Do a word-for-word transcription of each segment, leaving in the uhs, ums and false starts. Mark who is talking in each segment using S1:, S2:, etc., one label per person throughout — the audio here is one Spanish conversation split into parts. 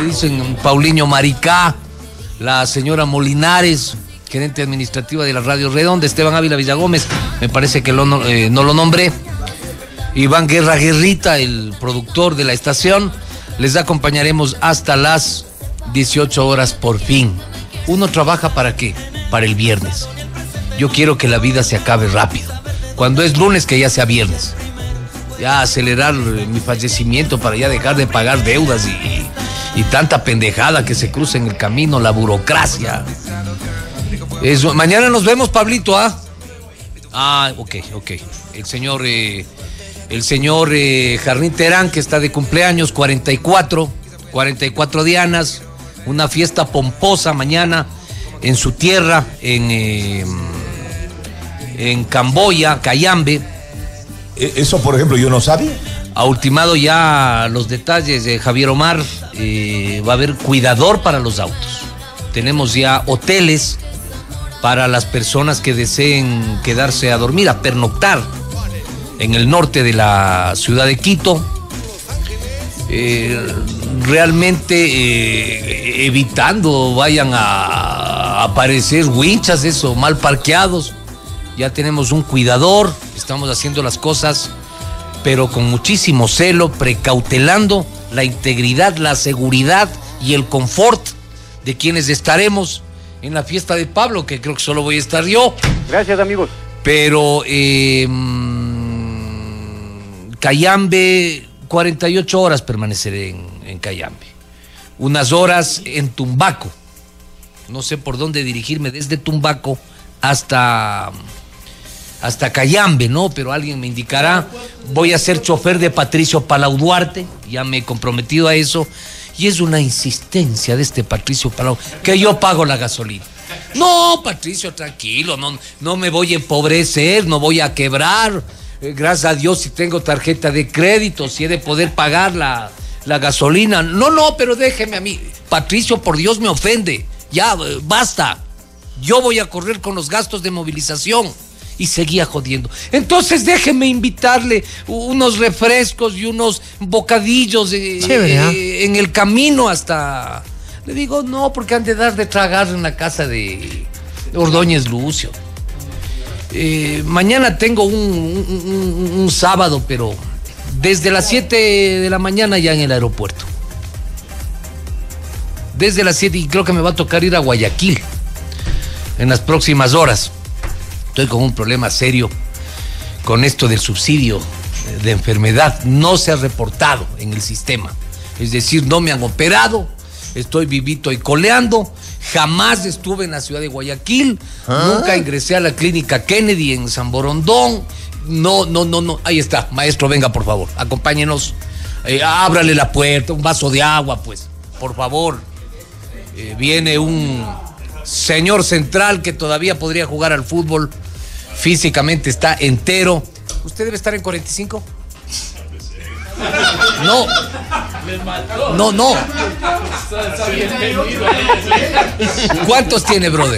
S1: le dicen Paulinho Maricá, la señora Molinares, gerente administrativa de la Radio Redonda, Esteban Ávila Villagómez, me parece que lo, eh, no lo nombré, Iván Guerra Guerrita, el productor de la estación. Les acompañaremos hasta las dieciocho horas por fin. Uno trabaja ¿para qué? Para el viernes. Yo quiero que la vida se acabe rápido. Cuando es lunes, que ya sea viernes. Ya acelerar mi fallecimiento para ya dejar de pagar deudas y, y tanta pendejada que se cruza en el camino, la burocracia. Eso, mañana nos vemos, Pablito, ¿ah? Ah, ok, ok. El señor, eh, el señor eh, Jarrín Terán, que está de cumpleaños, cuarenta y cuatro, cuarenta y cuatro dianas, una fiesta pomposa mañana en su tierra, en, eh, en Camboya, Cayambe.
S2: Eso, por ejemplo, yo no sabía.
S1: Ha ultimado ya los detalles de Javier Omar. Eh, va a haber cuidador para los autos. Tenemos ya hoteles para las personas que deseen quedarse a dormir, a pernoctar en el norte de la ciudad de Quito. Eh, realmente eh, evitando vayan a aparecer winchas, eso, mal parqueados. Ya tenemos un cuidador, estamos haciendo las cosas, pero con muchísimo celo, precautelando la integridad, la seguridad y el confort de quienes estaremos en la fiesta de Pablo, que creo que solo voy a estar yo.
S3: Gracias, amigos.
S1: Pero eh, Cayambe, cuarenta y ocho horas permaneceré en, en Cayambe. Unas horas en Tumbaco. No sé por dónde dirigirme desde Tumbaco hasta, hasta Cayambe, ¿no? Pero alguien me indicará. Voy a ser chofer de Patricio Palau Duarte, ya me he comprometido a eso. Y es una insistencia de este Patricio Palau, que yo pago la gasolina. No, Patricio, tranquilo, no, no me voy a empobrecer, no voy a quebrar. Eh, gracias a Dios si tengo tarjeta de crédito, si he de poder pagar la, la gasolina. No, no, pero déjeme a mí. Patricio, por Dios, me ofende. Ya, eh, basta. Yo voy a correr con los gastos de movilización. Y seguía jodiendo. Entonces déjeme invitarle unos refrescos y unos bocadillos eh,
S4: Chévere, ¿eh?
S1: eh, en el camino hasta... Le digo, no, porque han de dar de tragar en la casa de Ordóñez Lucio. Eh, mañana tengo un, un, un, un sábado, pero desde las siete de la mañana ya en el aeropuerto. Desde las siete, y creo que me va a tocar ir a Guayaquil en las próximas horas. Estoy con un problema serio con esto del subsidio de enfermedad. No se ha reportado en el sistema. Es decir, no me han operado, estoy vivito y coleando. Jamás estuve en la ciudad de Guayaquil. ¿Ah? Nunca ingresé a la clínica Kennedy en San Borondón. No, no, no, no. Ahí está, maestro, venga, por favor, acompáñenos. Eh, ábrale la puerta, un vaso de agua, pues, por favor. Eh, viene un señor central que todavía podría jugar al fútbol. Físicamente está entero. ¿Usted debe estar en cuarenta y cinco? No. No, no. ¿Cuántos tiene, brother?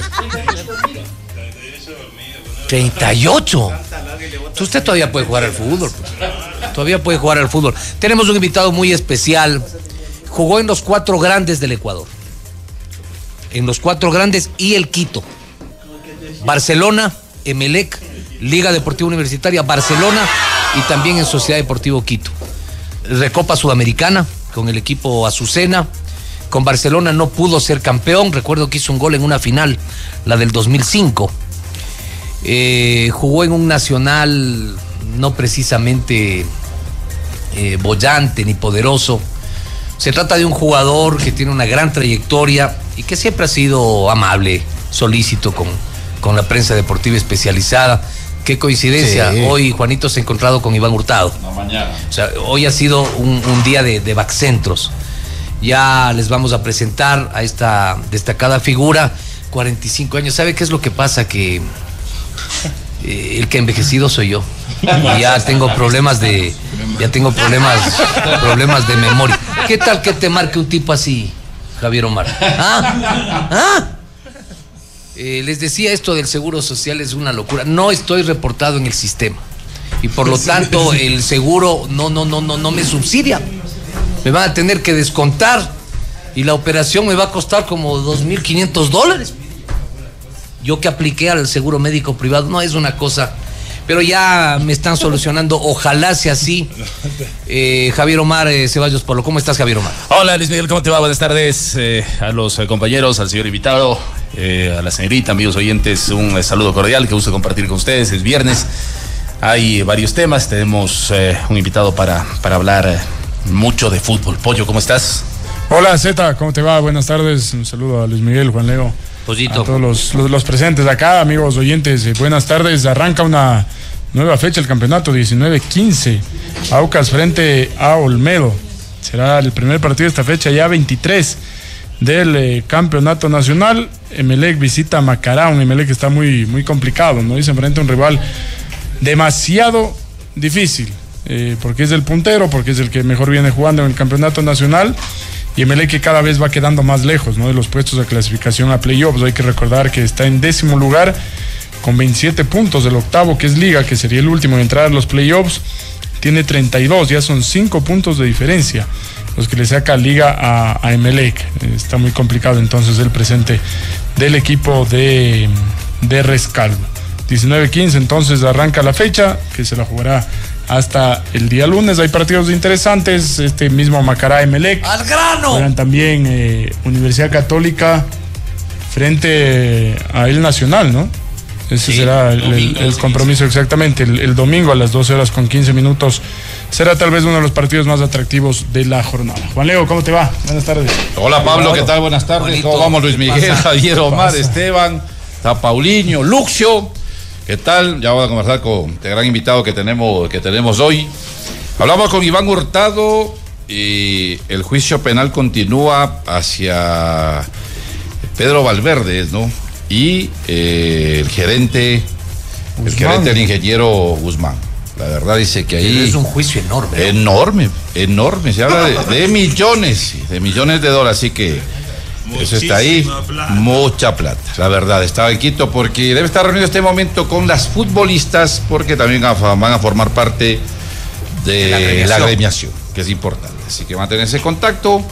S1: treinta y ocho. Usted todavía puede jugar al fútbol. Todavía puede jugar al fútbol. Tenemos un invitado muy especial. Jugó en los cuatro grandes del Ecuador. En los cuatro grandes y el Quito. Barcelona, Emelec, Liga Deportiva Universitaria Barcelona y también en Sociedad Deportivo Quito. Recopa Sudamericana con el equipo Azucena. Con Barcelona no pudo ser campeón. Recuerdo que hizo un gol en una final, la del dos mil cinco. Eh, jugó en un Nacional no precisamente eh, bollante ni poderoso. Se trata de un jugador que tiene una gran trayectoria y que siempre ha sido amable, solícito con, con la prensa deportiva especializada. Qué coincidencia, sí. Hoy Juanito se ha encontrado con Iván Hurtado.
S5: No, mañana.
S1: O sea, hoy ha sido un, un día de, de backcentros. Ya les vamos a presentar a esta destacada figura, cuarenta y cinco años. ¿Sabe qué es lo que pasa? Que eh, el que ha envejecido soy yo. Y ya tengo problemas de, ya tengo problemas, problemas de memoria. ¿Qué tal que te marque un tipo así, Javier Omar? ¿Ah? ¿Ah? Eh, les decía, esto del seguro social es una locura. No estoy reportado en el sistema y por lo tanto el seguro no, no, no, no, no me subsidia. Me van a tener que descontar y la operación me va a costar como dos mil quinientos dólares. Yo que apliqué al seguro médico privado, no es una cosa, pero ya me están solucionando, ojalá sea así. Eh, Javier Omar eh, Ceballos Polo, ¿cómo estás, Javier Omar?
S3: Hola, Luis Miguel, ¿cómo te va? Buenas tardes eh, a los eh, compañeros, al señor invitado, eh, a la señorita, amigos oyentes, un eh, saludo cordial, que gusto compartir con ustedes. Es viernes, hay varios temas, tenemos eh, un invitado para, para hablar eh, mucho de fútbol. Pollo, ¿cómo estás?
S4: Hola, Zeta, ¿cómo te va? Buenas tardes, un saludo a Luis Miguel, Juan Leo.
S1: Pollito.
S4: A todos los, los, los presentes acá, amigos oyentes, eh, buenas tardes. Arranca una nueva fecha el campeonato, diecinueve quince, Aucas frente a Olmedo. Será el primer partido de esta fecha, ya veintitrés del eh, campeonato nacional. Emelec visita a Macará, un Emelec que está muy, muy complicado, ¿no? Y se enfrenta a un rival demasiado difícil, eh, porque es el puntero, porque es el que mejor viene jugando en el campeonato nacional. Y Emelec que cada vez va quedando más lejos, ¿no?, de los puestos de clasificación a playoffs. Hay que recordar que está en décimo lugar con veintisiete puntos. Del octavo, que es Liga, que sería el último en entrar a los playoffs, tiene treinta y dos, ya son cinco puntos de diferencia los que le saca Liga a, a Emelec. Está muy complicado entonces el presente del equipo de, de Rescalvo. diecinueve quince entonces arranca la fecha, que se la jugará hasta el día lunes. Hay partidos interesantes, este mismo Macará Emelec.
S1: ¡Al grano!
S4: Juegan también eh, Universidad Católica frente a El Nacional, ¿no? Ese sí, será el, domingo, el, el compromiso, exactamente, el, el domingo a las doce horas con quince minutos. Será tal vez uno de los partidos más atractivos de la jornada. Juan Leo, ¿cómo te va? Buenas tardes.
S3: Hola, Pablo, ¿qué tal? Buenas tardes. Bonito. ¿Cómo vamos? Luis Miguel, Javier Omar, Esteban, está Paulinho, Luxio. ¿Qué tal? Ya voy a conversar con este gran invitado que tenemos, que tenemos hoy. Hablamos con Iván Hurtado y el juicio penal continúa hacia Pedro Valverde, ¿no? Y eh, el gerente, Guzmán. el gerente del ingeniero Guzmán. La verdad dice que ahí...
S1: Es un juicio enorme. ¿no?
S3: Enorme, enorme. Se habla de, de millones, de millones de dólares, así que... Eso está ahí, plata. mucha plata, la verdad. Estaba en Quito porque debe estar reunido en este momento con las futbolistas, porque también van a formar parte de la agremiación. la agremiación, que es importante. Así que mantenerse en contacto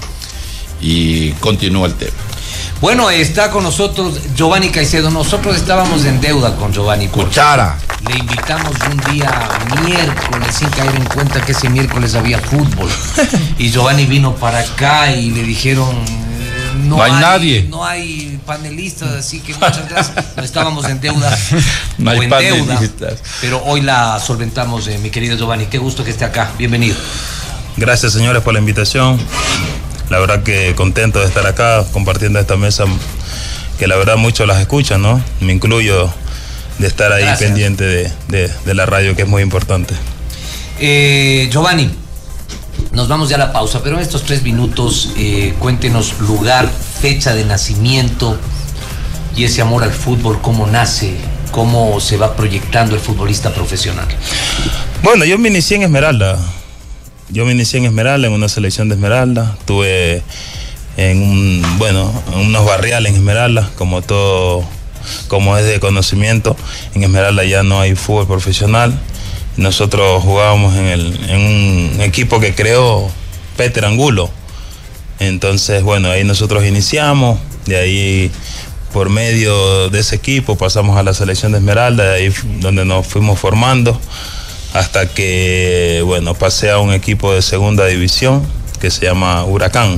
S3: y continúa el tema.
S1: Bueno, está con nosotros Giovanni Caicedo. Nosotros estábamos en deuda con Giovanni.
S3: Cuchara.
S1: Le invitamos un día miércoles sin caer en cuenta que ese miércoles había fútbol. Y Giovanni vino para acá y le dijeron... No, no hay, hay nadie. No hay panelistas, así que muchas gracias. No estábamos en deuda.
S3: No hay
S1: en panelistas. Deuda, pero hoy la solventamos, eh, mi querido Giovanni. Qué gusto que esté acá. Bienvenido.
S5: Gracias, señores, por la invitación. La verdad que contento de estar acá compartiendo esta mesa, que la verdad muchos las escuchan, ¿no? Me incluyo de estar ahí gracias. pendiente de, de, de la radio, que es muy importante.
S1: Eh, Giovanni, nos vamos ya a la pausa, pero en estos tres minutos eh, cuéntenos lugar, fecha de nacimiento y ese amor al fútbol, cómo nace, cómo se va proyectando el futbolista profesional.
S5: Bueno, yo me inicié en Esmeralda. Yo me inicié en Esmeralda, en una selección de Esmeralda. Tuve en un, bueno, en unos barriales en Esmeralda, como todo, como es de conocimiento. En Esmeralda ya no hay fútbol profesional. Nosotros jugábamos en, el, en un equipo que creó Peter Angulo. Entonces, bueno, ahí nosotros iniciamos, de ahí por medio de ese equipo pasamos a la selección de Esmeralda, de ahí donde nos fuimos formando, hasta que, bueno, pasé a un equipo de segunda división que se llama Huracán.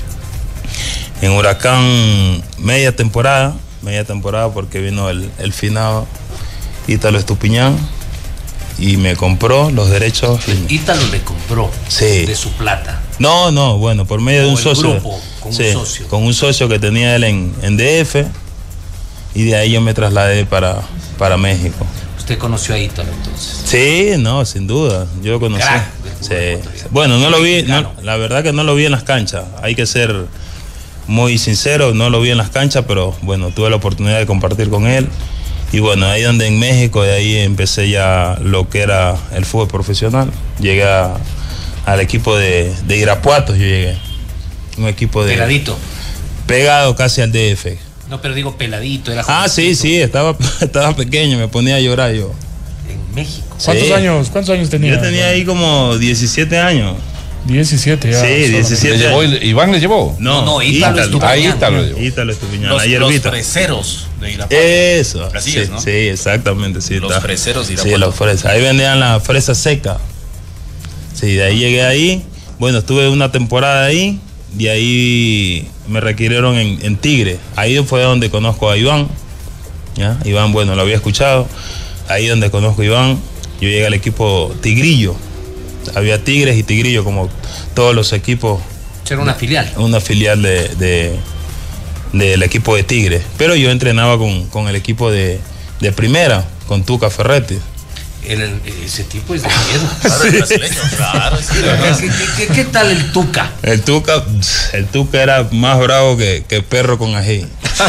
S5: En Huracán, media temporada, media temporada porque vino el, el finado Ítalo Estupiñán y me compró los derechos.
S1: Ítalo le compró
S5: sí.
S1: de su plata.
S5: No, no, bueno, por medio de un socio.
S1: Grupo, con
S5: sí,
S1: un socio.
S5: Con un socio que tenía él en, en D F, y de ahí yo me trasladé para, para México.
S1: ¿Usted conoció a Ítalo entonces?
S5: Sí, no, sin duda, yo lo conocí. Sí. Bueno, no lo vi, no, la verdad que no lo vi en las canchas, hay que ser muy sincero, no lo vi en las canchas, pero bueno, tuve la oportunidad de compartir con él. Y bueno, ahí donde en México, de ahí empecé ya lo que era el fútbol profesional. Llegué a, al equipo de, de Irapuato, yo llegué. Un equipo de...
S1: Peladito.
S5: Pegado casi al D F.
S1: No, pero digo peladito. Era
S5: ah, sí, sí, estaba, estaba pequeño, me ponía a llorar yo.
S1: En México.
S4: ¿Cuántos
S5: sí.
S4: años, cuántos años tenía?
S5: Yo tenía ahí como diecisiete años.
S4: diecisiete ya.
S5: Sí, diecisiete.
S3: ¿Le llevó, ¿Iván le llevó?
S5: No,
S1: No, no, Ítalo Estupiñán.
S3: Ahí Ítalo le llevó.
S5: Ítalo Estupiñán.
S6: Los,
S5: Ayer
S6: los
S5: Vita.
S6: freseros de Irapuato.
S5: Eso.
S6: Así
S5: sí,
S6: es, ¿no?
S5: Sí, exactamente. Sí,
S6: Los
S5: está.
S6: freseros de
S5: Sí,
S6: Irapuato.
S5: los fresas. Ahí vendían la fresa seca. Sí, de ahí llegué ahí. Bueno, estuve una temporada ahí. De ahí me requirieron en, en Tigre. Ahí fue donde conozco a Iván. ¿Ya? Iván, bueno, lo había escuchado. Ahí donde conozco a Iván. Yo llegué al equipo Tigrillo. Había Tigres y Tigrillo, como todos los equipos.
S1: Era una filial.
S5: Una filial de, de, del equipo de Tigres. Pero yo entrenaba con, con el equipo de, de primera, con Tuca Ferretti.
S1: El, el- ese tipo es de miedo.
S6: Claro, el brasileño, claro, sí, la verdad.
S1: ¿Qué, qué- qué- qué tal el Tuca?
S5: El Tuca, el Tuca era más bravo que, que perro con ají.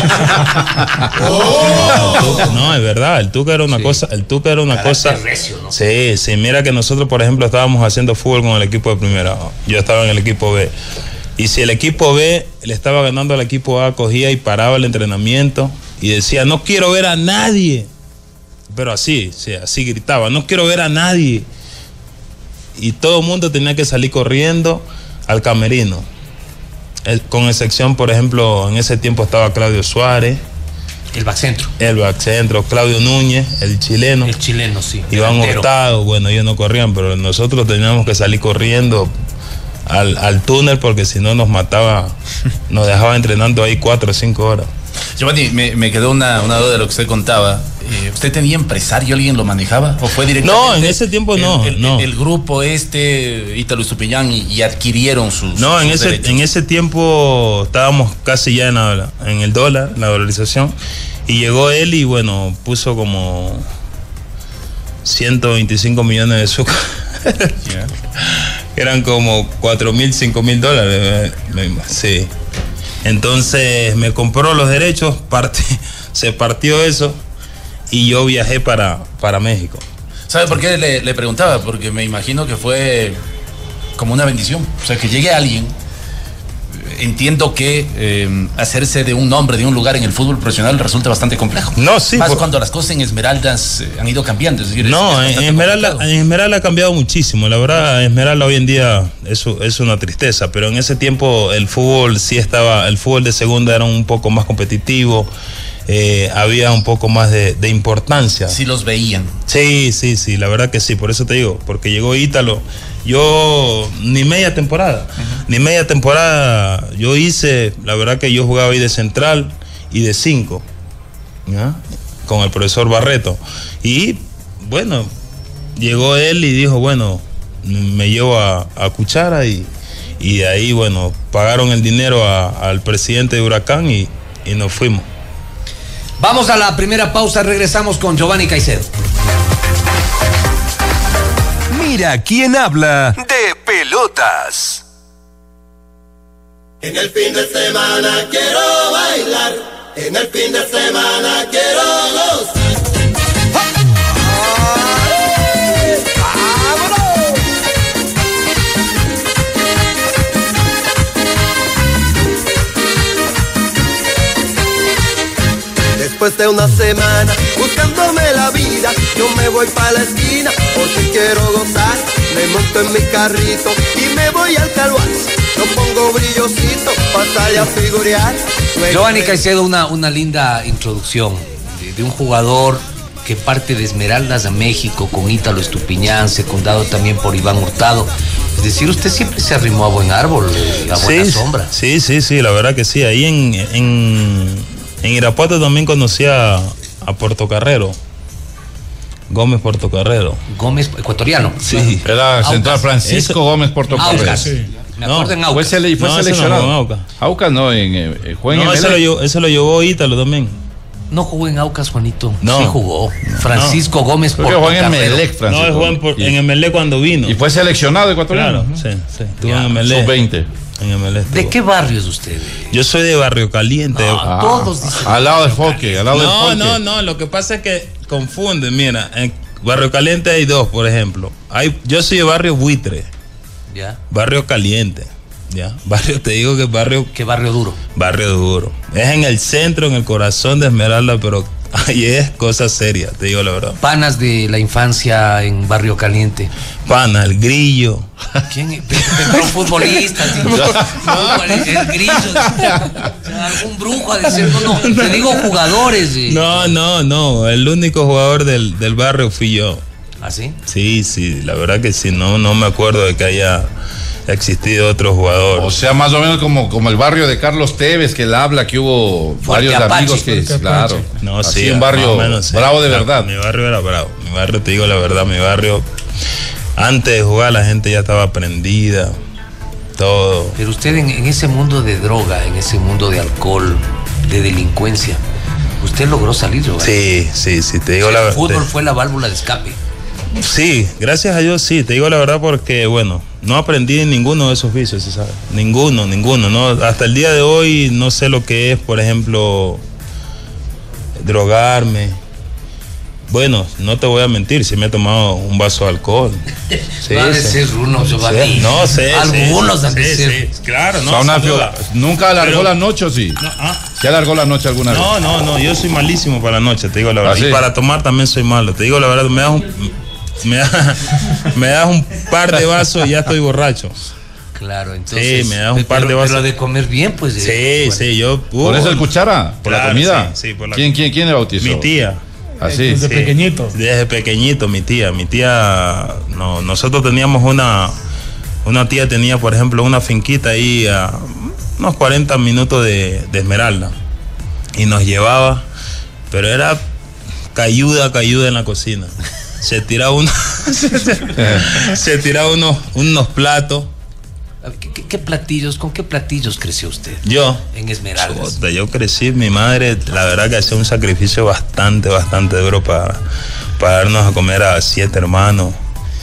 S6: Oh.
S5: El Tuca- no, es verdad, el Tuca era una
S1: Sí.
S5: cosa, el Tuca era una
S1: Carácter
S5: cosa.
S1: recio, ¿no?
S5: Sí, sí, mira que nosotros, por ejemplo, estábamos haciendo fútbol con el equipo de primera. Yo estaba en el equipo B. Y si el equipo B le estaba ganando al equipo A, cogía y paraba el entrenamiento y decía, no quiero ver a nadie. Pero así, sí, así gritaba, no quiero ver a nadie. Y todo el mundo tenía que salir corriendo al camerino. El- con excepción, por ejemplo, en ese tiempo estaba Claudio Suárez,
S1: El backcentro.
S5: el backcentro, Claudio Núñez, el chileno,
S1: El chileno, sí.
S5: Iván
S1: delantero.
S5: Hurtado. Bueno, ellos no corrían, pero nosotros teníamos que salir corriendo al, al túnel porque si no nos mataba, nos dejaba entrenando ahí cuatro o cinco horas.
S6: Giovanni, me, me quedó una, una duda de lo que usted contaba. Eh, ¿Usted tenía empresario? ¿Alguien lo manejaba? ¿O fue directamente?
S5: No, en ese tiempo no,
S6: El, el-
S5: no.
S6: el grupo este, Ítalo Estupiñán, y, y adquirieron sus.
S5: No, en
S6: sus
S5: ese,
S6: derechos.
S5: en ese tiempo estábamos casi ya en, la- en el dólar, la dolarización, y llegó él y bueno, puso como ciento veinticinco millones de azúcar. Eran como cuatro mil, cinco mil dólares. me- me- Sí. Entonces me compró los derechos, parte, se partió eso y yo viajé para, para México.
S6: ¿Sabe por qué le, le preguntaba? Porque me imagino que fue como una bendición. O sea, que llegue alguien. Entiendo que eh, hacerse de un nombre, de un lugar en el fútbol profesional resulta bastante complejo.
S5: No, sí,
S6: Más
S5: por-
S6: cuando las cosas en Esmeraldas eh, han ido cambiando. Es decir, es-
S5: No,
S6: es
S5: en
S6: bastante
S5: Esmeralda,
S6: complicado.
S5: en Esmeralda ha cambiado muchísimo. La verdad, Esmeralda hoy en día es, es una tristeza, pero en ese tiempo el fútbol sí estaba, el fútbol de segunda era un poco más competitivo, eh, había un poco más de, de importancia.
S6: Sí los veían.
S5: Sí, sí, sí, la verdad que sí, por eso te digo, porque llegó Ítalo, yo ni media temporada, uh-huh. ni media temporada yo hice, la verdad que yo jugaba ahí de central y de cinco, ¿ya? Con el profesor Barreto, y bueno, llegó él y dijo, bueno, me llevo a, a Cuchara y, y de ahí, bueno, pagaron el dinero a, al presidente de Huracán y, y nos fuimos.
S1: Vamos a la primera pausa, regresamos con Giovanni Caicedo.
S7: Mira quién habla de pelotas.
S8: En el fin de semana quiero bailar, en el fin de semana quiero gozar. Después de una semana buscándome la vida, yo me voy para la esquina porque quiero gozar. Me monto en mi carrito y me voy al Calvario. Lo pongo brillosito para salir a figurear. Luego
S1: Giovanni
S8: me-
S1: Caicedo, una, una linda introducción de, de un jugador que parte de Esmeraldas a México con Ítalo Estupiñán, secundado también por Iván Hurtado. Es decir, usted siempre se arrimó a buen árbol, eh, a buena
S5: Sí,
S1: sombra.
S5: sí, sí, sí, la verdad que sí. Ahí en, en, en Irapuato también conocí a, a Portocarrero, Gómez Portocarrero.
S1: Gómez, ecuatoriano.
S5: Sí.
S3: Era central
S1: Aucas.
S3: Francisco
S5: Eso-
S3: Gómez Portocarrero.
S1: Aucas.
S4: Sí.
S1: Me
S5: No,
S1: acuerdo en
S3: Fue,
S1: Aucas.
S3: sele- fue
S5: No, ese no
S3: seleccionado.
S5: jugó en Aucas.
S3: Aucas no, en, eh, fue en
S5: No, ese lo,
S3: M L.
S5: llevó, ese lo llevó Ítalo también.
S1: No jugó en Aucas, Juanito.
S5: No.
S1: Sí jugó. Francisco Gómez
S3: Creo que jugó en
S1: Portocarrero.
S3: Emelec, Francisco.
S5: No, él jugó en, por-
S3: Y-
S5: en M L E cuando vino.
S3: Y fue seleccionado ecuatoriano.
S5: Claro, sí, sí. Estuvo en M L E.
S3: sub veinte.
S5: En M L E
S1: ¿De
S5: estuvo.
S1: qué barrio es usted?
S5: Yo soy de Barrio Caliente.
S1: Ah, todos dicen.
S3: Al lado del Foque, al lado del
S5: No,
S3: Foque.
S5: no, no, lo que pasa es que confunden, mira, en Barrio Caliente hay dos, por ejemplo. Hay, yo soy de Barrio Buitre,
S1: ¿Ya?
S5: Barrio Caliente, ya. Barrio, te digo que es barrio,
S1: ¿Qué barrio duro?
S5: barrio duro. Es en el centro, en el corazón de Esmeralda, pero ahí es cosa seria, te digo la verdad.
S1: Panas de la infancia en Barrio Caliente.
S5: Pana, el Grillo.
S1: ¿Quién? Pero futbolistas. ¿Sí? No, el, el Grillo. O sea, algún brujo ha de ser. No, no, te digo jugadores. Eh.
S5: No, no, no. El único jugador del, del barrio fui yo.
S1: ¿Ah, sí?
S5: Sí, sí, la verdad que sí. No, no me acuerdo de que haya existido otro jugador.
S3: O sea, más o menos como, como el barrio de Carlos Tevez, que él habla que hubo
S1: Fuerte
S3: varios
S1: Apache,
S3: amigos que,
S4: Fuerte
S3: claro,
S4: Apache.
S5: No,
S3: así
S5: sí,
S3: un barrio
S5: más o menos, sí.
S3: bravo de
S5: La-
S3: verdad.
S5: Mi barrio era bravo. Mi barrio, te digo la verdad, mi barrio, antes de jugar la gente ya estaba prendida, todo.
S1: Pero usted en, en ese mundo de droga, en ese mundo de alcohol, de delincuencia, usted logró salir, Giovanni.
S5: Sí, sí, sí, te digo
S1: O sea,
S5: la
S1: el fútbol
S5: verdad.
S1: fue la válvula de escape.
S5: Sí, gracias a Dios sí, te digo la verdad porque, bueno, no aprendí ninguno de esos vicios, ¿sí sabes? Ninguno, ninguno, ¿no? Hasta el día de hoy no sé lo que es, por ejemplo, drogarme. Bueno, no te voy a mentir, sí me he tomado un vaso de alcohol. Sí,
S1: no ha de
S5: sí.
S1: ser uno, Giovanni.
S5: Sí, no sé.
S1: Algunos
S5: sí,
S1: han de
S5: sí,
S1: ser.
S5: sí, claro, no.
S3: O sea, una
S5: sin duda.
S3: fio- ¿Nunca alargó
S5: Pero-
S3: la noche o sí?
S5: No, ah.
S3: ¿Se alargó la noche alguna vez?
S5: No, no, no, yo soy malísimo para la noche, te digo la verdad.
S3: ¿Ah, sí?
S5: Y para tomar también soy malo, te digo la verdad, me das un, me das, me das un par de vasos y ya estoy borracho.
S1: Claro, entonces.
S5: Sí, me das un
S1: pero-
S5: par de
S1: pero
S5: vasos.
S1: lo de comer bien, pues.
S5: Sí,
S1: eh, bueno.
S5: sí, yo...
S3: ¿Por
S5: uh,
S3: eso el cuchara? ¿Por la
S5: claro,
S3: comida?
S5: sí, sí, por la-
S3: ¿Quién, quién, quién le bautizó?
S5: Mi tía.
S3: Así.
S4: Desde
S5: Sí,
S4: pequeñito.
S5: Desde pequeñito, mi tía. Mi tía, no, nosotros teníamos una, una tía tenía, por ejemplo, una finquita ahí a unos cuarenta minutos de, de Esmeralda. Y nos llevaba, pero era cayuda, cayuda en la cocina. Se tiraba uno, se tiraba unos, unos platos.
S1: ¿Qué, qué, qué platillos, con qué platillos creció usted?
S5: Yo,
S1: En Esmeraldas.
S5: Chuta, yo crecí, mi madre, la verdad que hacía un sacrificio bastante, bastante duro para, para darnos a comer a siete hermanos.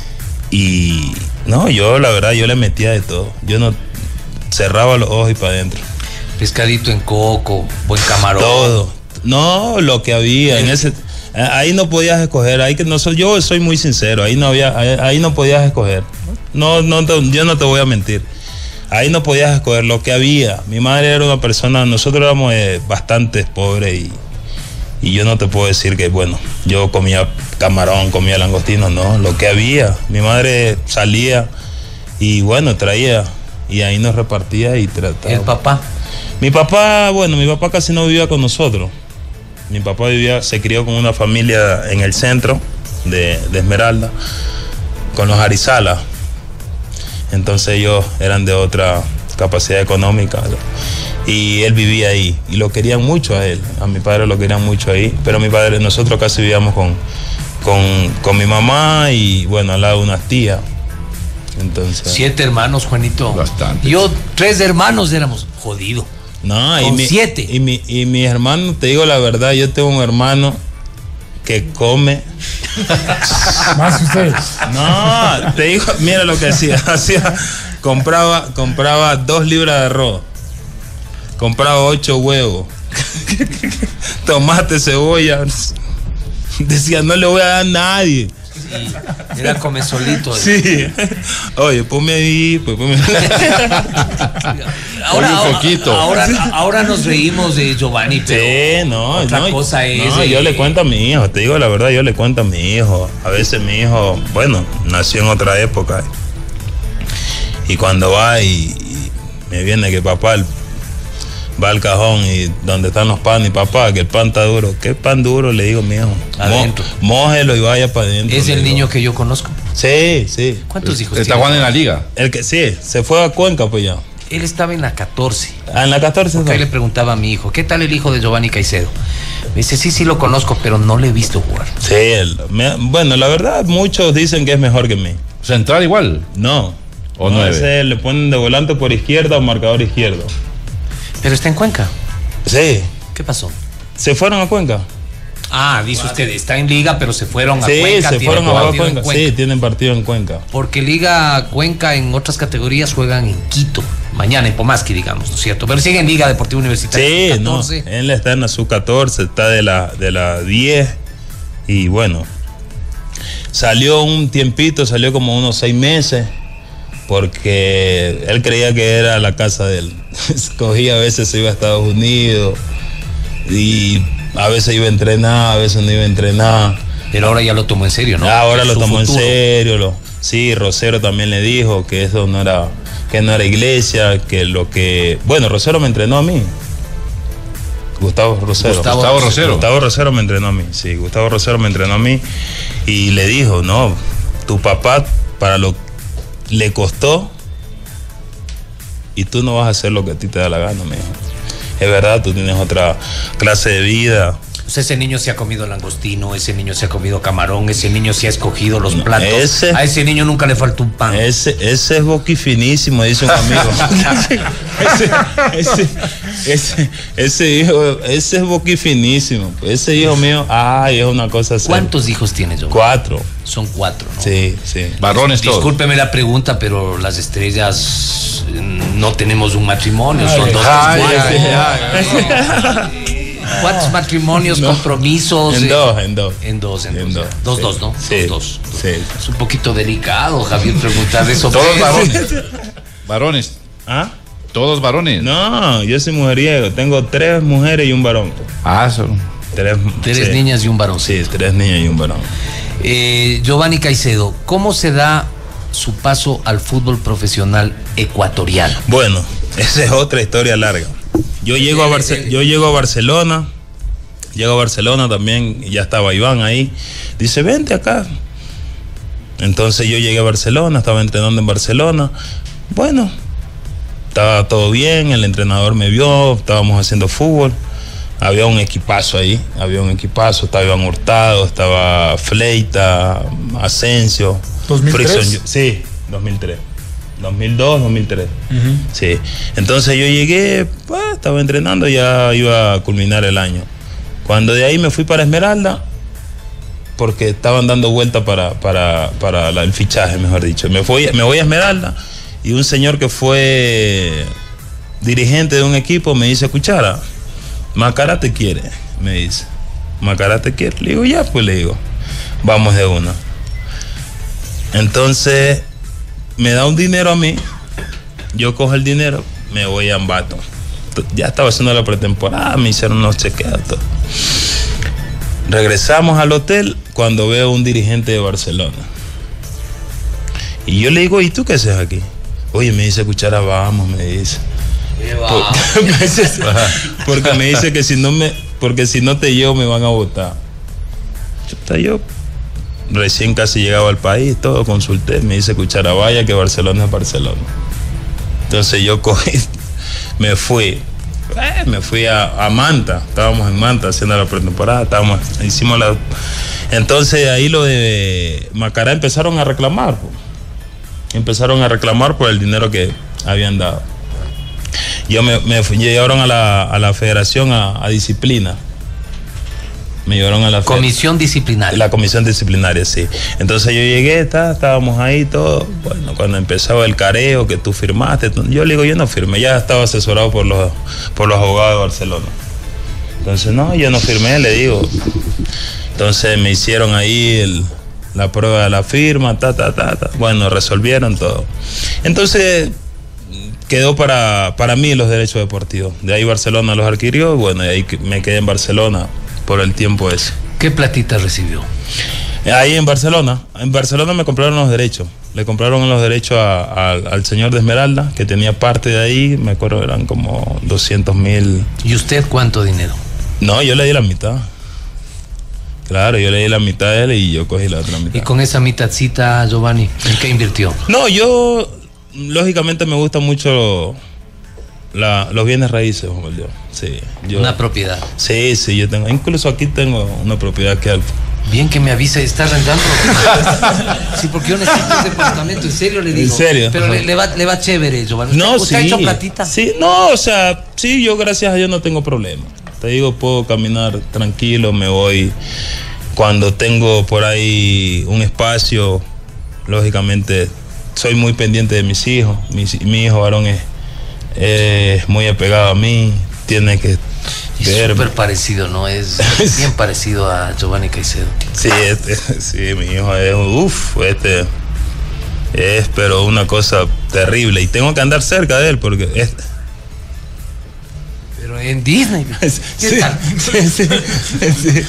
S5: Y no, yo la verdad, yo le metía de todo. Yo no cerraba los ojos y para adentro.
S1: Pescadito en coco, buen camarón.
S5: Todo. No, lo que había en ese. Ahí no podías escoger. Ahí que no soy, yo soy muy sincero. Ahí no había, ahí, ahí no podías escoger. No, no, te- yo no te voy a mentir. Ahí no podías escoger lo que había. Mi madre era una persona, nosotros éramos eh, bastante pobres y, y yo no te puedo decir que, bueno, yo comía camarón, comía langostino, no, lo que había. Mi madre salía y, bueno, traía y ahí nos repartía y trataba.
S1: El papá.
S5: Mi papá, bueno, mi papá casi no vivía con nosotros. Mi papá vivía, se crió con una familia en el centro de, de Esmeralda, con los Arizala. Entonces ellos eran de otra capacidad económica. Y él vivía ahí. Y lo querían mucho a él. A mi padre lo querían mucho ahí. Pero mi padre, nosotros casi vivíamos con, con, con mi mamá y, bueno, al lado de unas tías. Entonces.
S1: Siete hermanos, Juanito.
S3: Bastante.
S1: Yo, tres hermanos éramos. Jodido.
S5: No, y
S1: Con
S5: mi,
S1: siete.
S5: Y, mi, y mis hermanos, te digo la verdad, yo tengo un hermano que come.
S4: Más usted.
S5: No, te digo, mira lo que hacía. Hacía, compraba, compraba dos libras de arroz, compraba ocho huevos, tomate, cebolla. Decía, no le voy a dar a nadie.
S1: Sí, era come solito.
S5: Sí. Oye, ponme ahí, pues ponme.
S1: Ahora,
S3: Oye, un
S1: ahora,
S3: poquito.
S1: ahora, ahora nos reímos de Giovanni, pero
S5: Sí, no,
S1: otra
S5: no,
S1: cosa es.
S5: no,
S1: eh,
S5: yo le cuento a mi hijo, te digo la verdad, yo le cuento a mi hijo. A veces mi hijo, bueno, nació en otra época. Y cuando va y, y me viene que papá el- va al cajón y donde están los panes y papá, que el pan está duro. ¿Qué pan duro? Le digo, mi hijo. Mo-
S1: Adentro.
S5: Mójelo y vaya para adentro.
S1: Es
S5: le
S1: el
S5: digo.
S1: niño que yo conozco.
S5: Sí, sí.
S1: ¿Cuántos hijos
S3: Está
S1: tiene?
S3: Juan en la liga.
S5: El que sí, se fue a Cuenca pues ya.
S1: Él estaba en la catorce.
S5: Ah, en la catorce.
S1: Porque
S5: no.
S1: ahí le preguntaba a mi hijo, ¿qué tal el hijo de Giovanni Caicedo? Me dice, sí, sí lo conozco, pero no le he visto jugar.
S5: Sí, el- me- bueno, la verdad, muchos dicen que es mejor que mí.
S3: Central igual.
S5: No.
S3: O
S5: no,
S3: nueve.
S5: ese le ponen de volante por izquierda o marcador izquierdo.
S1: Pero está en Cuenca.
S5: Sí.
S1: ¿Qué pasó?
S5: ¿Se fueron a Cuenca?
S1: Ah, dice usted, está en Liga, pero se fueron a
S5: Sí,
S1: Cuenca.
S5: se
S1: tienen
S5: fueron a jugar a
S1: partido en
S5: Cuenca.
S1: Cuenca.
S5: Sí, tienen partido en Cuenca.
S1: Porque Liga Cuenca en otras categorías juegan en Quito. Mañana en Pomasqui, digamos, ¿no es cierto? Pero siguen en Liga Deportiva Universitaria.
S5: Sí, no.
S1: catorce.
S5: Él está en la sub catorce, está de la, de la diez. Y bueno, salió un tiempito, salió como unos seis meses. Porque él creía que era la casa de él. Cogía a veces, se iba a Estados Unidos. Y A veces iba a entrenar, a veces no iba a entrenar.
S1: Pero ahora ya lo tomó en serio, ¿no?
S5: Ahora
S1: Es
S5: lo
S1: su
S5: tomó
S1: futuro.
S5: en serio. Lo, sí, Rosero también le dijo que eso no era, que no era iglesia, que lo que... Bueno, Rosero me entrenó a mí. Gustavo Rosero.
S3: Gustavo, Gustavo Rosero.
S5: Gustavo Rosero me entrenó a mí, sí. Gustavo Rosero me entrenó a mí y le dijo, no, tu papá para lo le costó y tú no vas a hacer lo que a ti te da la gana, mijo. Es verdad, tú tienes otra clase de vida.
S1: O sea, ese niño se ha comido langostino, ese niño se ha comido camarón, ese niño se ha escogido los
S5: No,
S1: platos.
S5: ese-
S1: a ese niño nunca le faltó un pan.
S5: Ese, ese es boquifinísimo, dice un amigo. ese, ese, ese, ese hijo, ese es boquifinísimo. Ese hijo mío, ay, es una cosa así.
S1: ¿Cuántos hijos tienes, yo?
S5: Cuatro.
S1: Son cuatro, ¿no?
S5: Sí, sí.
S3: Varones todos.
S1: Discúlpeme la pregunta, pero las estrellas mm, no tenemos un matrimonio, son
S4: Ay,
S1: dos
S3: ay,
S1: testimonios.
S3: ay,
S1: ¿Cuántos matrimonios,
S5: No.
S1: compromisos?
S5: En
S1: eh?
S5: dos, en dos.
S1: En dos, en,
S5: En
S1: dos.
S5: dos,
S1: Dos,
S5: sí.
S1: dos, ¿no?
S5: Sí,
S1: Dos, dos.
S5: sí.
S1: Es un poquito delicado, Javier, preguntar eso.
S3: Todos
S1: pero-
S3: varones. Varones.
S5: ¿Ah?
S3: Todos varones.
S5: No, yo soy mujeriego. Tengo tres mujeres y un varón.
S3: Ah, son.
S5: Tres,
S1: Tres
S5: sí.
S1: niñas y un varón.
S5: Sí, tres niñas y un varón.
S1: Eh, Giovanni Caicedo, ¿cómo se da su paso al fútbol profesional ecuatoriano?
S5: Bueno, esa es otra historia larga. Yo llego a, Barce- yo llego a Barcelona, llego a Barcelona también, y ya estaba Iván ahí. Dice, vente acá. Entonces yo llegué a Barcelona, estaba entrenando en Barcelona. Bueno, estaba todo bien, el entrenador me vio, estábamos haciendo fútbol. Había un equipazo ahí, había un equipazo, estaba Iván Hurtado, estaba Fleita, Asensio.
S4: ¿dos mil tres?
S5: Frickson, sí, dos mil tres. dos mil dos, dos mil tres. Sí. Entonces yo llegué, pues, estaba entrenando, ya iba a culminar el año. Cuando de ahí me fui para Esmeralda, porque estaban dando vuelta para, para, para la- el fichaje, mejor dicho. Me, fui, me voy a Esmeralda y un señor que fue dirigente de un equipo me dice, Cuchara, Macará te quiere, me dice. Macará te quiere. Le digo, ya, pues le digo, vamos de una. Entonces me da un dinero a mí, yo cojo el dinero, me voy a Ambato. Ya estaba haciendo la pretemporada, me hicieron unos chequeos, todo. Regresamos al hotel cuando veo un dirigente de Barcelona. Y yo le digo, ¿y tú qué haces aquí? Oye, me dice, Cuchara, vamos, me dice. Por- me dice- porque me dice que si no me, porque si no te llevo me van a votar. Chuta, yo recién casi llegaba al país, todo consulté, me dice, Cuchara, vaya que Barcelona es Barcelona. Entonces yo cogí, me fui, eh, me fui a, a Manta, estábamos en Manta haciendo la pretemporada, estábamos, hicimos la... Entonces ahí lo de Macará empezaron a reclamar, po. empezaron a reclamar por el dinero que habían dado. Yo me, me fui- llevaron a la, a la federación a, a disciplina. Me llevaron a la fe-
S1: Comisión disciplinaria.
S5: la comisión disciplinaria, sí. Entonces yo llegué, tá, estábamos ahí todos. Bueno, cuando empezaba el careo que tú firmaste, tú- yo le digo, yo no firmé, ya estaba asesorado por los, por los abogados de Barcelona. Entonces, no, yo no firmé, le digo. Entonces me hicieron ahí el, la prueba de la firma, ta, ta, ta, ta. Bueno, resolvieron todo. Entonces quedó para, para mí los derechos deportivos. De ahí Barcelona los adquirió, bueno, y ahí que- me quedé en Barcelona por el tiempo ese.
S1: ¿Qué platita recibió?
S5: Ahí en Barcelona, en Barcelona me compraron los derechos. Le compraron los derechos a- a- al señor de Esmeralda, que tenía parte de ahí, me acuerdo eran como doscientos mil.
S1: ¿Y usted cuánto dinero?
S5: No, yo le di la mitad. Claro, yo le di la mitad a él y yo cogí la otra mitad.
S1: Y con esa mitadcita, Giovanni, ¿en qué invirtió?
S5: No, yo, lógicamente me gustan mucho la- los bienes raíces, Juan Dios. Sí, yo,
S1: Una propiedad.
S5: sí, sí, yo tengo, incluso aquí tengo una propiedad que
S1: Bien que me avisa, ¿está rentando? Sí, porque yo necesito un departamento, en serio le digo.
S5: ¿En serio?
S1: Pero le, le va, le va chévere, Giovanni. ¿Usted,
S5: No,
S1: usted
S5: sí.
S1: ha hecho platita?
S5: Sí, no, o sea, sí, yo gracias a Dios no tengo problema. Te digo, puedo caminar tranquilo, me voy. Cuando tengo por ahí un espacio, lógicamente, soy muy pendiente de mis hijos. Mi, mi hijo varón es, es muy apegado a mí, tiene que
S1: Es
S5: ver.
S1: súper parecido, ¿no? Es bien parecido a Giovanni Caicedo.
S5: Sí, este, sí, mi hijo es, uff, este, es, pero una cosa terrible. Y tengo que andar cerca de él porque es,
S1: Pero en Disney. ¿Qué
S5: sí,
S1: tal?
S5: sí, sí, sí.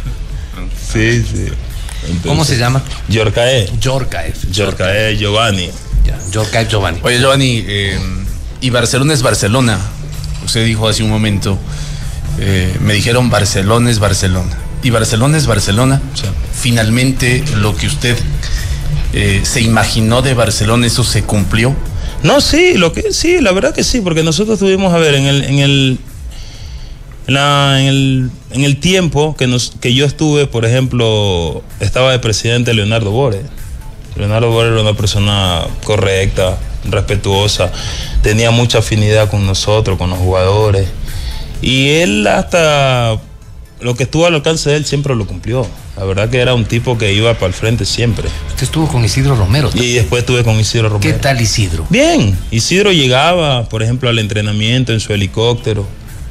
S5: Sí, sí. Entonces,
S1: ¿Cómo se llama?
S5: Yorcae.
S1: Yorcae.
S5: Yorcae Giovanni.
S1: Ya, Yorcae Giovanni.
S6: Oye, Giovanni, eh, y Barcelona es Barcelona. Usted dijo hace un momento, eh, me dijeron Barcelona es Barcelona. Y Barcelona es Barcelona. O sea, finalmente lo que usted eh, se imaginó de Barcelona, eso se cumplió.
S5: No, sí, lo que sí, la verdad que sí, porque nosotros tuvimos, a ver, en el, en el, en, la, en el, en el tiempo que nos, que yo estuve, por ejemplo, estaba de presidente Leonardo Bore. Leonardo Bore era una persona correcta, respetuosa, tenía mucha afinidad con nosotros, con los jugadores, y él hasta lo que estuvo al alcance de él siempre lo cumplió. La verdad que era un tipo que iba para el frente siempre.
S1: Usted estuvo con Isidro Romero, ¿no?
S5: Y después estuve con Isidro Romero.
S1: ¿Qué tal Isidro?
S5: Bien, Isidro llegaba, por ejemplo, al entrenamiento en su helicóptero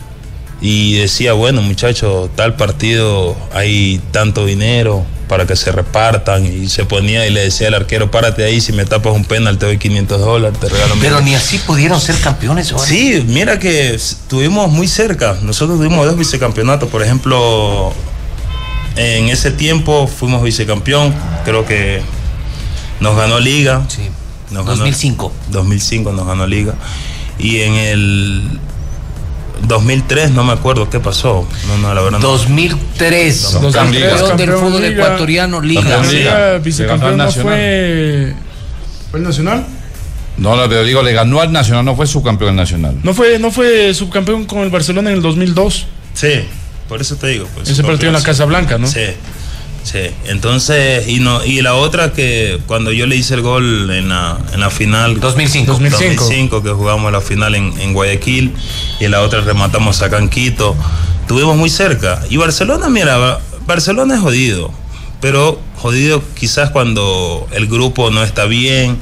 S5: y decía, bueno, muchachos, tal partido hay tanto dinero para que se repartan, y se ponía y le decía al arquero, párate ahí, si me tapas un penal te doy quinientos dólares, te regalo.
S1: Pero ni así pudieron ser campeones, ¿o?
S5: Sí, mira que estuvimos muy cerca. Nosotros tuvimos dos vicecampeonatos, por ejemplo, en ese tiempo fuimos vicecampeón, creo que nos ganó Liga.
S1: Sí.
S5: Nos
S1: dos mil cinco.
S5: Ganó, dos mil cinco nos ganó Liga. Y en el dos mil tres no me acuerdo qué pasó. No, no, la verdad no.
S1: dos mil tres.
S4: dos mil tres,
S1: Campeón del
S4: campeón
S1: fútbol
S4: Liga.
S1: ecuatoriano, Liga.
S3: Campeón
S4: La
S3: Liga.
S4: Liga vicecampeón no fue. ¿Fue el Nacional?
S3: No, no, pero digo, le ganó al Nacional, no fue subcampeón nacional.
S4: No fue, no fue subcampeón con el Barcelona en el dos mil dos.
S5: Sí, por eso te digo. Pues,
S4: Ese partido en la Casa Blanca, ¿no?
S5: Sí, sí. Entonces, y no y la otra que cuando yo le hice el gol en la, en la final.
S1: dos mil cinco.
S4: dos mil cinco.
S5: dos mil cinco, que jugamos la final en, en Guayaquil, y la otra rematamos acá en Quito. Estuvimos muy cerca. Y Barcelona, mira, Barcelona es jodido, pero jodido quizás cuando el grupo no está bien,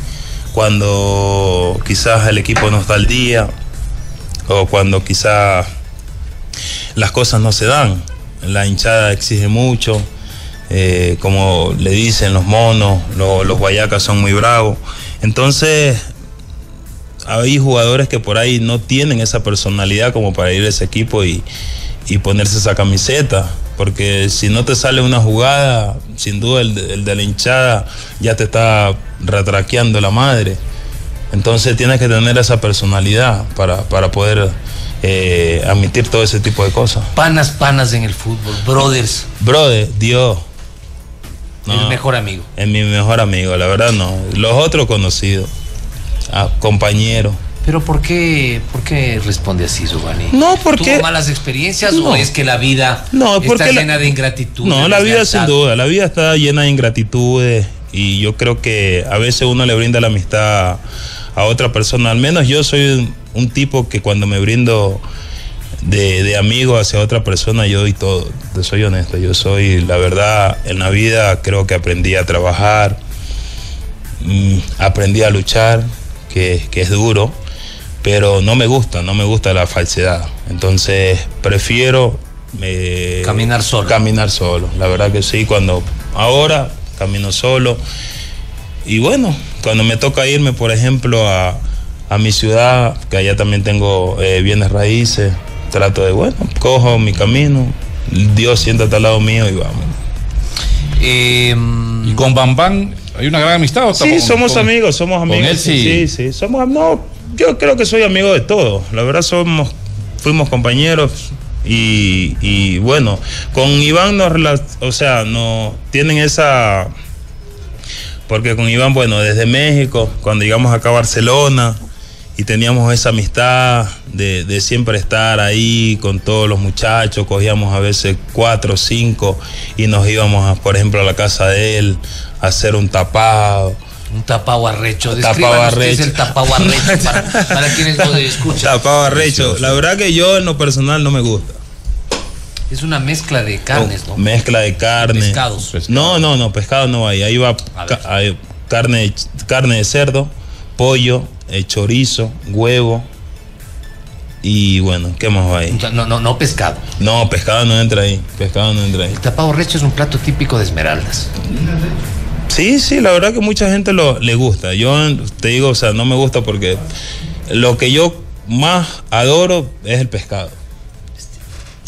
S5: cuando quizás el equipo no está al día, o cuando quizás las cosas no se dan. La hinchada exige mucho, eh, como le dicen los monos, lo, los guayacas son muy bravos. Entonces hay jugadores que por ahí no tienen esa personalidad como para ir a ese equipo y, y ponerse esa camiseta, porque si no te sale una jugada, sin duda el, el de la hinchada ya te está retraqueando la madre. Entonces tienes que tener esa personalidad para, para poder eh, admitir todo ese tipo de cosas.
S1: Panas, panas en el fútbol, brothers.
S5: Brother, Dios.
S1: No, el mejor amigo.
S5: Es mi mejor amigo, la verdad no. Los otros conocidos, ah, compañeros.
S1: Pero ¿por qué, por qué responde así, Giovanni?
S5: No, porque
S1: ¿Tuvo malas experiencias
S5: no.
S1: o es que la vida
S5: no,
S1: está
S5: la...
S1: llena de ingratitud?
S5: No,
S1: de
S5: la vida
S1: deslealtad?
S5: sin duda, la vida está llena de ingratitudes, y yo creo que a veces uno le brinda la amistad a otra persona. Al menos yo soy un, un tipo que cuando me brindo de, de amigo hacia otra persona, yo doy todo. Te soy honesto, yo soy, la verdad, en la vida creo que aprendí a trabajar, mmm, aprendí a luchar, que, que es duro, pero no me gusta, no me gusta la falsedad. Entonces prefiero eh,
S1: caminar solo.
S5: Caminar solo, la verdad que sí. Cuando ahora camino solo, y bueno, cuando me toca irme, por ejemplo, a, a mi ciudad, que allá también tengo eh, bienes raíces, trato de, bueno, cojo mi camino, Dios siéntate al lado mío y vamos.
S1: Eh,
S3: ¿Y con Bambán hay una gran amistad? ¿O
S5: sí,
S3: con,
S5: somos
S3: con,
S5: amigos, somos amigos.
S3: Con él sí.
S5: Sí, sí, somos, no, yo creo que soy amigo de todos. La verdad somos, fuimos compañeros y, y bueno, con Iván nos, o sea, no tienen esa, porque con Iván, bueno, desde México, cuando llegamos acá a Barcelona, y teníamos esa amistad de, de siempre estar ahí con todos los muchachos, cogíamos a veces cuatro o cinco y nos íbamos, a, por ejemplo, a la casa de él a hacer un tapado.
S1: Un tapado arrecho.
S5: Tapado arrecho.
S1: El tapado arrecho para, para quienes lo escuchan.
S5: Tapado arrecho. La verdad que yo en lo personal no me gusta.
S1: Es una mezcla de carnes, ¿no?
S5: Mezcla de carne.
S1: Pescados.
S5: No, no, no, pescado no hay. Ahí va ca hay carne, carne de cerdo, pollo, eh, chorizo, huevo y bueno, ¿qué más va ahí?
S1: No, no, no pescado.
S5: No, pescado no entra ahí. Pescado no entra ahí.
S1: El tapado arrecho es un plato típico de Esmeraldas.
S5: Sí, sí, la verdad que mucha gente lo, le gusta. Yo te digo, o sea, no me gusta porque lo que yo más adoro es el pescado.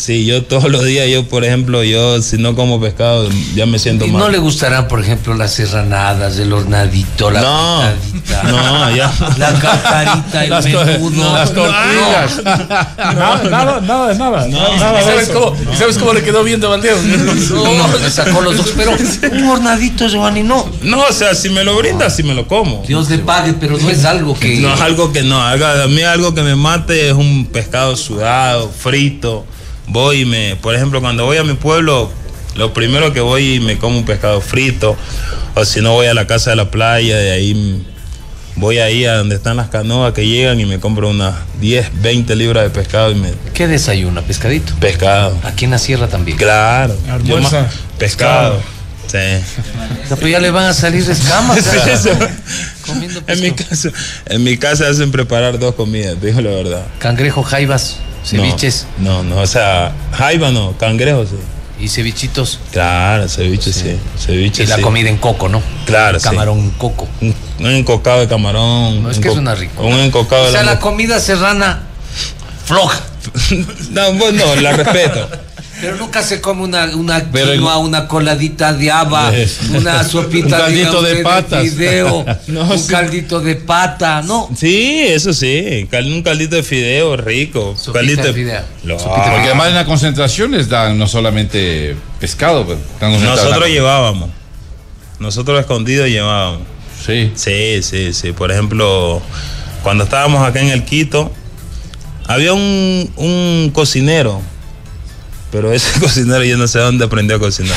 S5: Sí, yo todos los días, yo por ejemplo, yo si no como pescado, ya me siento
S1: ¿Y
S5: mal.
S1: no le gustarán, por ejemplo, las serranadas, el hornadito, la
S5: No,
S1: picadita,
S5: no, ya.
S1: la cacarita, el
S3: Las to-
S1: menudo?
S3: las tortillas.
S4: Nada, nada, nada de nada.
S5: No,
S4: nada
S6: ¿Y
S4: de
S6: sabes
S4: eso.
S6: cómo, ¿y sabes cómo le quedó viendo a Valdeo?
S1: No, le sacó los ojos, pero un hornadito, Giovanni, no.
S5: No, o sea, si me lo brinda, si me lo como.
S1: Dios le pague, pero no es algo que...
S5: No es algo que no, algo- a mí algo que me mate es un pescado sudado, frito. Voy y me, por ejemplo, cuando voy a mi pueblo, lo primero que voy y me como un pescado frito, o si no voy a la casa de la playa, de ahí voy ahí a donde están las canoas que llegan y me compro unas diez, veinte libras de pescado y me...
S1: ¿Qué desayuna? ¿Pescadito?
S5: Pescado.
S1: Aquí en la sierra también.
S5: Claro. Yo
S4: Almuerza.
S5: más- pescado. Sí.
S1: O sea, pues ya le van a salir escamas.
S5: Sí,
S1: ¿verdad?
S5: eso.
S1: Comiendo
S5: En mi
S1: pescado.
S5: casa, en mi casa hacen preparar dos comidas, te digo la verdad.
S1: Cangrejo, jaivas, ceviches
S5: No, no, no, o sea, jaiba no, cangrejo sí.
S1: y cevichitos.
S5: Claro, ceviche sí, ceviche
S1: Y la
S5: sí.
S1: comida en coco, ¿no?
S5: Claro, sí.
S1: Camarón en coco.
S5: Un, un encocado de camarón.
S1: No, es
S5: un
S1: que
S5: co-
S1: suena rico.
S5: Un encocado
S1: O
S5: de
S1: sea, la
S5: lango-
S1: comida serrana floja.
S5: No, bueno, la respeto.
S1: Pero nunca se come una, una
S3: Pero
S1: quinoa, una coladita de haba,
S3: Es-
S1: una sopita
S3: Un caldito
S1: diga
S3: de
S1: usted,
S3: patas.
S1: fideo,
S5: No,
S1: un
S5: sí.
S1: caldito de pata, ¿no?
S5: Sí, eso sí, cal- un caldito de fideo rico.
S1: Sopita
S5: caldito
S1: de fideo.
S5: Lo-
S1: Sopita de
S3: Porque además en las concentraciones dan no solamente pescado, pues, dan concentrado
S5: Nosotros
S3: la-
S5: llevábamos. Nosotros escondidos llevábamos.
S3: Sí.
S5: Sí, sí, sí. Por ejemplo, cuando estábamos acá en el Quito, había un, un cocinero, pero ese cocinero yo no sé dónde aprendió a cocinar.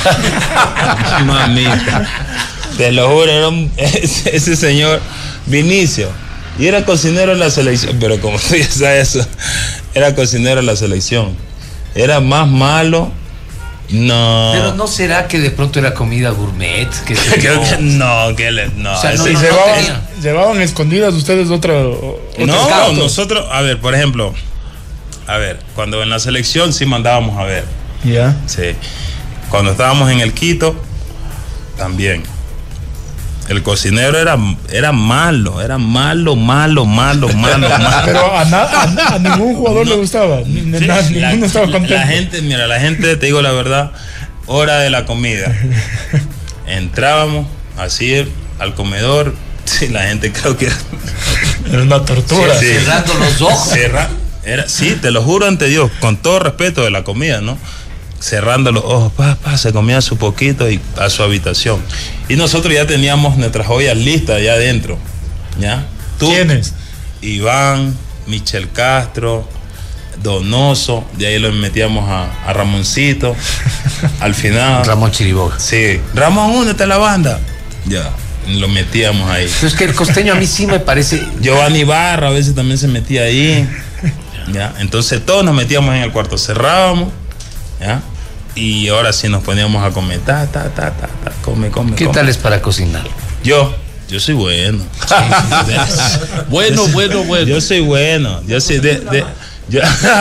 S5: Mamita. Te lo juro, era un- ese, ese señor Vinicio. Y era cocinero en la selección, pero como tú ya sabes eso, era cocinero en la selección. Era más malo. No.
S1: Pero no será que de pronto era comida gourmet, que se-
S5: Creo que no, que le, no.
S1: O sea, no,
S5: ese-
S4: Y
S1: no,
S4: llevaban,
S1: tenía.
S4: llevaban escondidas ustedes otra. otro
S5: No,
S4: pescado.
S5: nosotros, a ver, por ejemplo, a ver, cuando en la selección sí mandábamos a ver,
S4: Ya.
S5: sí. Cuando estábamos en el Quito, también. El cocinero era, era malo, era malo, malo, malo, malo, malo.
S4: Pero a, na- a- a ningún jugador le gustaba. Ni- ni-
S5: Sí,
S4: na-
S5: la,
S4: ninguno estaba
S5: la-
S4: contento.
S5: la gente, mira, la gente, te digo la verdad, hora de la comida. Entrábamos así al comedor, sí, la gente creo que
S4: Era una tortura.
S5: Sí, sí.
S1: cerrando los ojos.
S5: Cerra- era, sí, te lo juro ante Dios, con todo respeto de la comida, ¿no? Cerrando los ojos, pa, pa, se comía su poquito y a su habitación. Y nosotros ya teníamos nuestras ollas listas allá adentro, ¿ya? Tú,
S4: ¿Quiénes?
S5: Iván, Michel Castro, Donoso, de ahí lo metíamos a, a Ramoncito, al final.
S1: Ramón Chiriboga.
S5: Sí, Ramón, únete a la banda. Ya, lo metíamos ahí.
S1: Pero es que el costeño a mí sí me parece.
S5: Giovanni Barra a veces también se metía ahí. ¿Ya? Entonces todos nos metíamos en el cuarto, cerrábamos, ¿ya? Y ahora sí nos poníamos a comer, ta, ta, ta, ta, ta, come, come,
S1: ¿Qué
S5: come.
S1: tal es para cocinar?
S5: Yo, yo soy bueno.
S3: Bueno, bueno, bueno.
S5: Yo soy bueno. Yo soy de. de- yo-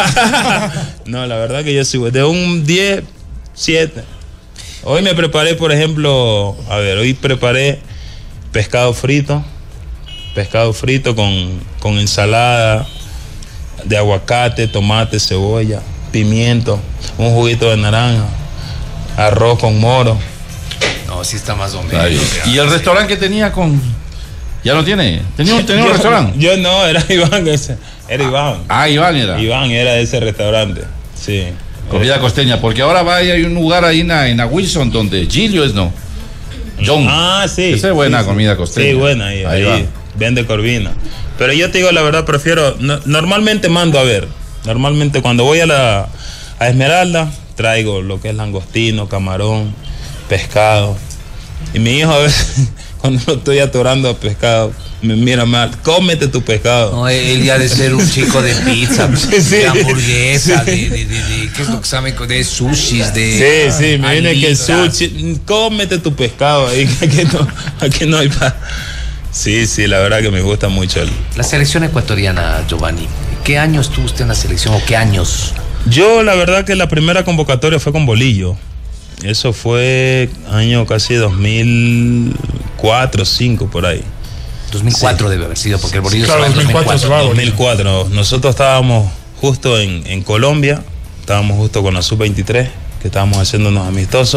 S5: no, la verdad que yo soy bueno. De un diez, siete. Hoy me preparé, por ejemplo, a ver, hoy preparé pescado frito. Pescado frito con, con ensalada de aguacate, tomate, cebolla, pimiento, un juguito de naranja, arroz con moro.
S1: No, sí está más o
S3: Está
S1: menos.
S3: bien. ¿Y el restaurante que tenía con...? ¿Ya no tiene? ¿Tenía un, tenía un
S5: Yo-
S3: restaurante?
S5: Yo no, era Iván ese. Era Iván.
S3: Ah, Iván era.
S5: Iván era de ese restaurante. Sí.
S3: Comida costeña. Porque ahora va y hay un lugar ahí en, la- en la Wilson donde Gilio es, ¿no? John.
S5: Ah, sí.
S3: Esa es buena
S5: sí, sí.
S3: comida costeña.
S5: Sí, buena. Ahí,
S3: Ahí
S5: ahí
S3: va.
S5: vende corvina. Pero yo te digo la verdad, prefiero. no- normalmente mando a ver. Normalmente cuando voy a la a Esmeralda, traigo lo que es langostino, camarón, pescado. Y mi hijo a veces, cuando lo estoy atorando a pescado, me mira mal. Cómete tu pescado.
S1: No, él ya de ser un chico de pizza,
S5: Sí, sí.
S1: de hamburguesa,
S5: Sí.
S1: de, de, de, de- ¿qué es lo que saben? De sushis, de.
S5: Sí, sí, me viene que el
S1: alitas.
S5: sushi, cómete tu pescado ahí, que aquí no, aquí no hay pa. Sí, sí, la verdad que me gusta mucho el.
S1: La selección ecuatoriana, Giovanni. ¿Qué año estuvo usted en la selección o qué años?
S5: Yo la verdad que la primera convocatoria fue con Bolillo. Eso fue año casi dos mil cuatro, dos mil cinco por ahí.
S1: dos mil cuatro debe haber sido, porque el Bolillo
S4: Claro,
S1: se va en
S4: dos mil cuatro se va.
S5: dos mil cuatro. Nosotros estábamos justo en, en Colombia, estábamos justo con la sub veintitrés, que estábamos haciendo unos amistosos,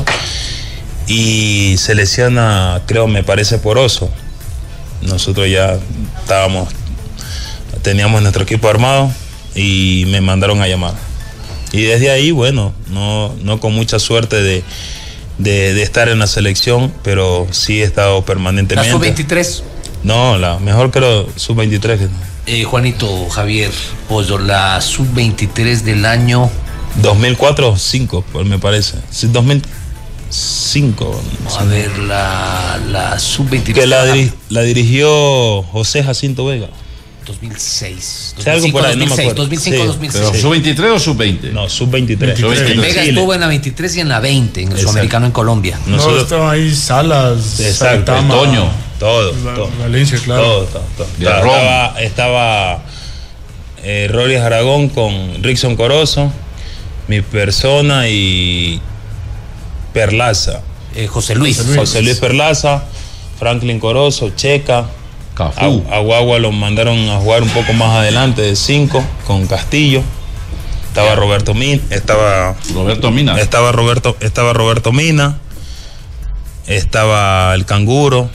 S5: y se lesiona, creo, me parece Poroso. Nosotros ya estábamos, teníamos nuestro equipo armado y me mandaron a llamar. Y desde ahí, bueno, no, no con mucha suerte de, de, de estar en la selección, pero sí he estado permanentemente.
S1: ¿La sub veintitrés?
S5: No, la mejor creo sub veintitrés.
S1: Eh, Juanito Javier Pollo, la sub veintitrés del año
S5: dos mil cuatro o cinco, me parece. Sí, dos mil cinco.
S1: A ver, la, la sub veintitrés.
S5: Que la, diri la dirigió José Jacinto Vega.
S1: dos mil seis.
S5: dos mil cinco, dos mil seis,
S1: dos mil cinco, dos mil seis.
S3: ¿Pero sub veintitrés o sub veinte?
S5: No, sub veintitrés.
S1: Vega estuvo en la veintitrés y en la veinte, en el Sudamericano en Colombia.
S4: Nosotros no, estaban ahí Salas,
S5: exacto,
S4: Saitama,
S5: Toño, todo,
S4: la,
S5: todo.
S4: Valencia, claro.
S5: Todo, todo, todo. Estaba, estaba eh, Rory Aragón con Rickson Corozo, mi persona y Perlaza.
S1: Eh, José Luis.
S5: José Luis. José Luis Perlaza, Franklin Corozo, Checa.
S3: Cafú.
S5: A, a Guagua lo mandaron a jugar un poco más adelante de cinco con Castillo. Estaba Roberto Mina, estaba
S3: Roberto Mina.
S5: Estaba Roberto, estaba Roberto Mina. Estaba el Canguro.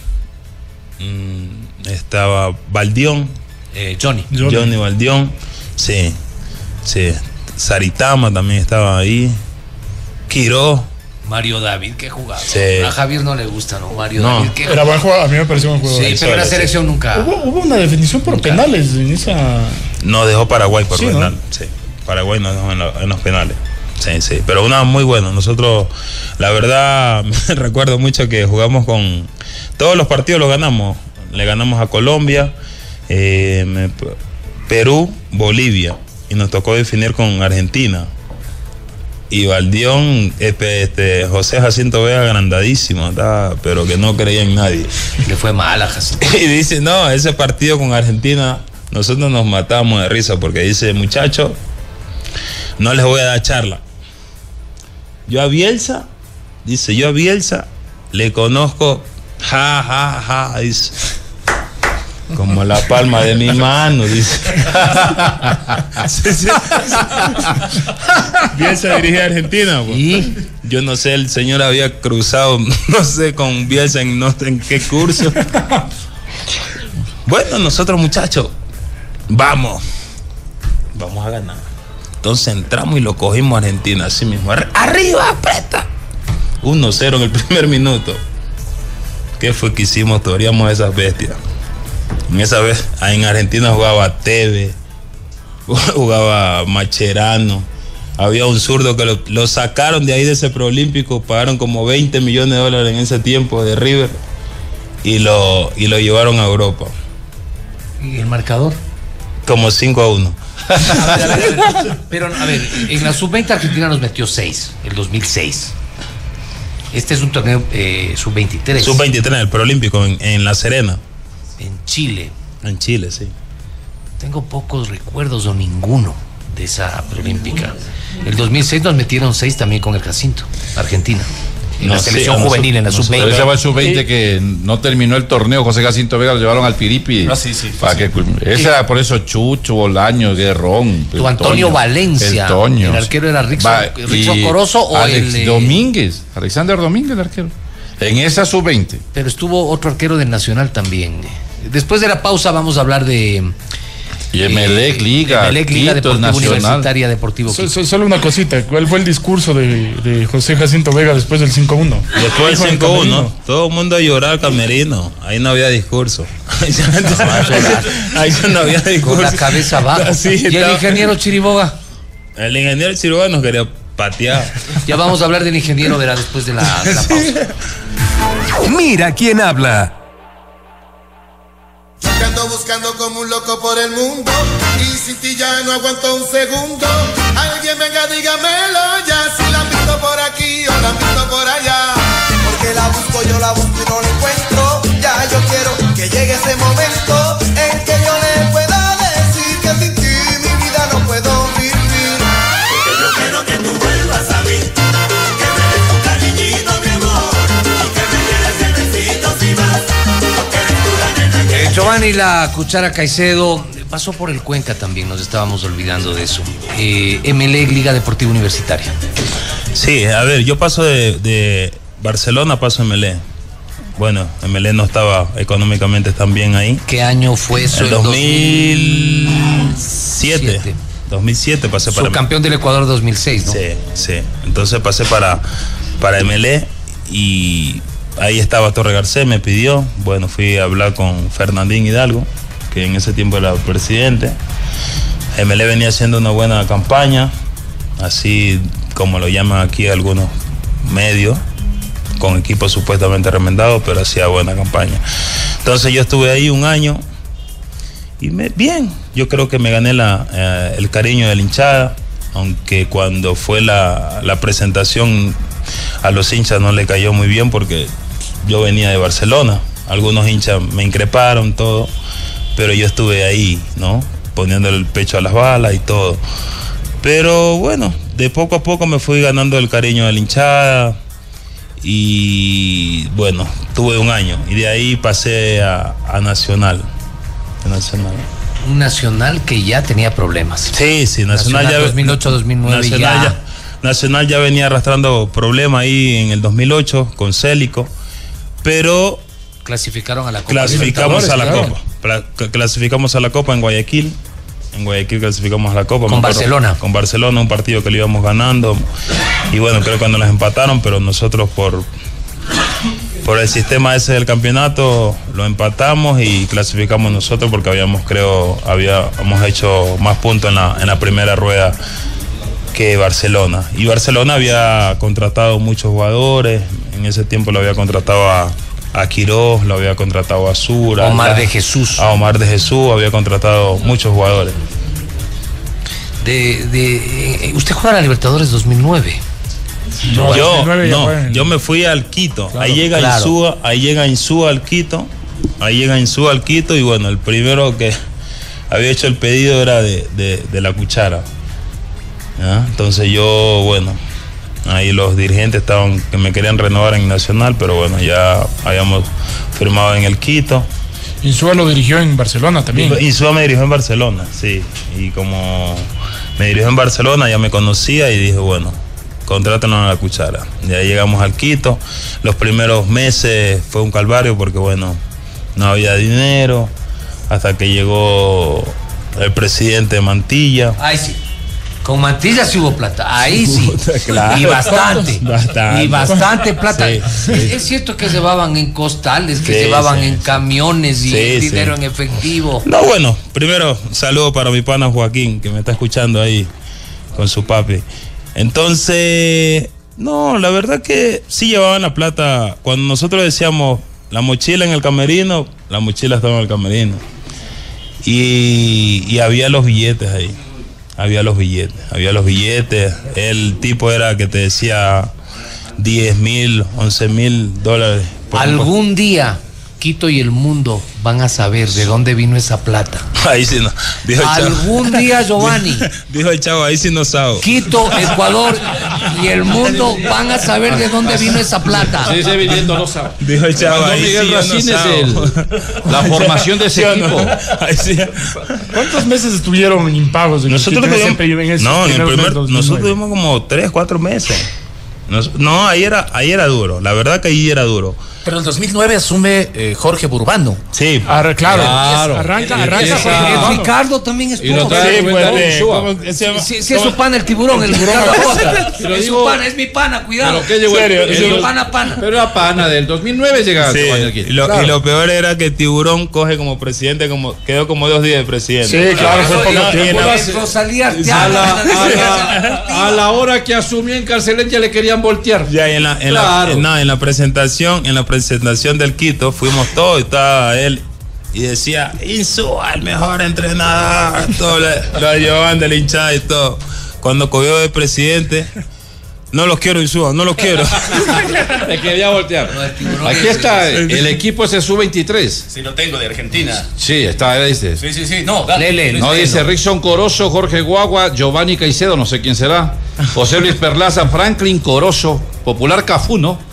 S5: Mmm, estaba Baldión.
S1: Eh, Johnny.
S5: Johnny. Johnny Baldión. Sí. Sí. Saritama también estaba ahí. Quiró.
S1: Mario David, qué jugador.
S5: Sí.
S1: A Javier no le gusta, ¿no? Mario
S5: no.
S1: David, qué
S4: Era buen jugador, a mí me pareció buen jugador.
S1: Sí, pero en la selección nunca.
S4: Hubo, hubo una definición por nunca. penales en esa.
S5: No dejó Paraguay por
S4: sí,
S5: penal.
S4: ¿no?
S5: Sí. Paraguay nos dejó en, lo, en los penales. Sí, sí. Pero una muy buena. Nosotros, la verdad, me recuerdo mucho que jugamos con. Todos los partidos los ganamos. Le ganamos a Colombia, eh, me, Perú, Bolivia. Y nos tocó definir con Argentina. Y Baldión, este, José Jacinto Vega, agrandadísimo, estaba, pero que no creía en nadie.
S1: Le fue mal a Jacinto.
S5: Y dice, no, ese partido con Argentina, nosotros nos matamos de risa porque dice, muchachos, no les voy a dar charla. Yo a Bielsa, dice, yo a Bielsa le conozco, ja, ja, ja, dice, como la palma de mi mano, dice. Sí, sí. Bielsa dirigía a Argentina, pues. ¿Y? Yo no sé, el señor había cruzado, no sé, con Bielsa en no sé en qué curso. Bueno, nosotros, muchachos, vamos, vamos a ganar. Entonces entramos y lo cogimos a Argentina, así mismo. ¡Arriba, aprieta! uno cero en el primer minuto. ¿Qué fue que hicimos? Toreamos a esas bestias. En esa vez, en Argentina jugaba Tevez, jugaba Macherano. Había un zurdo que lo, lo sacaron de ahí de ese preolímpico, pagaron como veinte millones de dólares en ese tiempo de River y lo, y lo llevaron a Europa.
S1: ¿Y el marcador?
S5: Como cinco a uno.
S1: A ver, a ver, a ver. Pero, a ver, en la sub veinte Argentina nos metió seis, el dos mil seis. Este es un torneo eh, sub veintitrés.
S5: sub veintitrés, el preolímpico en, en La Serena.
S1: En Chile.
S5: En Chile, sí.
S1: Tengo pocos recuerdos o ninguno de esa preolímpica. El dos mil seis nos metieron seis también con el Jacinto, Argentina. En no, la selección sí, juvenil, en la sub veinte.
S3: Ese fue el sub veinte que no terminó el torneo. José Jacinto Vega lo llevaron al Piripi.
S6: Ah, sí, sí.
S3: Para
S6: sí.
S3: Que, ese era por eso Chucho, Bolaño, Guerrón.
S1: Tu Antonio Toño, Valencia.
S3: El Toño.
S1: El arquero era Rickson Corozo o
S3: Alex
S1: el.
S3: Domínguez. Alexander Domínguez, el arquero. En esa sub veinte.
S1: Pero estuvo otro arquero del Nacional también. Después de la pausa vamos a hablar de.
S3: Y Emelec Liga,
S1: Emelec Liga Deportiva Universitaria Deportivo.
S4: So, so, solo una cosita, ¿cuál fue el discurso de, de José Jacinto Vega después del cinco uno?
S5: Después del cinco uno, todo el mundo a llorar camerino, ahí no había discurso. Ahí no, no había discurso.
S1: Con la cabeza baja. Sí, ¿y estaba... el ingeniero Chiriboga?
S5: El ingeniero Chiriboga nos quería patear.
S1: Ya vamos a hablar del ingeniero de la, después de la, de la pausa.
S7: Mira quién habla.
S9: Ando buscando como un loco por el mundo y sin ti ya no aguanto un segundo. Alguien venga, dígamelo ya, si la han visto por aquí o la han visto por allá. Porque la busco, yo la busco y no la encuentro. Ya yo quiero que llegue ese momento en que yo le pueda decir que sin ti mi vida no puedo vivir. Porque yo quiero que tú vuelvas a mí, que me des un cariñito, mi amor, y que me lleves de besitos y más.
S1: Giovanni La Cuchara Caicedo, pasó por el Cuenca también, nos estábamos olvidando de eso. Eh, M L E, Liga Deportiva Universitaria.
S5: Sí, a ver, yo paso de, de Barcelona, paso a M L E. Bueno, M L E no estaba económicamente tan bien ahí.
S1: ¿Qué año fue eso?
S5: El dos mil siete. dos mil siete pasé para...
S1: Subcampeón del Ecuador dos mil seis, ¿no?
S5: Sí, sí. Entonces pasé para, para M L E y ahí estaba Torre Garcés, me pidió. Bueno, fui a hablar con Fernandín Hidalgo, que en ese tiempo era presidente. M L E venía haciendo una buena campaña, así como lo llaman aquí algunos medios, con equipos supuestamente remendados, pero hacía buena campaña. Entonces yo estuve ahí un año y me, bien, yo creo que me gané la, eh, el cariño de la hinchada, aunque cuando fue la, la presentación a los hinchas no le cayó muy bien porque yo venía de Barcelona. Algunos hinchas me increparon, todo, pero yo estuve ahí, ¿no? Poniéndole el pecho a las balas y todo. Pero bueno, de poco a poco me fui ganando el cariño de la hinchada y bueno, tuve un año y de ahí pasé a, a Nacional. A Nacional.
S1: Un Nacional que ya tenía problemas.
S5: Sí, sí, Nacional, Nacional ya...
S1: dos mil ocho dos mil nueve
S5: Nacional ya... ya Nacional ya venía arrastrando problemas ahí en el dos mil ocho con Célico, pero...
S1: Clasificaron a la Copa.
S5: Clasificamos a la
S1: claro.
S5: Copa. Clasificamos a la Copa en Guayaquil. En Guayaquil clasificamos a la Copa.
S1: Con Barcelona.
S5: Con Barcelona, un partido que le íbamos ganando. Y bueno, creo que cuando nos empataron, pero nosotros por, por el sistema ese del campeonato lo empatamos y clasificamos nosotros porque habíamos, creo, habíamos hecho más puntos en la, en la primera rueda que Barcelona. Y Barcelona había contratado muchos jugadores. En ese tiempo lo había contratado a... a Quiroz, lo había contratado a Sura,
S1: Omar a, de Jesús.
S5: A Omar de Jesús, había contratado muchos jugadores.
S1: De, de, eh, ¿Usted juega a la Libertadores dos mil nueve?
S5: No, yo, no, yo me fui al Quito. Claro, ahí llega claro. Insúa, ahí llega Insúa al Quito, ahí llega Insúa al Quito y bueno, el primero que había hecho el pedido era de, de, de la cuchara. ¿Ya? Entonces yo, bueno, ahí los dirigentes estaban que me querían renovar en Nacional, pero bueno, ya habíamos firmado en el Quito.
S4: Insúa lo dirigió en Barcelona también.
S5: Insúa me dirigió en Barcelona, sí. Y como me dirigió en Barcelona, ya me conocía y dije, bueno, contrátanos a la cuchara. Y ahí llegamos al Quito. Los primeros meses fue un calvario porque, bueno, no había dinero. Hasta que llegó el presidente Mantilla.
S1: Ay, sí. Con Mantilla sí hubo plata, ahí sí. Claro. Y bastante. bastante. Y bastante plata. Sí, sí. Es, es cierto que llevaban en costales, que sí, llevaban sí, en camiones y sí, dinero sí. en efectivo.
S5: No, bueno, primero saludo para mi pana Joaquín, que me está escuchando ahí con su papi. Entonces, no, la verdad que sí llevaban la plata. Cuando nosotros decíamos la mochila en el camerino, la mochila estaba en el camerino. Y, y había los billetes ahí. Había los billetes, había los billetes. El tipo era que te decía diez mil, once mil dólares.
S1: Algún día Quito y el mundo van a saber de dónde vino esa plata.
S5: Ahí sí no. Dijo
S1: Algún día, Giovanni.
S5: Dijo el chavo, ahí sí no sabe.
S1: Quito, Ecuador y el mundo van a saber de dónde vino esa plata.
S3: Sí, sí, viniendo no sabe.
S5: Dijo el chavo, ahí
S3: Miguel
S5: sí
S3: Racines
S5: no sabe.
S3: El, la formación de ese equipo.
S5: No? Ahí sí.
S4: ¿Cuántos meses estuvieron impagos? En
S5: nosotros tuvimos,
S4: en ese
S5: no, en el primer, nosotros tuvimos como tres, cuatro meses. Nos, no, ahí era, ahí era duro. La verdad que ahí era duro.
S6: Pero en dos mil nueve asume eh, Jorge Burbano.
S5: Sí,
S4: Ar claro, claro. Arranca, arranca.
S1: Esa, el Ricardo también estuvo.
S3: Y lo trae sí,
S1: pues, sí, sí, sí, es su pana el tiburón, el tiburón. Es digo, su pana, es mi pana, cuidado.
S3: Pero ¿qué llegó?
S1: Serio, es mi pana, pana.
S3: Pero era pana del dos mil nueve llegaba.
S5: Sí, y, lo, claro. y lo peor era que Tiburón coge como presidente, como quedó como dos días de presidente.
S4: Sí, claro, fue poco tiempo.
S1: A
S3: la, a la hora que asumió en Carcelén ya le querían voltear.
S5: Ya en la, en,
S3: claro.
S5: la, en, no, en la presentación, en la presentación del Quito, fuimos todos y estaba él y decía, Insúa, el mejor entrenador, todo lo, lo llevaban de la hinchada y todo. Cuando cogió de presidente, no los quiero, Insúa, no los quiero.
S3: Le quería voltear. Aquí está el equipo ese sub veintitrés.
S6: Sí, lo tengo de Argentina.
S3: Sí, está, ahí dice.
S6: Sí, sí, sí, no, dale.
S1: Lele,
S3: no, dice Rickson Corozo, Jorge Guagua, Giovanni Caicedo, no sé quién será, José Luis Perlaza, Franklin Corozo, Popular Cafú, ¿no?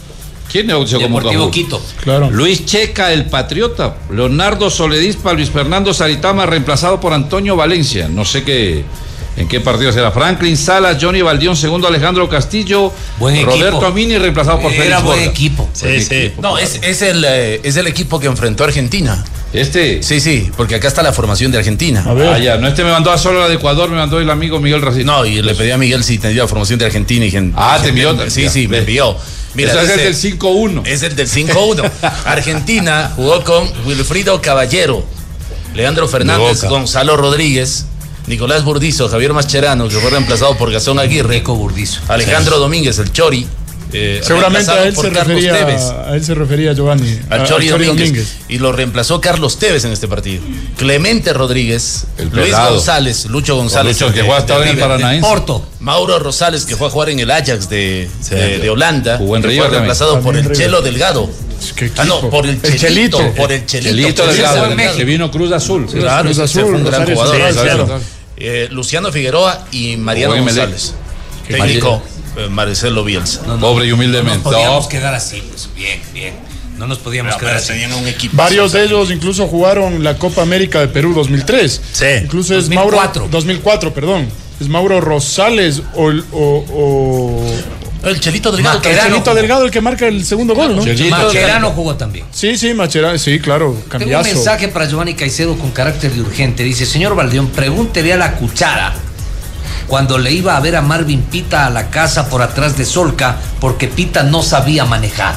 S3: ¿Quién negoció como
S1: Deportivo Quito.
S4: Claro.
S3: Luis Checa, el Patriota. Leonardo Soledispa, Luis Fernando Saritama, reemplazado por Antonio Valencia. No sé qué, en qué partido será. Franklin Salas, Johnny Valdión, segundo Alejandro Castillo.
S1: Buen
S3: Roberto
S1: equipo.
S3: Amini, reemplazado por
S1: Era
S3: Félix
S1: buen
S3: Borja.
S1: equipo.
S6: Sí,
S3: Buen
S6: sí.
S3: equipo,
S6: No,
S3: claro.
S6: es, es, el, eh, es el equipo que enfrentó a Argentina.
S3: Este.
S6: Sí, sí, porque acá está la formación de Argentina.
S4: A ver.
S3: Ah, ya, no, este me mandó a solo la de Ecuador, me mandó el amigo Miguel Racito.
S6: No, y le pedí a Miguel si tenía la formación de Argentina y gente.
S3: Ah, te envió.
S6: Sí,
S3: Ya,
S6: sí, me
S3: ve.
S6: envió. Mira,
S3: Ese es el
S6: dice-
S3: del cinco uno.
S6: Es el del cinco uno. Argentina jugó con Wilfrido Caballero, Leandro Fernández,
S5: Boca.
S6: Gonzalo Rodríguez, Nicolás Burdizo, Javier Mascherano, que fue reemplazado por Gastón Aguirre,
S1: Rico Burdizo.
S6: Alejandro Domínguez, el Chori. eh,
S4: Seguramente a
S6: reemplazado
S4: él,
S6: por
S4: se
S6: Carlos
S4: refería,
S6: Tevez.
S4: a él se refería Giovanni.
S6: Al
S4: a-
S6: Chori,
S4: a
S6: Domínguez. Y lo reemplazó Carlos Tevez en este partido. Clemente Rodríguez,
S3: El
S6: Luis
S3: pelado.
S6: González, Lucho González.
S3: Lucho, que
S6: de-
S3: juega hasta
S6: de
S3: ahora en el
S6: River, de
S3: Paranaense.
S6: Porto. Mauro Rosales, que fue a jugar en el Ajax de, de, de Holanda.
S3: Jugó en
S6: que
S3: River
S6: fue
S3: también.
S6: reemplazado por
S4: También
S6: el
S4: River.
S6: Chelo Delgado.
S4: ¿Qué
S6: Ah, no,
S4: equipo?
S6: por el
S4: El
S6: Chelito.
S4: Chelito.
S6: Por el Chelito.
S3: Chelito
S6: Ese
S3: Delgado,
S6: fue en México.
S3: que vino Cruz Azul.
S6: Claro,
S4: Cruz
S6: ese
S4: Azul,
S6: fue un gran
S4: Rosario
S6: jugador.
S4: Central,
S6: Rosario.
S4: claro.
S6: Eh, Luciano Figueroa y Mariano
S3: Jugó en Emelec.
S6: González. Técnico eh, Marcelo Bielsa.
S1: No, no,
S3: Pobre y
S1: no
S3: humildemente.
S1: nos podíamos
S3: No.
S1: quedar así, pues bien, bien. No nos podíamos
S6: Pero,
S1: quedar
S6: pero
S1: así.
S6: tenían un equipo.
S4: Varios de ellos incluso jugaron la Copa América de Perú dos mil tres.
S5: Sí.
S4: Incluso es
S1: dos mil cuatro.
S4: Mauro. dos mil cuatro, perdón. Es Mauro Rosales o. o, o
S6: El Chelito Delgado.
S1: Maquerano.
S6: también.
S4: Chelito Delgado, el que marca el segundo gol, ¿no?
S3: Chelito,
S1: Mascherano jugó también.
S4: Sí, sí, Machera, sí, claro,
S1: Tengo un
S4: cambiazo.
S1: mensaje para Giovanni Caicedo con carácter de urgente. Dice, señor Valdeón, pregúntele a la cuchara cuando le iba a ver a Marvin Pita a la casa por atrás de Solca porque Pita no sabía manejar.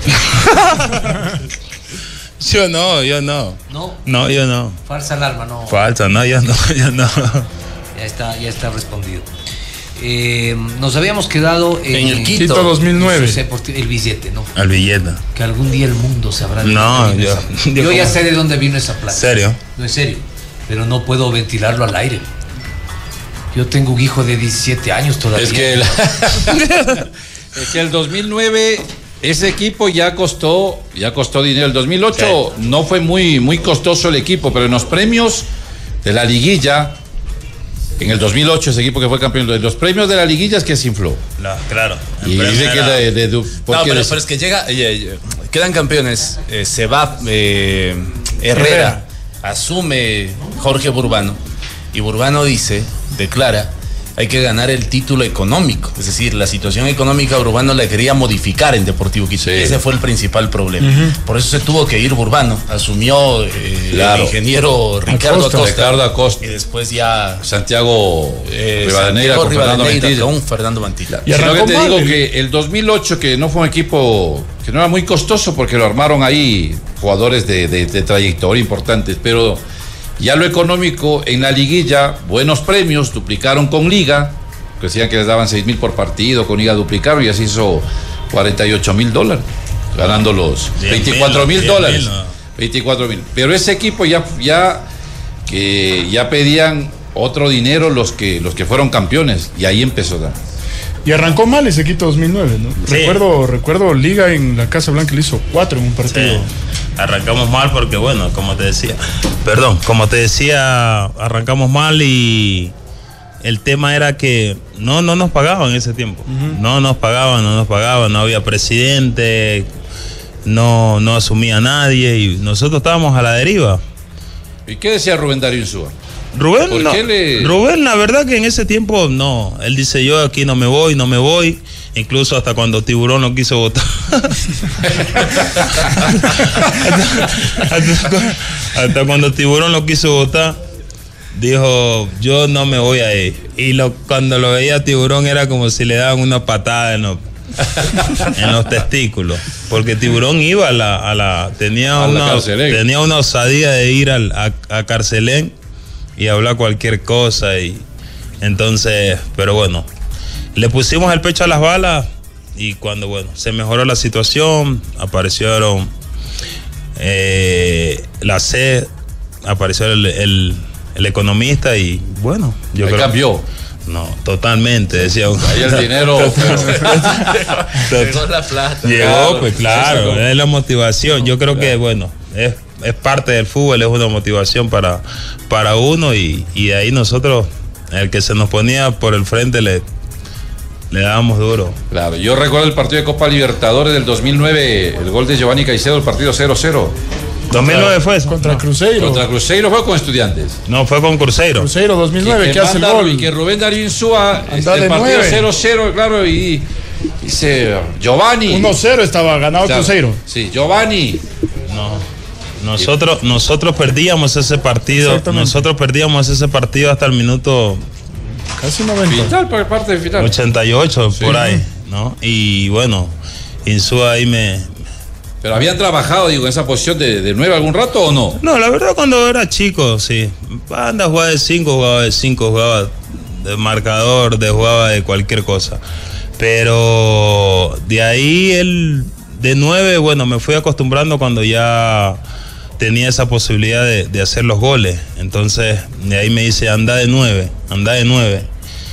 S5: Yo no, yo no.
S1: No,
S5: No, yo no.
S1: falsa alarma, no.
S5: Falta, no, yo no, yo no.
S1: Ya está, ya está respondido. Eh, nos habíamos quedado en,
S6: En el Quito.
S4: Quito dos mil nueve.
S1: José Porti- el billete, ¿no?
S5: Al billete.
S1: Que algún día el mundo sabrá de
S5: No,
S1: dónde vino
S5: yo-
S1: esa-
S5: yo
S1: yo ya
S5: como-
S1: sé de dónde vino esa plata.
S5: ¿Serio?
S1: No, en serio. Pero no puedo ventilarlo al aire. Yo tengo un hijo de diecisiete años todavía.
S3: Es que el, es que el dos mil nueve ese equipo ya costó ya costó dinero. El dos mil ocho no fue muy muy costoso el equipo, pero en los premios de la liguilla en el dos mil ocho ese equipo que fue campeón, en los premios de la liguilla es que se infló.
S5: No, claro.
S3: Y
S5: En
S3: dice que
S5: primera-
S3: de, de- de-
S6: No,
S3: porque
S6: pero,
S3: des-
S6: pero es que llega, eh, eh, quedan campeones, eh, se va eh, Herrera,
S4: Herrera.
S6: asume Jorge Burbano y Burbano dice, declara, hay que ganar el título económico, es decir, la situación económica Burbano la quería modificar en Deportivo Quito,
S3: Sí.
S6: ese fue el principal problema, por eso se tuvo que ir Burbano, asumió eh,
S3: Claro.
S6: el ingeniero Ricardo
S4: Acosta.
S6: Acosta,
S3: Ricardo Acosta,
S6: y después ya
S3: Santiago
S6: eh,
S3: Rivadeneira
S6: Santiago
S3: con Fernando
S6: Rivadeneira
S3: Ventilla.
S6: con Fernando Mantilla.
S4: Y
S3: Sino que
S4: arrancó
S3: te
S4: mal
S3: digo
S4: el-
S3: que el dos mil ocho, que no fue un equipo, que no era muy costoso porque lo armaron ahí jugadores de, de- de trayectoria importantes, pero ya lo económico en la liguilla, buenos premios, duplicaron con Liga, que decían que les daban seis mil por partido, con Liga duplicaron y así hizo cuarenta y ocho mil dólares, ganando los
S5: diez
S3: veinticuatro mil
S5: mil,
S3: dólares.
S5: diez mil, no.
S3: veinticuatro mil. Pero ese equipo ya, ya, que ya pedían otro dinero los que, los que fueron campeones y ahí empezó a dar.
S4: Y arrancó mal ese Quito dos mil nueve, ¿no?
S5: Sí.
S4: Recuerdo, recuerdo Liga en la Casa Blanca le hizo cuatro en un partido.
S5: Sí. Arrancamos mal porque, bueno, como te decía, perdón, como te decía, arrancamos mal y el tema era que no, no nos pagaban en ese tiempo. No nos pagaban, no nos pagaban, no había presidente, no, no asumía nadie y nosotros estábamos a la deriva.
S3: ¿Y qué decía Rubén Darío Insúa?
S5: Rubén,
S3: ¿Por
S5: no.
S3: qué le-
S5: Rubén, la verdad que en ese tiempo no. Él dice, yo aquí no me voy, no me voy. Incluso hasta cuando Tiburón lo quiso votar. hasta, hasta- hasta cuando Tiburón lo quiso votar, dijo, yo no me voy a ir. Y lo, cuando lo veía a Tiburón era como si le daban una patada en los, en los testículos. Porque Tiburón iba a la... A la tenía,
S3: A la
S5: una,
S3: Carcelén.
S5: tenía una osadía de ir al, a, a Carcelén y hablar cualquier cosa y entonces, pero bueno, le pusimos el pecho a las balas y cuando bueno, se mejoró la situación, aparecieron eh, la C, apareció el, el, el economista y bueno, yo
S3: Ahí
S5: creo
S3: cambió.
S5: no, totalmente, decía un-
S3: Ahí el dinero.
S6: Llegó la plata.
S5: Llegó,
S3: Claro,
S5: pues claro,
S3: eso.
S5: es la motivación. Yo creo que, bueno, es, es parte del fútbol, es una motivación para, para uno y, y de ahí nosotros, el que se nos ponía por el frente, le, le dábamos duro.
S3: Claro, yo recuerdo el partido de Copa Libertadores del dos mil nueve, el gol de Giovanni Caicedo, el partido cero cero.
S5: dos mil nueve fue eso.
S4: Contra Cruzeiro.
S3: Contra Cruzeiro fue con Estudiantes.
S5: No, fue con Cruzeiro.
S4: Cruzeiro dos mil nueve, que, que hace el gol.
S3: Y que Rubén Darío Insúa, el partido
S4: nueve.
S3: cero cero, claro, y dice Giovanni.
S4: uno cero estaba ganado, claro, Cruzeiro.
S3: Sí, Giovanni.
S5: No. Nosotros, nosotros perdíamos ese partido. Nosotros perdíamos ese partido hasta el minuto
S4: casi noventa.
S3: Final, por parte de final.
S5: ochenta y ocho, sí, por ahí, ¿no? Y bueno, Insúa ahí me.
S3: ¿Pero habían trabajado, digo, en esa posición de, de nueve algún rato o no?
S5: No, la verdad cuando era chico, sí. Anda, jugaba de cinco, jugaba de cinco, jugaba de marcador, de jugaba de cualquier cosa. Pero de ahí él, de nueve, bueno, me fui acostumbrando cuando ya tenía esa posibilidad de, de hacer los goles. Entonces, de ahí me dice, anda de nueve, anda de nueve.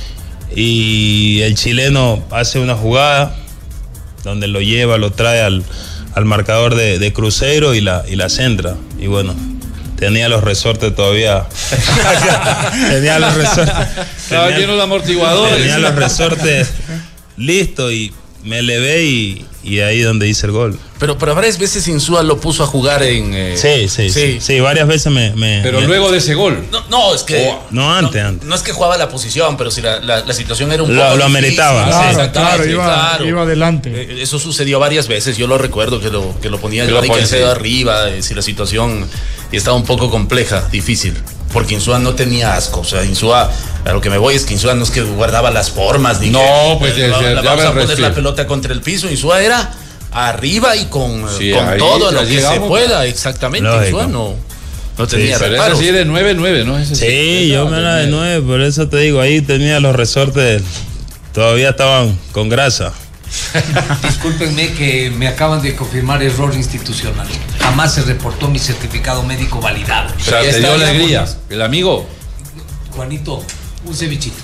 S5: Y el chileno hace una jugada donde lo lleva, lo trae al... al marcador de, de Cruzeiro y la, y la centra. Y bueno, tenía los resortes todavía. tenía los resortes.
S3: Estaba tenía, lleno de amortiguadores.
S5: Tenía los resortes listos y me elevé y, y ahí donde hice el gol.
S6: Pero, pero varias veces Insúa lo puso a jugar en... Eh...
S5: Sí, sí, sí, sí, sí, varias veces me... me
S3: pero
S5: me...
S3: luego de ese gol.
S6: No, no es que...
S5: Oh, no, antes,
S6: no,
S5: antes.
S6: No es que jugaba la posición, pero si la, la, la situación era un
S5: lo,
S6: poco
S5: lo ameritaba.
S4: Claro,
S5: sí,
S4: claro, iba, claro, iba adelante.
S6: Eh, eso sucedió varias veces, yo lo recuerdo que lo, que lo ponía
S3: Giovanni
S6: Caicedo arriba, eh, si la situación estaba un poco compleja, difícil. Porque Insúa no tenía asco, o sea, Insúa, a lo que me voy es que Insúa no es que guardaba las formas, ni
S3: no,
S6: que,
S3: pues
S6: eh,
S3: la,
S6: la,
S3: la,
S6: vamos
S3: la
S6: a poner la pelota contra el piso. Insúa era arriba y con, sí, con ahí, todo lo que llegamos, se pueda, exactamente. Lógico. Insúa no, no tenía
S3: sí,
S6: reparos.
S3: Pero ese sí de nueve nueve, ¿no? Ese
S5: sí,
S3: sí,
S5: yo me era de nueve, por eso te digo, ahí tenía los resortes, todavía estaban con grasa.
S1: Discúlpenme que me acaban de confirmar error institucional. Jamás se reportó mi certificado médico validado.
S3: O sea, te dio alegría. El amigo.
S1: Juanito, un cevichito.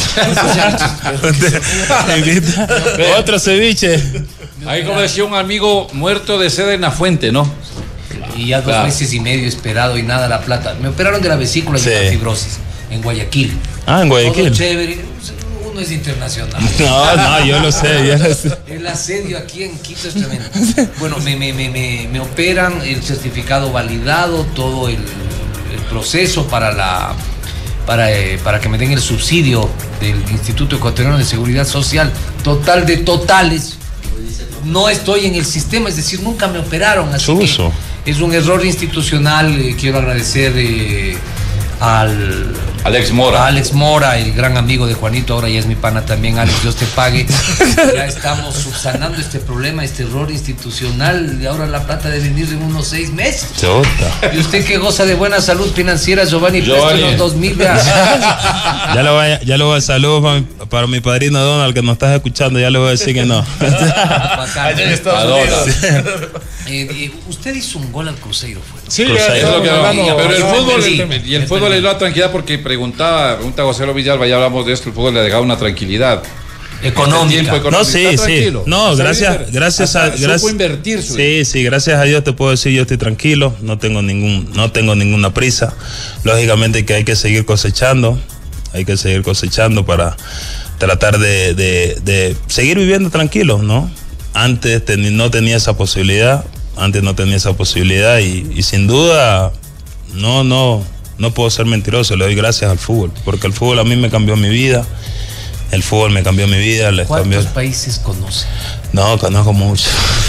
S5: Otro ceviche.
S3: Ahí como decía un amigo, muerto de sed en la fuente, ¿no?
S1: Y ya dos claro. meses y medio esperado y nada la plata. Me operaron de la vesícula sí. y de la fibrosis en Guayaquil.
S5: Ah, en Guayaquil.
S1: Todo chévere. No es internacional.
S5: No, no, yo lo sé, yo lo sé.
S1: El asedio aquí en Quito es tremendo. Bueno, me, me, me, me, me operan, el certificado validado, todo el, el proceso para la para, eh, para que me den el subsidio del Instituto Ecuatoriano de Seguridad Social, total de totales. No estoy en el sistema, es decir, nunca me operaron. Así
S5: Chuso.
S1: que es un error institucional. Eh, quiero agradecer eh, al
S3: Alex Mora.
S1: Alex Mora, el gran amigo de Juanito, ahora ya es mi pana también. Alex, Dios te pague. Ya estamos subsanando este problema, este error institucional. Y ahora la plata debe venir en unos seis meses.
S5: Chota.
S1: Y usted que goza de buena salud financiera, Giovanni,
S3: Giovanni.
S1: préstenos dos mil.
S5: Ya lo voy a, ya lo voy a saludar para, mi- para mi padrino Donald, que nos estás escuchando. Ya le voy a decir que no.
S6: Allá en Estados Unidos.
S1: Eh, eh, usted hizo un gol al Cruzeiro, fue.
S4: Sí,
S5: Cruzeiro.
S3: Es lo que hablamos.
S1: no,
S3: Pero el
S1: no,
S3: fútbol,
S1: sí.
S3: el- y el fútbol le da tranquilidad porque preguntaba, pregunta José Villalba, ya hablamos de esto, el fútbol le ha dado una tranquilidad.
S1: Económica.
S3: Tiempo económico.
S5: No, sí,
S3: Está
S5: sí.
S3: tranquilo.
S5: No,
S3: Está
S5: gracias,
S3: bien.
S5: gracias a
S3: Hasta
S5: gracias.
S3: supo invertir su
S5: Sí, sí, gracias a Dios te puedo decir, yo estoy tranquilo, no tengo ningún, no tengo ninguna prisa. Lógicamente que hay que seguir cosechando, hay que seguir cosechando para tratar de, de, de seguir viviendo tranquilo, ¿no? Antes ten- no tenía esa posibilidad, antes no tenía esa posibilidad y, y sin duda no, no, no puedo ser mentiroso, le doy gracias al fútbol, porque el fútbol a mí me cambió mi vida. El fútbol me cambió mi vida. Les
S1: ¿Cuántos
S5: cambió...
S1: países conoce?
S5: No, conozco mucho.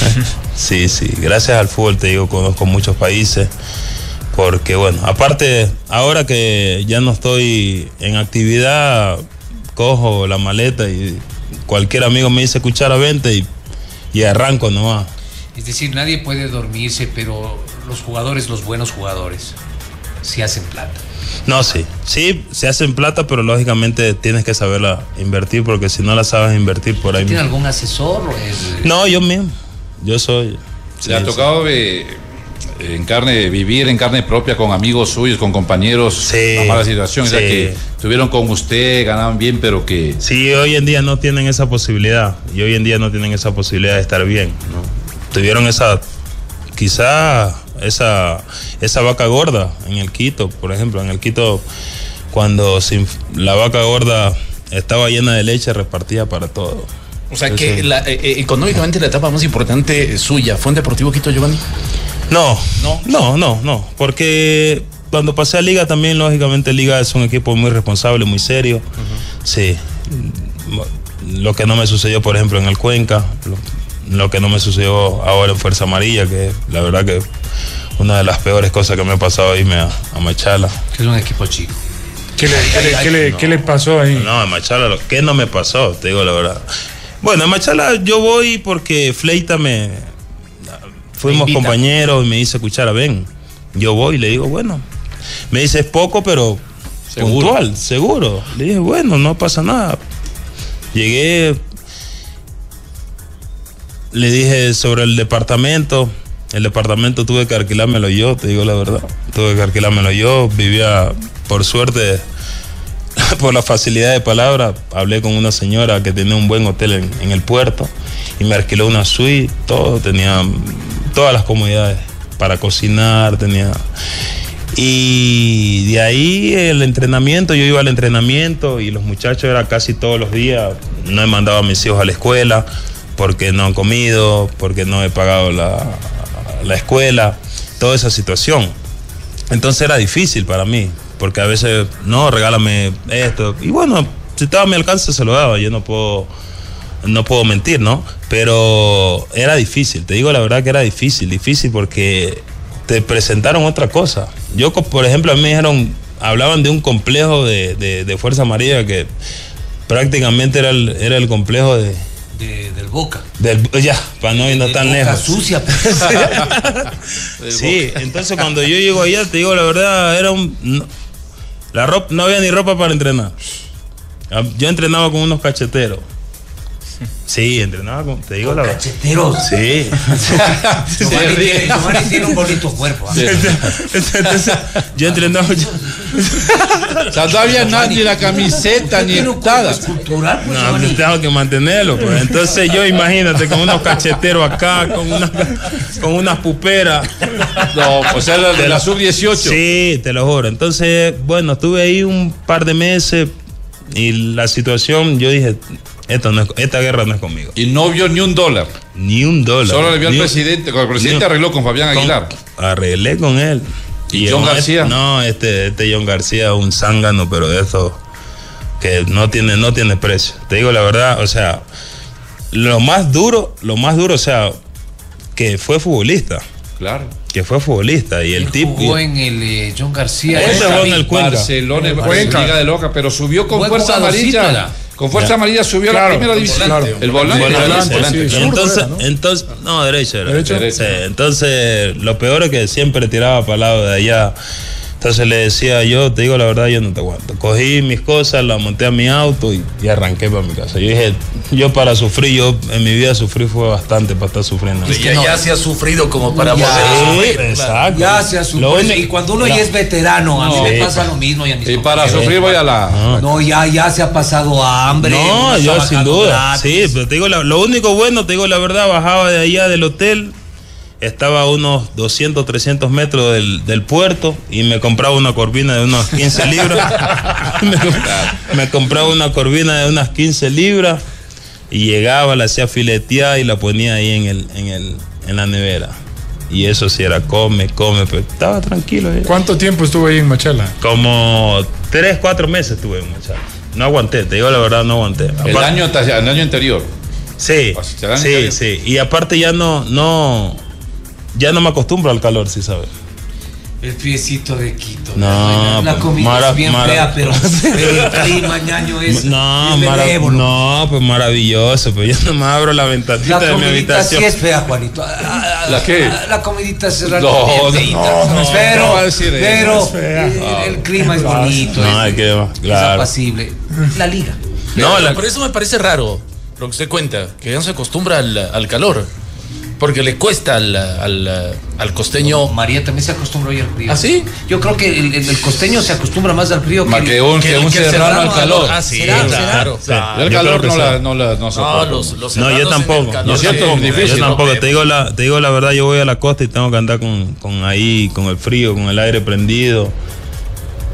S5: Sí, sí. Gracias al fútbol, te digo, conozco muchos países. Porque, bueno, aparte, ahora que ya no estoy en actividad, cojo la maleta y cualquier amigo me dice Cuchara, vente y, y arranco nomás.
S1: Es decir, nadie puede dormirse, pero los jugadores, los buenos jugadores, sí hacen plata.
S5: No, sí. Sí, se hacen plata, pero lógicamente tienes que saberla invertir, porque si no la sabes invertir por ahí
S1: ¿Tiene
S5: mismo.
S1: algún asesor o es...?
S5: No, yo mismo. Yo soy...
S3: ¿Le ha
S5: sí,
S3: tocado eh, en carne, vivir en carne propia con amigos suyos, con compañeros,
S5: Sí,
S3: la mala situación?
S5: sí.
S3: O sea, que estuvieron con usted, ganaban bien, pero que...
S5: Sí, hoy en día no tienen esa posibilidad. Y hoy en día no tienen esa posibilidad de estar bien, ¿no? Tuvieron esa, quizá, esa, esa vaca gorda en el Quito, por ejemplo. En el Quito, cuando se inf- la vaca gorda estaba llena de leche, repartida para todo.
S6: O sea que la, eh, económicamente la etapa más importante suya fue en Deportivo Quito, Giovanni.
S5: No, no, no, no, no, porque cuando pasé a Liga también, lógicamente Liga es un equipo muy responsable, muy serio. Uh-huh. Sí, lo que no me sucedió, por ejemplo, en el Cuenca, lo, lo que no me sucedió ahora en Fuerza Amarilla, que la verdad que una de las peores cosas que me ha pasado a irme a, a Machala.
S1: Que es un equipo chico.
S4: ¿Qué le, qué le, qué le,
S5: no,
S4: ¿qué le pasó ahí?
S5: No, a Machala, lo, ¿qué no me pasó? Te digo la verdad. Bueno, a Machala yo voy porque Fleita me... Fuimos compañeros y me dice, Cuchara, ven. Yo voy y le digo, bueno. Me dice, es poco, pero ¿seguro? Puntual, seguro. Le dije, bueno, no pasa nada. Llegué, le dije sobre el departamento. El departamento tuve que alquilármelo yo, te digo la verdad. Tuve que alquilármelo yo. Vivía, por suerte, por la facilidad de palabra, hablé con una señora que tenía un buen hotel en, en el puerto y me alquiló una suite, todo, tenía todas las comodidades para cocinar, tenía... Y de ahí el entrenamiento, yo iba al entrenamiento y los muchachos era casi todos los días. No he mandado a mis hijos a la escuela porque no han comido, porque no he pagado la, la escuela, toda esa situación. Entonces era difícil para mí, porque a veces, no, regálame esto. Y bueno, si estaba a mi alcance se lo daba, yo no puedo, no puedo mentir, ¿no? Pero era difícil, te digo la verdad que era difícil, difícil porque te presentaron otra cosa. Yo, por ejemplo, a mí me dijeron, hablaban de un complejo de, de, de Fuerza Amarilla que prácticamente era el, era el complejo de...
S1: De, del Boca.
S5: Del, ya, para no irnos tan
S1: Boca
S5: lejos.
S1: Sucia.
S5: Sí, entonces cuando yo llego allá, te digo la verdad, era un... No, la ropa, no había ni ropa para entrenar. Yo entrenaba con unos cacheteros. Sí, entrenaba con, te digo
S1: ¿Con
S5: la verdad.
S1: ¿Cacheteros?
S5: Sí.
S1: Giovanni tiene un bonito cuerpo. ¿eh?
S5: Entonces, yo entrenaba. Yo...
S3: O sea, no había nada, ni la camiseta, ni nada.
S1: Escultural, pues,
S5: no, pues, tengo que mantenerlo. Pues. Entonces, yo imagínate, con unos cacheteros acá, con, una, con unas puperas.
S3: No, pues era de la sub dieciocho.
S5: Sí, te lo juro. Entonces, bueno, estuve ahí un par de meses y la situación, yo dije. Esto no es, esta guerra no es conmigo.
S3: Y no vio ni un dólar.
S5: Ni un dólar.
S3: Solo le vio al presidente. Con el presidente arregló con Fabián Aguilar.
S5: Con, arreglé con él.
S3: ¿Y, y John García?
S5: Este, no, este, este John García, un zángano, pero de eso que no tiene, no tiene precio. Te digo la verdad, o sea, lo más duro, lo más duro, o sea, que fue futbolista.
S3: Claro.
S5: Que fue futbolista y el
S1: Él
S5: tipo
S1: jugó en el eh, John García.
S5: Él jugó en el Cuenca.
S3: Barcelona, en Cuenca. Liga de Loca, pero subió con
S1: Buen
S3: Fuerza Amarilla. Con Fuerza ya. Amarilla subió claro, a la primera división.
S4: Claro.
S3: El volante.
S5: El volante,
S3: volante, volante.
S5: sí, entonces, era, ¿no? entonces, no, derecho era.
S4: ¿Derecho?
S5: Sí, entonces, lo peor es que siempre tiraba para el lado de allá. Entonces le decía yo, te digo la verdad, yo no te aguanto. Cogí mis cosas, las monté a mi auto y, y arranqué para mi casa. Yo dije, yo para sufrir, yo en mi vida sufrí fue bastante para estar sufriendo.
S6: Y ya, no. ya se ha sufrido como para
S1: ya,
S6: poder
S5: sufrir. Exacto.
S1: Ya se ha sufrido.
S5: Lo,
S1: y cuando uno no. ya es veterano, a mí no, me pasa sí. lo mismo. Ya
S3: y para sufrir voy a la...
S1: No, no ya, ya se ha pasado hambre.
S5: No, yo sin duda. Gratis. Sí, pero te digo, la, lo único bueno, te digo la verdad, bajaba de allá del hotel. Estaba a unos doscientos, trescientos metros del, del puerto y me compraba una corvina de unas quince libras. me, me compraba una corvina de unas quince libras y llegaba, la hacía filetear y la ponía ahí en, el, en, el, en la nevera. Y eso sí era come, come, pero estaba tranquilo. ¿eh?
S4: ¿Cuánto tiempo estuvo ahí en Machala?
S5: Como tres, cuatro meses estuve en Machala. No aguanté, te digo la verdad, no aguanté.
S3: Aparte, el, año, el año anterior.
S5: Sí, sí, anterior. sí. Y aparte ya no... no Ya no me acostumbro al calor, si sabes.
S1: El friecito de Quito.
S5: No,
S1: la comida mara, es bien mara, fea, pero, pero el clima, ñaño, es,
S5: no,
S1: es
S5: mara, no, pues maravilloso. Pues yo no me abro la ventanita de mi habitación.
S1: La comidita sí es fea, Juanito.
S3: ¿La qué?
S1: La comidita es rara.
S3: No, no, no, no,
S1: pero,
S3: no decir
S1: pero
S3: es fea.
S1: El, el clima es bonito.
S5: No, es, que, claro.
S1: es apacible. La liga.
S6: No, la... Por eso me parece raro lo que usted cuenta, que ya no se acostumbra al, al calor. Porque le cuesta al, al, al costeño.
S1: No, María también se acostumbró hoy al frío.
S6: ¿Ah, sí?
S1: Yo creo que el, el, el costeño se acostumbra más al frío que,
S3: que un, que, que un que serrano al calor.
S6: Ah, sí, ¿Será? claro.
S3: claro. El calor no, la, no, la, no,
S6: no, los, los
S5: no, yo tampoco.
S3: Yo, siento difícil,
S5: yo tampoco. Te digo, la, te digo la verdad, yo voy a la costa y tengo que andar con, con ahí, con el frío, con el aire prendido.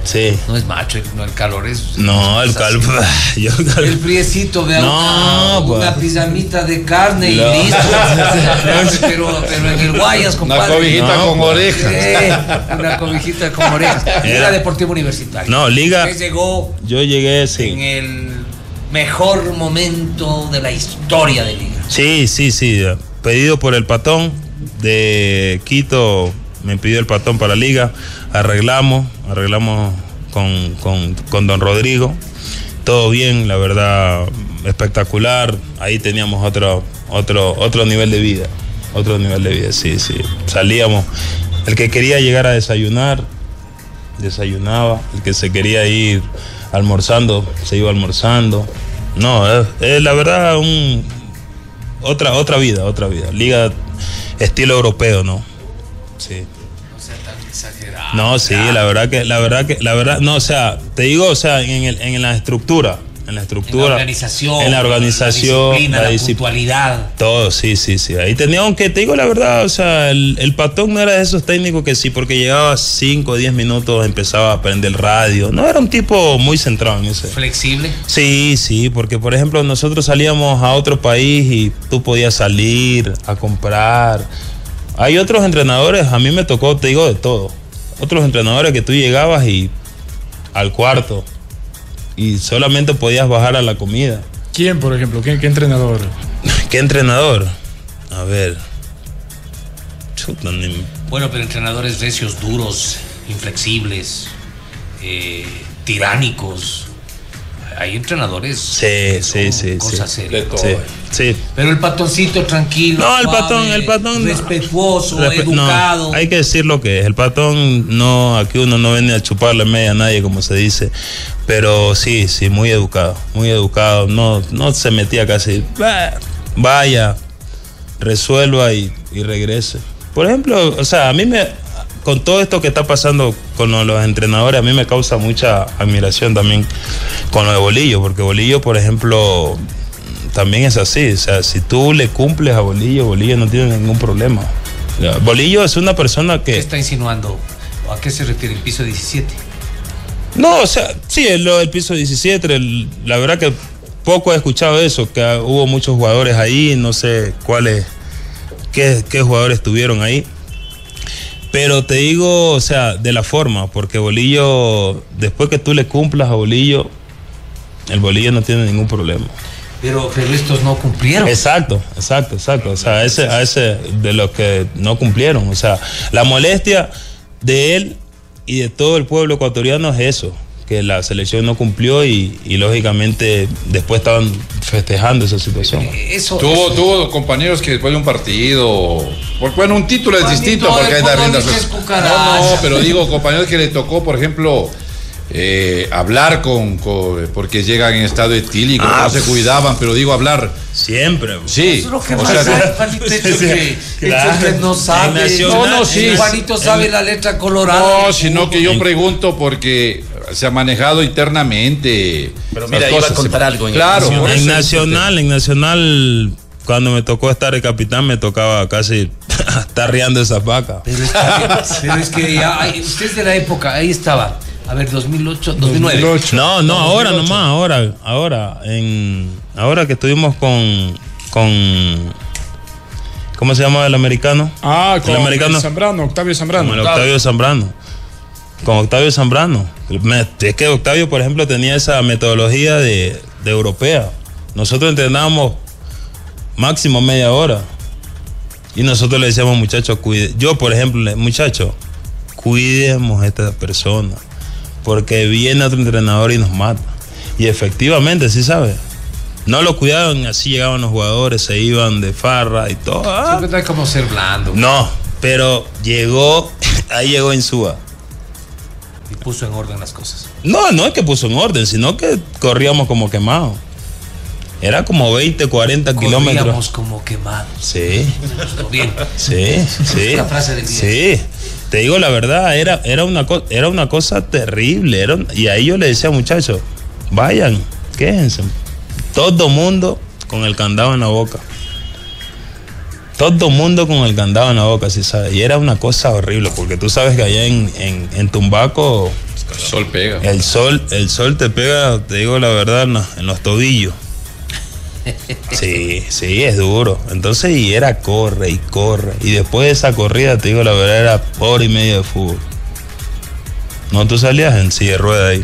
S5: Sí.
S1: No es macho, no, el calor es.
S5: No, el calor. Yo,
S1: el friecito, vea,
S5: no,
S1: una,
S5: pues.
S1: una pijamita de carne
S5: No.
S1: y listo. pero, pero en el Guayas, compadre.
S3: Una cobijita
S5: no,
S3: con
S5: pues.
S3: orejas.
S1: Eh, una cobijita con orejas. Era Deportivo Universitario.
S5: No, Liga.
S1: Usted llegó
S5: Yo llegué, sí.
S1: en el mejor momento de la historia de Liga.
S5: Sí, sí, sí. Pedido por el Patón de Quito, me pidió el Patón para Liga. Arreglamos, arreglamos con, con, con don Rodrigo. Todo bien, la verdad, espectacular. Ahí teníamos otro, otro, otro nivel de vida. Otro nivel de vida, sí, sí. Salíamos. El que quería llegar a desayunar, desayunaba. El que se quería ir almorzando, se iba almorzando. No, es, es la verdad un otra otra vida, otra vida. Liga estilo europeo, ¿no? Sí.
S1: No sea tan exagerado.
S5: No, sí, la verdad que la verdad que la verdad no, o sea, te digo, o sea, en el, en la estructura, en la estructura,
S1: En la organización,
S5: en la organización,
S1: la disciplina,
S5: la
S1: la,
S5: discip-
S1: puntualidad.
S5: todo, sí, sí, sí. Ahí teníamos que, te digo la verdad, o sea, el, el Patón no era de esos técnicos que sí, porque llegaba cinco o diez minutos empezaba a aprender el radio. No, era un tipo muy centrado en ese.
S1: Flexible.
S5: Sí, sí, porque por ejemplo nosotros salíamos a otro país y tú podías salir a comprar. Hay otros entrenadores, a mí me tocó, te digo de todo. Otros entrenadores que tú llegabas y al cuarto y solamente podías bajar a la comida.
S4: ¿Quién, por ejemplo? ¿Qué, qué entrenador?
S5: ¿Qué entrenador? A ver. Chuta, ni-
S1: Bueno, pero entrenadores recios, duros, inflexibles, eh, tiránicos. Hay entrenadores.
S5: Sí,
S1: que
S5: sí,
S1: son
S5: sí,
S1: cosas
S5: sí.
S1: serias.
S5: Sí, sí.
S1: Pero el patoncito tranquilo.
S5: No, el
S1: suave,
S5: patón, el patón. no.
S1: respetuoso,
S5: Respe- no,
S1: educado.
S5: hay que decir lo que es. El patón, no, aquí uno no viene a chuparle media a nadie, como se dice. Pero sí, sí, muy educado, muy educado. No, no se metía casi. "Bah, vaya, resuelva y, y regrese. Por ejemplo, o sea, a mí me. Con todo esto que está pasando con lo- los entrenadores, a mí me causa mucha admiración también con lo de Bolillo, porque Bolillo, por ejemplo, también es así. O sea, si tú le cumples a Bolillo, Bolillo no tiene ningún problema. Ya, Bolillo es una persona
S1: ¿Qué
S5: que...
S1: está insinuando? ¿A qué se refiere el piso diecisiete?
S5: No, o sea, sí, lo del piso diecisiete, el- la verdad que poco he escuchado eso, que hubo muchos jugadores ahí, no sé cuáles, qué, qué jugadores estuvieron ahí. Pero te digo, o sea, de la forma, porque Bolillo, después que tú le cumplas a Bolillo, el Bolillo no tiene ningún problema.
S1: Pero, pero estos no cumplieron.
S5: Exacto, exacto, exacto. O sea, a ese, a ese de los que no cumplieron. O sea, la molestia de él y de todo el pueblo ecuatoriano es eso, que la selección no cumplió y, y lógicamente después estaban festejando esa situación.
S1: Eso,
S3: Tuvo,
S1: eso.
S3: tuvo compañeros que después de un partido, porque bueno, un título es
S1: Juanito,
S3: distinto porque hay
S1: el
S3: la rienda
S1: fútbol es
S3: suelta.
S1: cucaracha.
S3: No, no, pero digo, compañeros que le tocó, por ejemplo, eh, hablar con, con- porque llegan en estado etílico,
S5: Ah,
S3: no se cuidaban, pero digo hablar.
S5: Siempre.
S3: Sí,
S1: Eso es lo que
S3: o
S1: más
S3: sea,
S1: hay, Juanito, es
S5: Sí, sí,
S1: que,
S5: claro.
S1: es que usted no sabe.
S5: En Nacional-
S3: No, no, sí.
S1: El Juanito sabe la letra colorada.
S3: no,
S1: del
S3: sino que
S1: fútbol.
S3: yo pregunto porque se ha manejado internamente.
S6: Pero
S3: esas
S6: mira, iba a
S3: cosas.
S6: contar algo en el
S3: Claro,
S6: Nacional.
S3: por
S5: En
S3: eso es
S5: Nacional, en Nacional, cuando me tocó estar de capitán, me tocaba casi estar riendo esas vacas.
S1: Pero es que, pero es que ya, hay- usted es de la época, ahí estaba. A ver, dos mil ocho, dos mil nueve.
S4: dos mil ocho.
S5: No, no,
S4: No,
S5: ahora
S4: dos mil ocho.
S5: nomás, ahora, ahora, en, ahora que estuvimos con, con, ¿cómo se llama el americano?
S4: Ah, con
S5: El americano.
S4: Zambrano, Octavio Zambrano.
S5: Con el Octavio Zambrano. Con Octavio Zambrano. Me- Es que Octavio, por ejemplo, tenía esa metodología de, de europea. Nosotros entrenábamos máximo media hora. Y nosotros le decíamos, muchachos, cuide. Yo, por ejemplo, le- muchachos, cuidemos a esta persona. Porque viene otro entrenador y nos mata. Y efectivamente, sí sabes. No lo cuidaban, así llegaban los jugadores, se iban de farra y todo. Ah.
S1: Siempre hay como ser blando.
S5: No, pero llegó, ahí llegó Insúa.
S1: Y puso en orden las cosas.
S5: No, no es que puso en orden, sino que corríamos como quemados. Era como veinte, cuarenta
S1: Corríamos
S5: kilómetros.
S1: como quemados.
S5: Sí,
S1: Bien.
S5: sí, sí.
S1: La frase del día.
S5: Sí. Te digo la verdad, era, era, una, co- era una cosa terrible. Era un- y ahí yo le decía, muchachos, vayan, quédense. Todo mundo con el candado en la boca. Todo mundo con el candado en la boca, si sabes. Y era una cosa horrible, porque tú sabes que allá en, en, en Tumbaco
S3: El sol pega.
S5: El sol, el sol te pega, te digo la verdad, en los, en los tobillos. Sí, sí, es duro. Entonces, y era corre y corre. Y después de esa corrida, te digo la verdad, era hora y media de fútbol. No, tú salías en silla de rueda ahí.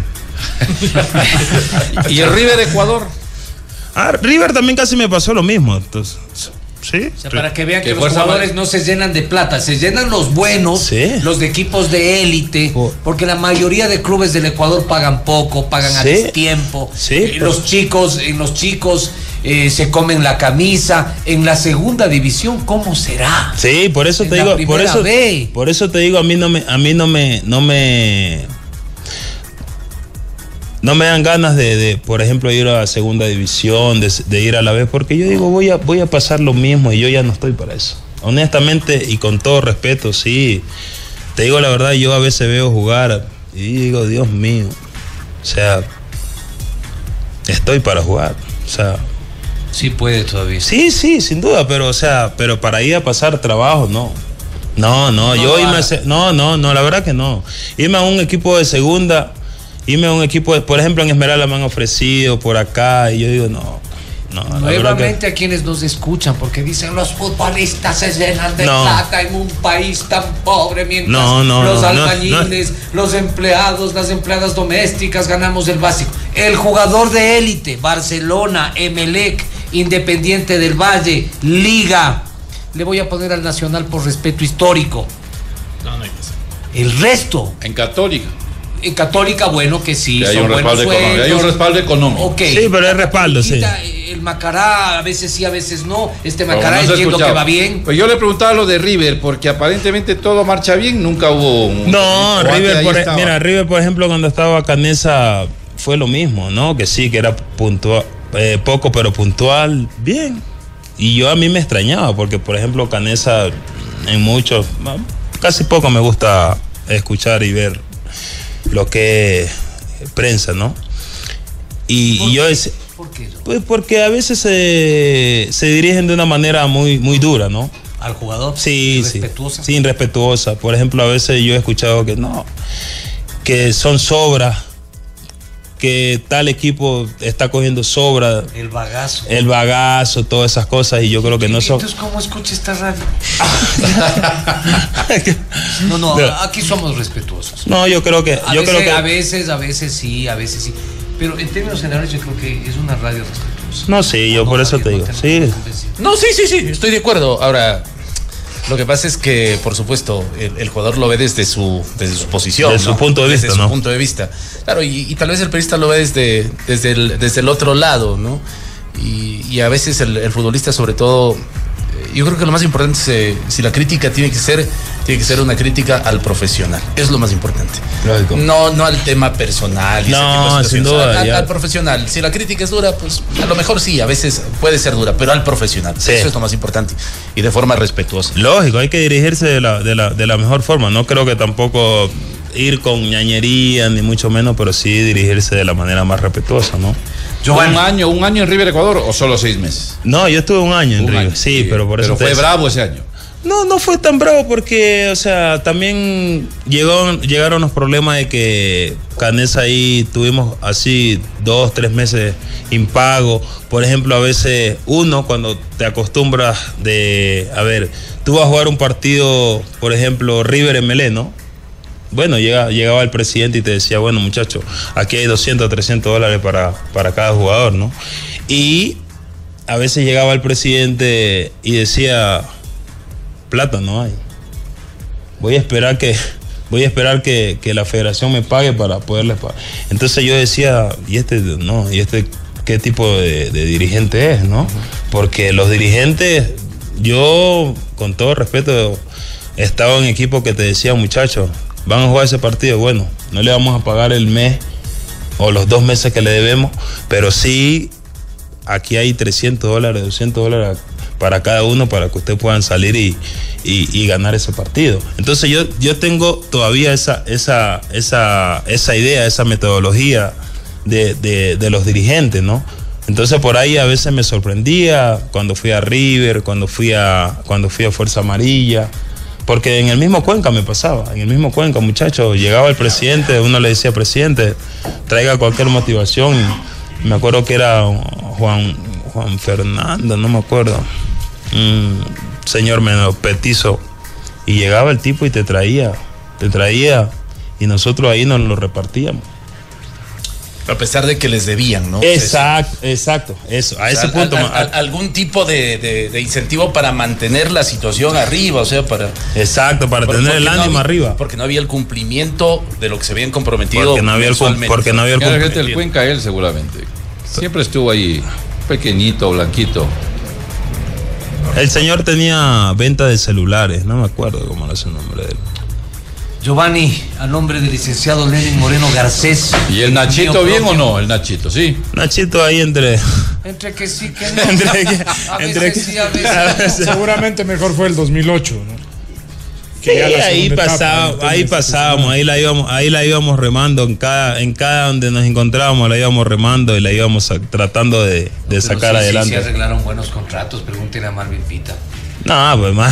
S3: ¿Y el River Ecuador?
S5: Ah, River también casi me pasó lo mismo. Entonces, sí.
S1: O sea, para que vean que los
S3: fuerza
S1: jugadores
S3: mal.
S1: no se llenan de plata, se llenan los buenos,
S5: Sí.
S1: los de equipos de élite,
S5: Oh.
S1: porque la mayoría de clubes del Ecuador pagan poco, pagan
S5: Sí.
S1: a destiempo.
S5: Sí,
S1: Eh,
S5: pero-
S1: los chicos, en los chicos eh, se comen la camisa. En la segunda división, ¿cómo será?
S5: Sí, por eso
S1: En
S5: te
S1: la
S5: digo, por
S1: primera
S5: eso,
S1: B.
S5: por eso te digo, a mí no me, a mí no me, no me, no me dan ganas de, de, por ejemplo, ir a la segunda división, de, de ir a la B, porque yo digo, voy a, voy a pasar lo mismo y yo ya no estoy para eso. Honestamente y con todo respeto, sí, te digo la verdad, yo a veces veo jugar y digo, Dios mío, o sea, estoy para jugar, o sea.
S1: Sí puede todavía.
S5: Sí, sí, sin duda, pero o sea, pero para ir a pasar trabajo, no. No, no,
S1: No
S5: yo
S1: lo
S5: irme a
S1: haga.
S5: ese- no, no, no, la verdad que no. Irme a un equipo de segunda, irme a un equipo de, por ejemplo, en Esmeralda me han ofrecido por acá y yo digo, no, no, la verdad
S1: Nuevamente
S5: que
S1: a quienes nos escuchan, porque dicen los futbolistas se llenan de
S5: No.
S1: plata en un país tan pobre, mientras
S5: No, no,
S1: los
S5: no, no,
S1: albañiles, los empleados, las empleadas domésticas ganamos el básico. El jugador de élite, Barcelona, Emelec, Independiente del Valle, Liga. Le voy a poner al Nacional por respeto histórico.
S6: No, no hay que hacer.
S1: El resto,
S3: En Católica.
S1: en Católica, bueno que sí,
S3: Que hay
S1: son
S3: un respaldo
S1: buenos
S3: económico. Hay un
S1: sueldos.
S3: respaldo económico.
S1: Ok.
S5: Sí, pero es respaldo, sí.
S1: El Macará, a veces sí, a veces no. Este
S3: Pero
S1: Macará
S3: no se ha
S1: entiendo
S3: escuchado.
S1: que va bien.
S3: Pues yo le preguntaba lo de River, porque aparentemente todo marcha bien, nunca hubo un...
S5: no,
S3: o antes
S5: River,
S3: ahí
S5: por,
S3: estaba.
S5: mira, River, por ejemplo, cuando estaba Canesa fue lo mismo, ¿no? Que sí, que era puntual, eh, poco pero puntual, bien. Y yo a mí me extrañaba, porque por ejemplo Canesa en muchos, casi poco me gusta escuchar y ver lo que es prensa, ¿no? Y, y yo decía,
S1: ¿Por qué?
S5: pues porque a veces se, se dirigen de una manera muy, muy dura, ¿no?
S1: Al jugador.
S5: Sí, sí.
S1: Respetuosa.
S5: Sí, irrespetuosa. Por ejemplo, a veces yo he escuchado que no, que son sobras, que tal equipo está cogiendo sobra,
S1: El bagazo.
S5: el bagazo, todas esas cosas, y yo creo que no son.
S1: Entonces, ¿cómo escucha esta radio? No, no,
S5: No.
S1: aquí somos respetuosos.
S5: No, yo creo que,
S1: A,
S5: yo
S1: veces,
S5: creo que.
S1: a veces, a veces sí, a veces sí. Pero en términos generales yo creo que es una radio respetuosa.
S5: No, sí, yo por eso te digo, sí.
S6: No, sí, sí, sí, estoy de acuerdo. Ahora, lo que pasa es que, por supuesto, el, el jugador lo ve desde su, desde su posición.
S5: Desde su
S6: ¿no?
S5: punto de
S6: Desde
S5: vista,
S6: su
S5: ¿no?
S6: punto de vista. Claro, y, y tal vez el periodista lo ve desde, desde, el, desde el otro lado, ¿no? Y, y a veces el, el futbolista, sobre todo, eh, yo creo que lo más importante es, eh, si la crítica tiene que ser, tiene que ser una crítica al profesional. Es lo más importante.
S5: Lógico.
S6: No, no al tema personal. Y
S5: No,
S6: ese tipo de
S5: sin
S6: situaciones.
S5: duda,
S6: Al,
S5: ya.
S6: al profesional. Si la crítica es dura, pues a lo mejor sí, a veces puede ser dura, pero al profesional.
S5: Sí.
S6: Eso es lo más importante. Y de forma respetuosa.
S5: Lógico, hay que dirigirse de la, de la, de la mejor forma. No creo que tampoco ir con ñañería, ni mucho menos, pero sí dirigirse de la manera más respetuosa, ¿no?
S3: ¿Un año, un año en River Ecuador o solo seis meses?
S5: No, yo estuve un año en
S3: Un
S5: River,
S3: año,
S5: sí, pero por eso
S3: Pero
S5: te
S3: fue
S5: decía.
S3: bravo ese año.
S5: No, no fue tan bravo porque, o sea, también llegó, llegaron los problemas de que Canesa ahí tuvimos así dos, tres meses impago. Por ejemplo, a veces uno cuando te acostumbras de, a ver, tú vas a jugar un partido, por ejemplo, River en Melé, ¿no? Bueno, llega, llegaba el presidente y te decía, bueno, muchachos, aquí hay doscientos, trescientos dólares para, para cada jugador, ¿no? Y a veces llegaba el presidente y decía, plata no hay. Voy a esperar que, voy a esperar que, que la federación me pague para poderles pagar. Entonces yo decía, ¿y este no? ¿Y este qué tipo de, de dirigente es, no? Porque los dirigentes, yo, con todo respeto, estaba en equipo que te decía, muchachos, van a jugar ese partido, bueno, no le vamos a pagar el mes o los dos meses que le debemos, pero sí, aquí hay trescientos dólares, doscientos dólares para cada uno para que ustedes puedan salir y, y, y ganar ese partido. Entonces yo, yo tengo todavía esa, esa, esa, esa idea, esa metodología de, de, de los dirigentes, ¿no? Entonces por ahí a veces me sorprendía cuando fui a River, cuando fui a, cuando fui a Fuerza Amarilla, porque en el mismo Cuenca me pasaba, en el mismo Cuenca, muchachos, llegaba el presidente, uno le decía, presidente, traiga cualquier motivación. Me acuerdo que era Juan, Juan Fernando, no me acuerdo, un señor menos petizo, y llegaba el tipo y te traía, te traía, y nosotros ahí nos lo repartíamos.
S6: A pesar de que les debían, ¿no?
S5: Exacto, exacto, eso, a o ese sea, punto.
S6: Al, al, algún tipo de, de, de incentivo para mantener la situación arriba, o sea, para...
S5: Exacto, para por, tener el ánimo
S6: no había,
S5: arriba.
S6: Porque no había el cumplimiento de lo que se habían comprometido.
S5: Porque no había el, porque no había el
S3: cumplimiento. Gente del Cuenca, él seguramente. Siempre estuvo ahí, pequeñito, blanquito.
S5: El señor tenía venta de celulares, no me acuerdo cómo era su nombre de él.
S1: Giovanni, a nombre del licenciado Lenin Moreno Garcés.
S3: ¿Y el Nachito bien o no? El Nachito, sí.
S5: Nachito ahí entre...
S1: Entre que sí, que no.
S5: entre que,
S1: a
S5: entre
S1: veces
S5: que,
S1: sí, a veces no.
S4: A veces. Seguramente mejor fue el dos mil ocho, ¿no?
S5: Sí, ahí pasaba, etapa, ahí pasábamos, ahí la íbamos, ahí la íbamos remando en cada, en cada donde nos encontrábamos, la íbamos remando y la íbamos a, tratando de, de no, sacar
S1: sí,
S5: adelante.
S1: Sí, sí arreglaron buenos contratos, pregúntenle a Marvin Pita.
S5: No, pues más.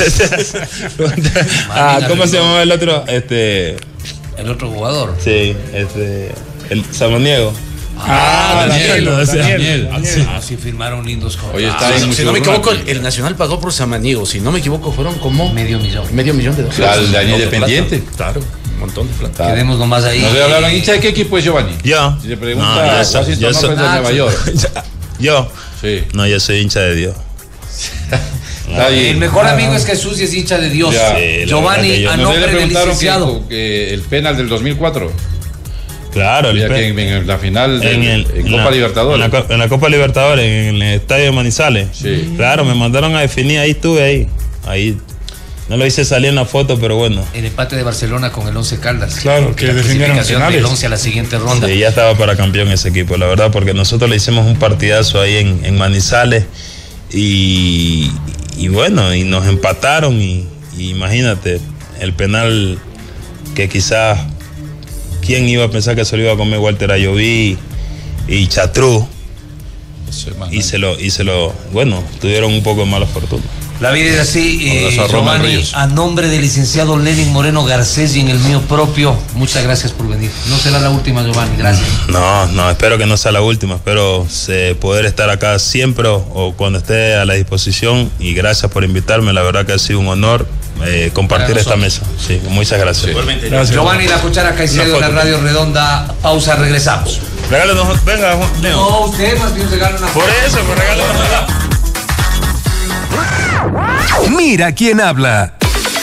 S5: ah, ¿cómo se llamaba el otro? Este.
S1: El otro jugador.
S5: Sí, este. El Samaniego.
S1: Ah,
S4: ah, Daniel, Daniel, Daniel,
S1: Daniel. Ah, sí, firmaron lindos contratos.
S6: Oye, está ah, si, si no me equivoco, el, el Nacional pagó por Samaniego. Si no me equivoco, fueron como
S1: medio millón.
S6: Medio millón de dólares.
S3: Claro, el Daniel Independiente.
S6: Claro, un montón de plata.
S1: Quedemos nomás ahí.
S3: ¿No le hablaron hincha de qué equipo es Giovanni?
S5: Yo.
S3: Si le pregunta no,
S5: yo,
S3: Washington
S5: yo soy,
S3: López de Nueva York.
S5: Yo.
S3: Sí.
S5: No, yo soy hincha de Dios.
S1: El mejor amigo es Jesús y es hincha de Dios.
S5: Sí,
S1: Giovanni, a nombre del licenciado.
S3: Que, que el penal del dos mil cuatro.
S5: Claro, el
S3: que en, en la final de,
S5: en, el,
S3: en Copa
S5: la,
S3: Libertadores.
S5: En la, en la Copa Libertadores, en el estadio de Manizales.
S3: Sí.
S5: Claro, me mandaron a definir, ahí estuve ahí. Ahí. No lo hice salir en la foto, pero bueno.
S1: El empate de Barcelona con el Once Caldas.
S4: Claro, que definieron finales.
S1: El Once a la siguiente ronda.
S5: Sí, ya estaba para campeón ese equipo, la verdad, porque nosotros le hicimos un partidazo ahí en, en Manizales y, y bueno, y nos empataron y, y imagínate, el penal que quizás, ¿quién iba a pensar que se lo iba a comer Walter Ayoví y Chatrú? Y se lo, y se lo, bueno, tuvieron un poco de mala fortuna.
S1: La vida es así, eh, Giovanni, a nombre del licenciado Lenin Moreno Garcés y en el mío propio, muchas gracias por venir. No será la última, Giovanni, gracias.
S5: No, no, espero que no sea la última, espero eh, poder estar acá siempre o, o cuando esté a la disposición y gracias por invitarme, la verdad que ha sido un honor eh, compartir esta mesa. Sí, muchas gracias. Sí.
S1: Gracias. Giovanni, la cuchara Caicedo, la Radio Redonda, pausa, regresamos.
S5: Regálanos, venga, Neo.
S1: No, usted más bien regala una.
S5: Por eso, pues regálanos una.
S7: Mira quién habla.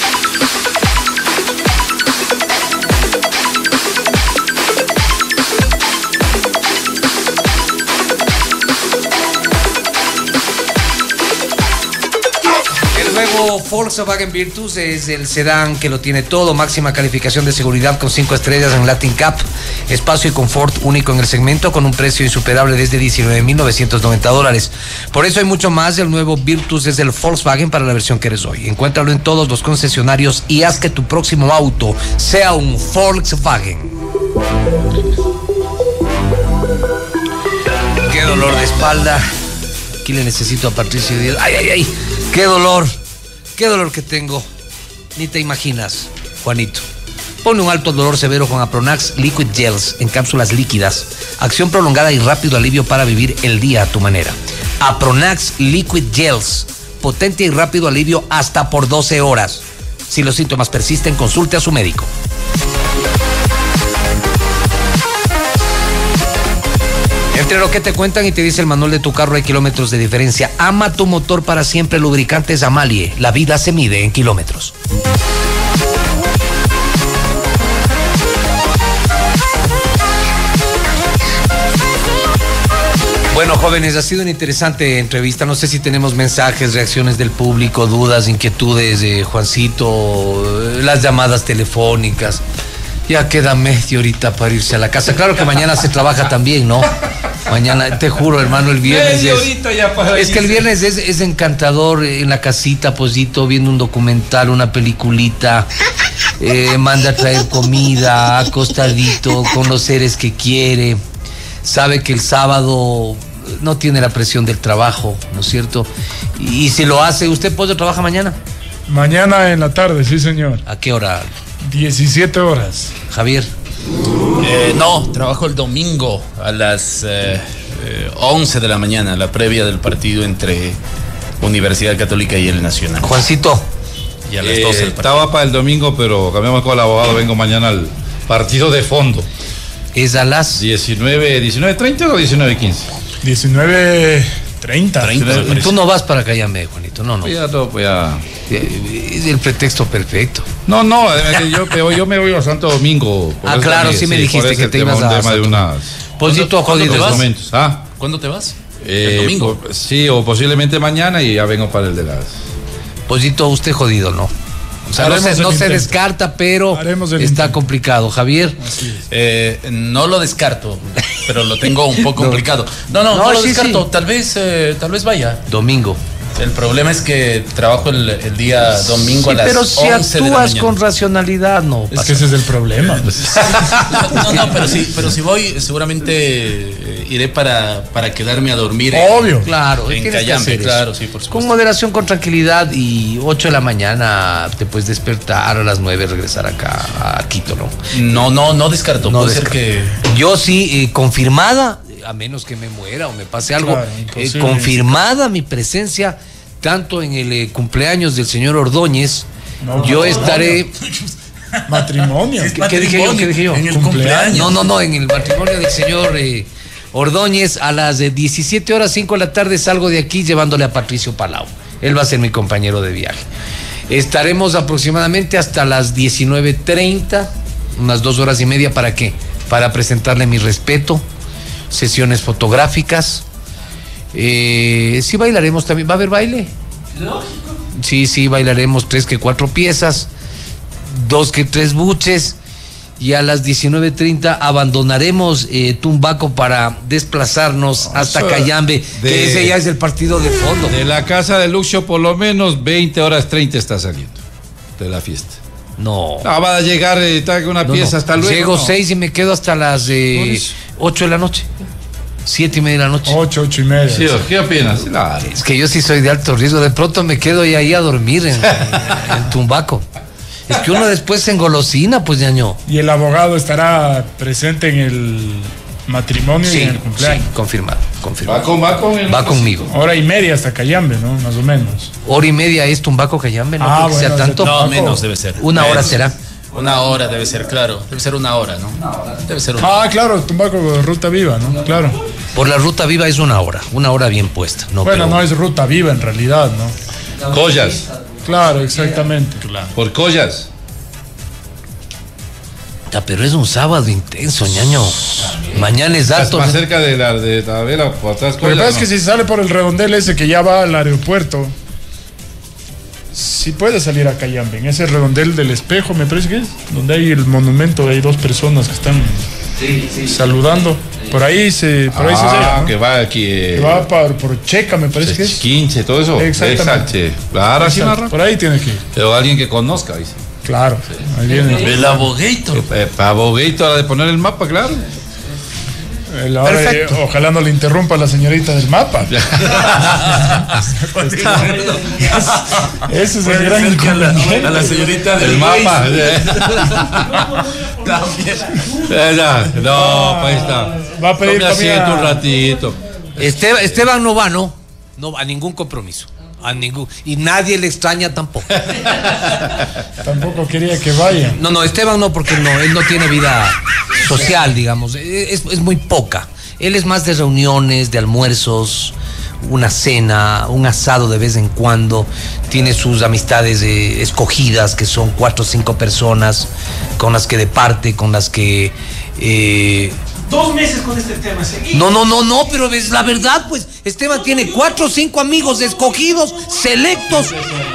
S1: El nuevo Volkswagen Virtus es el sedán que lo tiene todo, máxima calificación de seguridad con cinco estrellas en Latin Cup, espacio y confort único en el segmento con un precio insuperable desde diecinueve mil novecientos noventa dólares. Por eso hay mucho más. El nuevo Virtus es el Volkswagen para la versión que eres hoy. Encuéntralo en todos los concesionarios y haz que tu próximo auto sea un Volkswagen. Qué dolor de espalda. Aquí le necesito a Patricio Díaz. Ay, ay, ay. Qué dolor. Qué dolor que tengo. Ni te imaginas, Juanito. Pone un alto al dolor severo con Apronax Liquid Gels en cápsulas líquidas. Acción prolongada y rápido alivio para vivir el día a tu manera. Apronax Liquid Gels. Potente y rápido alivio hasta por doce horas. Si los síntomas persisten, consulte a su médico. Entre lo que te cuentan y te dice el manual de tu carro, hay kilómetros de diferencia. Ama tu motor para siempre. Lubricantes Amalie. La vida se mide en kilómetros. Bueno, jóvenes, ha sido una interesante entrevista. No sé si tenemos mensajes, reacciones del público, dudas, inquietudes de Juancito, las llamadas telefónicas. Ya queda media horita para irse a la casa. Claro que mañana se trabaja también, ¿no? Mañana, te juro, hermano, el viernes
S3: media
S1: es...
S3: horita ya para
S1: es que el viernes es, es encantador en la casita, pollito, viendo un documental, una peliculita. Eh, manda a traer comida, acostadito, con los seres que quiere. Sabe que el sábado no tiene la presión del trabajo, ¿no es cierto? Y, y si lo hace, ¿usted, pollo, trabaja mañana?
S4: Mañana en la tarde, sí señor.
S1: ¿A qué hora?
S4: diecisiete horas.
S1: Javier.
S6: Eh, no, trabajo el domingo a las eh, eh, once de la mañana, la previa del partido entre Universidad Católica y el Nacional.
S1: Juancito.
S6: Y a las
S3: Eh,
S6: doce del partido.
S3: estaba para el domingo, pero cambiamos con el abogado. Vengo mañana al partido de fondo.
S1: Es a las
S3: diecinueve, diecinueve treinta o diecinueve quince.
S4: diecinueve treinta.
S1: Y tú no vas para Cayambe, Juanito. No, no.
S3: Pues ya, todo, pues ya.
S1: Es el pretexto perfecto.
S3: No, no, es que yo, pero yo me voy a Santo Domingo. Por
S1: Ah,
S3: eso
S1: claro,
S3: también,
S1: sí me
S3: por
S1: dijiste
S3: ese
S1: que te
S3: tema,
S1: ibas
S3: un
S1: a
S3: tema de
S1: Santo
S3: unas.
S1: Posito,
S6: ¿Cuándo
S1: jodido.
S6: te vas?
S3: momentos. ¿Ah?
S6: ¿Cuándo te vas?
S3: Eh,
S6: ¿El domingo?
S3: po- sí, o posiblemente mañana y ya vengo para el de las.
S1: Posito, usted jodido, ¿no? O sea, no
S4: Haremos
S1: se,
S4: el
S1: no se
S4: intento.
S1: descarta, pero
S4: Haremos el
S1: está
S4: intento.
S1: complicado. Javier.
S6: Eh, no lo descarto, pero lo tengo un poco
S1: No.
S6: complicado. No, no, no,
S1: No,
S6: lo
S1: sí,
S6: descarto.
S1: sí.
S6: Tal vez, eh, tal vez vaya.
S1: Domingo.
S6: El problema es que trabajo el, el día domingo
S1: Sí,
S6: a las
S1: pero si
S6: once de la
S1: actúas
S6: mañana.
S1: con racionalidad, no
S4: Es
S1: pasa.
S4: que ese es el problema.
S6: No, no, pero sí, pero si voy, seguramente eh, iré para, para quedarme a dormir. en-
S4: Obvio.
S1: Claro,
S6: En
S1: tienes que
S6: Cayambe,
S1: hacer
S6: claro,
S1: eso.
S6: sí, por supuesto.
S1: Con moderación, con tranquilidad y ocho de la mañana te puedes despertar, a las nueve regresar acá a Quito, ¿no?
S6: No, no, no descarto.
S1: No
S6: Puede
S1: descarto.
S6: ser que.
S1: Yo sí, eh, confirmada, a menos que me muera o me pase algo,
S4: Claro,
S1: eh,
S4: imposible.
S1: confirmada mi presencia tanto en el eh, cumpleaños del señor Ordóñez,
S4: No,
S1: yo
S4: no,
S1: estaré...
S4: Matrimonio.
S1: ¿Qué, qué dije yo? ¿Qué dije yo?
S6: En el
S4: Cumpleaños.
S6: cumpleaños.
S1: No, no, no, en el matrimonio del señor eh, Ordóñez a las eh, diecisiete horas, cinco de la tarde salgo de aquí llevándole a Patricio Palau. Él va a ser mi compañero de viaje. Estaremos aproximadamente hasta las diecinueve treinta, unas dos horas y media. ¿Para qué? Para presentarle mi respeto, sesiones fotográficas. Eh, sí bailaremos también. ¿Va a haber baile? Sí, sí, bailaremos tres que cuatro piezas, dos que tres buches. Y a las diecinueve treinta abandonaremos eh, Tumbaco para desplazarnos hasta
S3: eso
S1: Cayambe,
S3: de-
S1: que ese ya es el partido de fondo.
S3: De la casa de Luxio, por lo menos veinte horas treinta está saliendo de la fiesta.
S1: No.
S3: Ah, va a llegar, eh, está con una
S1: No,
S3: pieza
S1: no.
S3: hasta luego.
S1: Llego
S3: no.
S1: seis y me quedo hasta las
S3: Por
S1: eh,
S3: eso.
S1: ocho de la noche. Siete y media de la noche.
S4: Ocho, ocho y media.
S3: Sí, ¿qué opinas? Claro.
S1: Es que yo sí soy de alto riesgo. De pronto me quedo y ahí a dormir en, en Tumbaco. Es que uno después se engolosina, pues, ñaño.
S4: Y el abogado estará presente en el matrimonio y
S1: Sí,
S4: en el
S1: sí,
S4: cumpleaños.
S1: confirmado, confirmado.
S3: Va, con, va, con el-
S1: Va conmigo.
S4: Hora y media hasta Cayambe, ¿no? Más o menos.
S1: Hora y media es Tumbaco Cayambe, no
S4: Ah,
S1: creo que sea
S4: bueno,
S1: tanto.
S6: No,
S4: Tampoco.
S6: menos debe ser.
S1: Una hora
S6: Menos.
S1: será.
S6: Una hora debe ser, claro. Debe ser una hora, ¿no? Debe ser una
S4: Ah, claro, Tumbaco, ruta viva, ¿no? Claro.
S1: Por la ruta viva es una hora, una hora bien puesta. No,
S4: Bueno,
S1: pero-
S4: no es ruta viva en realidad, ¿no?
S3: Collas.
S4: Claro, exactamente.
S3: Por Collas.
S1: Ah, pero es un sábado intenso, ñaño. Mañana es
S3: Estás
S1: alto.
S3: más
S1: ¿no?
S3: cerca de la de Tavera, por atrás
S4: Lo que
S3: Collas.
S4: pasa es
S3: ¿no?
S4: que si sale por el redondel ese que ya va al aeropuerto, sí puede salir a Cayambe. En ese redondel del espejo, me parece que es, donde hay el monumento, hay dos personas que están saludando. Por ahí se, por ahí se
S3: Ah,
S4: llega, ¿no?
S3: que va aquí. eh,
S4: Que va por, por Checa, me parece que es.
S3: quince, todo eso.
S4: Exactamente.
S3: Exacto. Claro, así
S4: Exacto,
S3: narra.
S4: por ahí tiene que ir.
S3: Pero alguien que conozca, dice.
S4: Claro, ahí viene.
S6: El abogator.
S3: Eh, para Bogueito, a la de poner el mapa, claro.
S4: El- ahora, eh,
S1: Perfecto.
S4: ojalá no le interrumpa a la señorita del mapa. Ese es el gran
S6: A la,
S4: inconveniente.
S6: a la señorita del
S3: El mapa.
S6: Waze.
S3: eh.
S6: También.
S3: Eh, ya, no, pues ahí está.
S4: Va a pedir
S3: Tome asiento
S4: comida.
S3: un ratito.
S1: Esteban, Esteban no va, ¿no? No, a ningún compromiso. A ningún. Y nadie le extraña tampoco.
S4: Tampoco quería que vaya.
S1: No, no, Esteban no, porque no, él no tiene vida social, digamos. Es, es muy poca. Él es más de reuniones, de almuerzos, una cena, un asado de vez en cuando. Tiene sus amistades eh, escogidas, que son cuatro o cinco personas, con las que departe, con las que... eh,
S10: Dos meses con este tema seguido.
S1: No, no, no, no, pero es la verdad, pues. Esteban tiene cuatro o cinco amigos escogidos, selectos.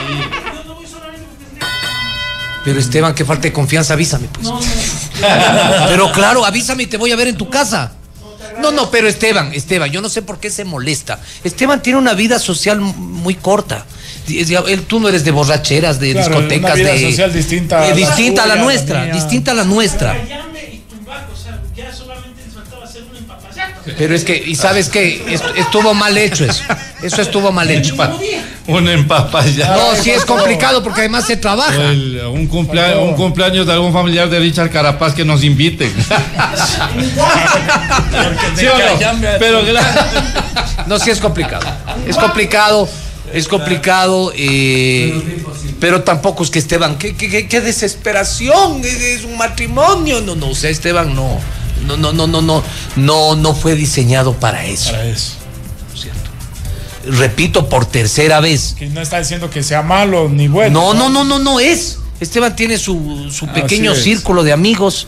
S1: Pero Esteban, que falta de confianza, avísame, pues. Pero claro, avísame y te voy a ver en tu casa. No, no, pero Esteban, Esteban, yo no sé por qué se molesta. Esteban tiene una vida social muy corta. Él, tú no eres de borracheras, de
S4: Claro,
S1: discotecas,
S4: una vida
S1: de
S4: social distinta a
S1: eh,
S4: la
S1: distinta a la
S4: tuya, la
S1: nuestra,
S4: mía.
S1: distinta a la nuestra.
S10: Cayambe y Tumbaco, o sea, ya solamente les faltaba hacer un empapallato.
S1: Pero es que, y sabes qué, Est- estuvo mal hecho eso. Eso estuvo mal hecho.
S10: El mismo día.
S3: Un empapaya.
S1: No, sí es complicado porque además se trabaja.
S3: El, un, cumpleaños, un cumpleaños de algún familiar de Richard Carapaz que nos inviten. ¿Sí o no? Pero
S1: no, sí es complicado. Es complicado, es complicado, eh, pero tampoco es que Esteban, qué, qué, qué desesperación, es, es un matrimonio. No, no, o sea, Esteban no, no, no, no, no, no, no, no fue diseñado para eso.
S4: Para eso.
S1: Repito por tercera vez.
S4: Que no está diciendo que sea malo ni bueno.
S1: No, no, no, no, no es. Esteban tiene su, su pequeño círculo de amigos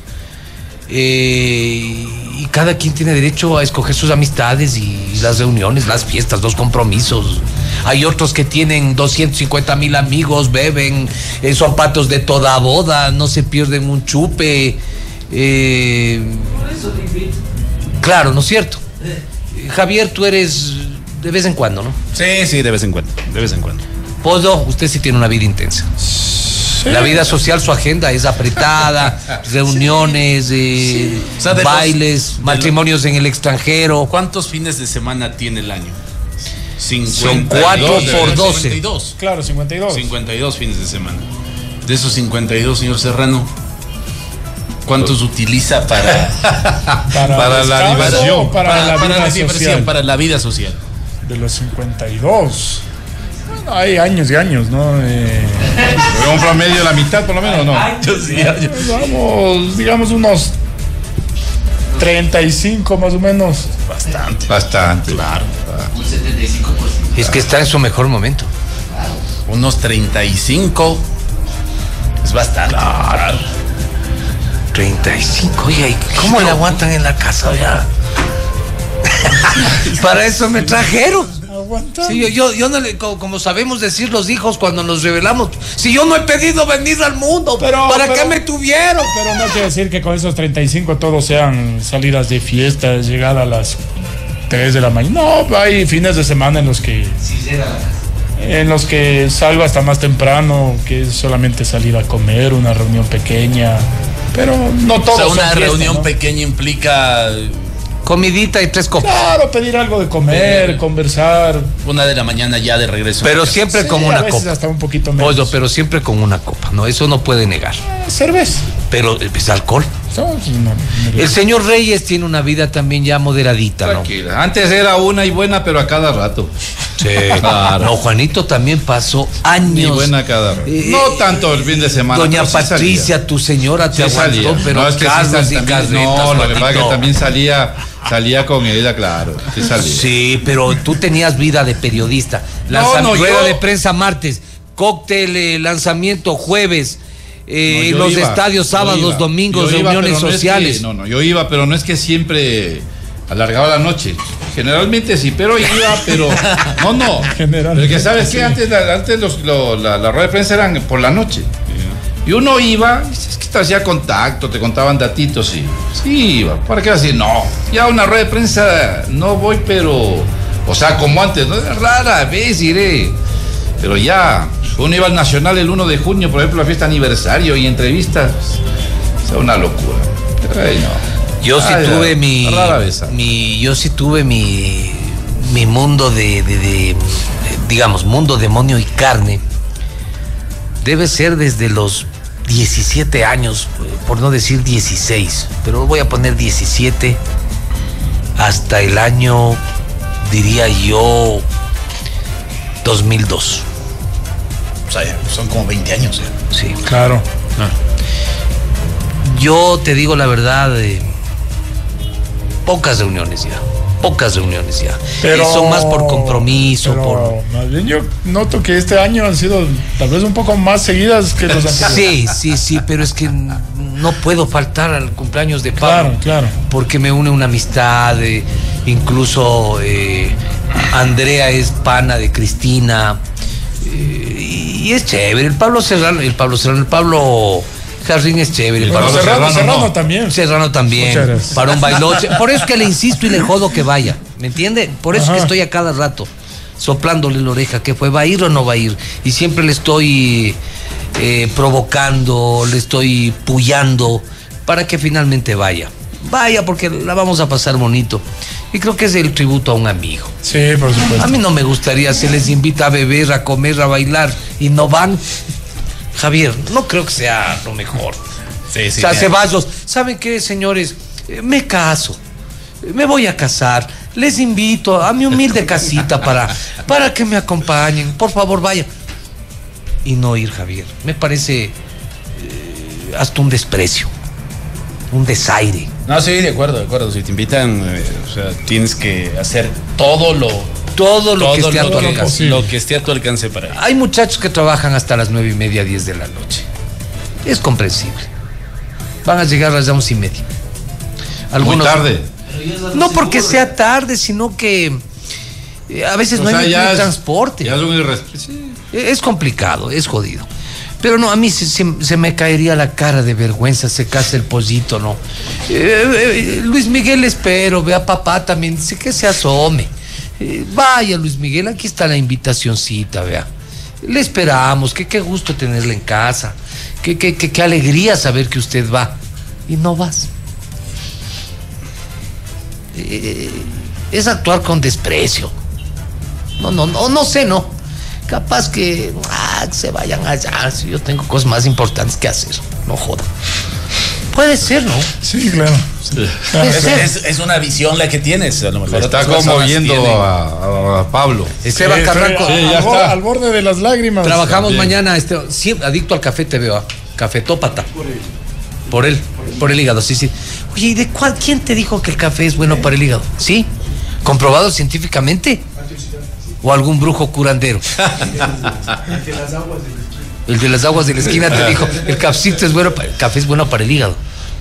S1: eh, y cada quien tiene derecho a escoger sus amistades y las reuniones, las fiestas, los compromisos. Hay otros que tienen doscientos cincuenta mil amigos, beben, eh, son patos de toda boda, no se pierden un chupe. Eh, claro, ¿no es cierto? Javier, tú eres... de vez en cuando, ¿no?
S6: Sí, sí, de vez en cuando, de vez en cuando.
S1: Pozo, usted sí tiene una vida intensa. Sí. La vida social, su agenda es apretada, reuniones, eh, sí. O sea, bailes, los, matrimonios los... en el extranjero.
S6: ¿Cuántos fines de semana tiene el año?
S1: Son cuatro por doce.
S6: cincuenta y dos.
S4: Claro, cincuenta y dos.
S6: cincuenta y dos fines de semana. De esos cincuenta y dos, señor Serrano, ¿cuántos utiliza para,
S3: para, para la diversión?
S6: Para, para, la,
S4: para
S6: vida
S4: la
S6: diversión,
S4: social.
S6: Para la vida social.
S4: De los cincuenta y dos. Bueno, hay años y años, ¿no? Eh...
S3: un promedio de la mitad, por lo menos, ¿no?
S6: Años y años.
S4: Vamos, digamos unos treinta y cinco más o menos.
S6: Bastante.
S3: Bastante.
S6: Claro.
S1: Un setenta y cinco por ciento. Es que está en su mejor momento.
S6: Claro. Unos treinta y cinco. Es bastante.
S1: Claro. treinta y cinco. Oye, ¿cómo le aguantan en la casa ya? Para eso me trajeron. Sí, yo, yo, yo no le, como, como sabemos decir los hijos cuando nos revelamos, si yo no he pedido venir al mundo, pero, ¿para pero, qué me tuvieron?
S4: Pero no quiere decir que con esos treinta y cinco todos sean salidas de fiestas, llegada a las tres de la mañana. No, hay fines de semana en los que en los que salgo hasta más temprano, que es solamente salir a comer, una reunión pequeña, pero no todo.
S6: O sea, una fiesta, reunión ¿no? pequeña implica
S1: comidita y tres copas.
S4: Claro, pedir algo de comer, eh, conversar.
S6: Una de la mañana ya de regreso.
S1: Pero siempre sí, con una
S4: a veces
S1: copa.
S4: Hasta un poquito menos.
S1: Pollo, pero siempre con una copa, ¿no? Eso no puede negar.
S4: Eh, cerveza.
S1: Pero es alcohol.
S4: No, no, no,
S1: el señor Reyes tiene una vida también ya moderadita,
S3: tranquila. ¿No? Antes era una y buena, pero a cada rato.
S1: Sí, claro. No, Juanito también pasó años.
S3: Y buena cada rato. Eh, no tanto el fin de semana.
S1: Doña Patricia, sí tu señora te sí aguantó, salía. pero
S3: no, es que
S1: Carlos
S3: sí,
S1: y
S3: también, no, lo que pasa es que también salía, salía con ella, claro. Sí, salía.
S1: Sí, pero tú tenías vida de periodista. Lanzam- no, no, rueda yo... de prensa martes, cóctel, eh, lanzamiento jueves. Eh, no, los iba, estadios sábados, iba, domingos, reuniones
S3: no
S1: sociales.
S3: Es que, no, no, yo iba, pero no es que siempre alargaba la noche. Generalmente sí, pero iba, pero no, no. Porque sabes sí. que antes, antes los, lo, la, la rueda de prensa eran por la noche. Yeah. Y uno iba, es que te hacía contacto, te contaban datitos, sí. Sí, iba. ¿Para qué decir? No. Ya una rueda de prensa no voy, pero, o sea, como antes, ¿no? Rara vez iré. Pero ya, uno iba al Nacional el uno de junio, por ejemplo, la fiesta aniversario y entrevistas. O sea, una locura. Ay, no.
S1: Yo sí Ay, tuve mi, mi. Yo sí tuve mi. Mi mundo de, de, de, de. Digamos, mundo demonio y carne. Debe ser desde los diecisiete años, por no decir dieciséis. Pero voy a poner diecisiete. Hasta el año, diría yo, dos mil dos.
S6: O sea, son como veinte años. ¿eh?
S1: Sí.
S4: Claro. Ah.
S1: Yo te digo la verdad, eh, pocas reuniones ya. Pocas reuniones ya.
S4: Pero,
S1: y son más por compromiso,
S4: pero,
S1: por.
S4: Más bien yo noto que este año han sido tal vez un poco más seguidas que los anteriores.
S1: Sí, sí, sí, pero es que no puedo faltar al cumpleaños de Pablo.
S4: Claro, claro.
S1: Porque me une una amistad, eh, incluso eh, Andrea es pana de Cristina. Eh, y es chévere. El Pablo Serrano, el Pablo Serrano, el Pablo Jarrín es chévere. El
S4: Pablo
S1: Serrano,
S4: Serrano, Serrano no. también.
S1: Serrano también. Para un bailoche. Por eso es que le insisto y le jodo que vaya. ¿Me entiende? Por eso Ajá. es que estoy a cada rato soplándole la oreja que fue, ¿va a ir o no va a ir? Y siempre le estoy eh, provocando, le estoy puyando para que finalmente vaya. Vaya, porque la vamos a pasar bonito. Y creo que es el tributo a un amigo.
S4: Sí, por supuesto.
S1: A mí no me gustaría, se les invita a beber, a comer, a bailar y no van. Javier, no creo que sea lo mejor.
S6: Sí, sí,
S1: o sea,
S6: bien.
S1: Ceballos, ¿saben qué, señores? Eh, me caso, me voy a casar, les invito a mi humilde casita para, para que me acompañen, por favor, vayan. Y no ir, Javier, me parece eh, hasta un desprecio, un desaire.
S6: No, sí, de acuerdo, de acuerdo. Si te invitan, eh, o sea, tienes que hacer todo lo...
S1: Todo lo
S6: todo
S1: que esté a tu
S6: lo que-
S1: alcance.
S6: Lo que esté a tu alcance para ello.
S1: Hay muchachos que trabajan hasta las nueve y media, diez de la noche. Es comprensible. Van a llegar a las once y media.
S3: Muy tarde.
S1: No porque sea tarde, sino que eh, a veces
S3: O
S1: no
S3: sea,
S1: hay,
S3: ya
S1: no hay
S3: es-
S1: transporte.
S3: Ya es un irrespeto. Sí.
S1: Es complicado, es jodido. Pero no, a mí se, se- se me caería la cara de vergüenza, se casa el pollito, ¿no? Eh, eh, Luis Miguel espero, vea papá también, dice que se asome. Eh, vaya Luis Miguel, aquí está la invitacioncita, vea. Le esperamos, que qué gusto tenerle en casa, que qué que, qué alegría saber que usted va. Y no vas. Eh, es actuar con desprecio. No, no, no, no sé, no. Capaz que ah, se vayan allá, si yo tengo cosas más importantes que hacer. No joda. Puede ser, ¿no?
S4: Sí, claro. Sí.
S1: Puede
S6: Es,
S1: ser.
S6: es- es una visión la que tienes. A lo mejor
S3: Está
S6: otras
S3: como
S6: personas
S3: viendo
S6: tienen-
S3: a, a- a Pablo.
S1: Esteban
S4: Sí,
S1: Carranco.
S4: estoy
S3: Sí,
S4: al,
S3: ya
S4: al borde-
S3: está.
S4: al borde de las lágrimas.
S1: Trabajamos
S3: Bien.
S1: mañana, este, siempre, adicto al café te veo, ¿ah? Cafetópata. Por él, por el hígado, sí, sí. Oye, ¿y de cuál, quién te dijo que el café es bueno para el hígado? ¿Sí? ¿Comprobado científicamente? ¿O algún brujo curandero? El de las aguas de la esquina te dijo, el cafecito es bueno, para- el café es bueno para el hígado.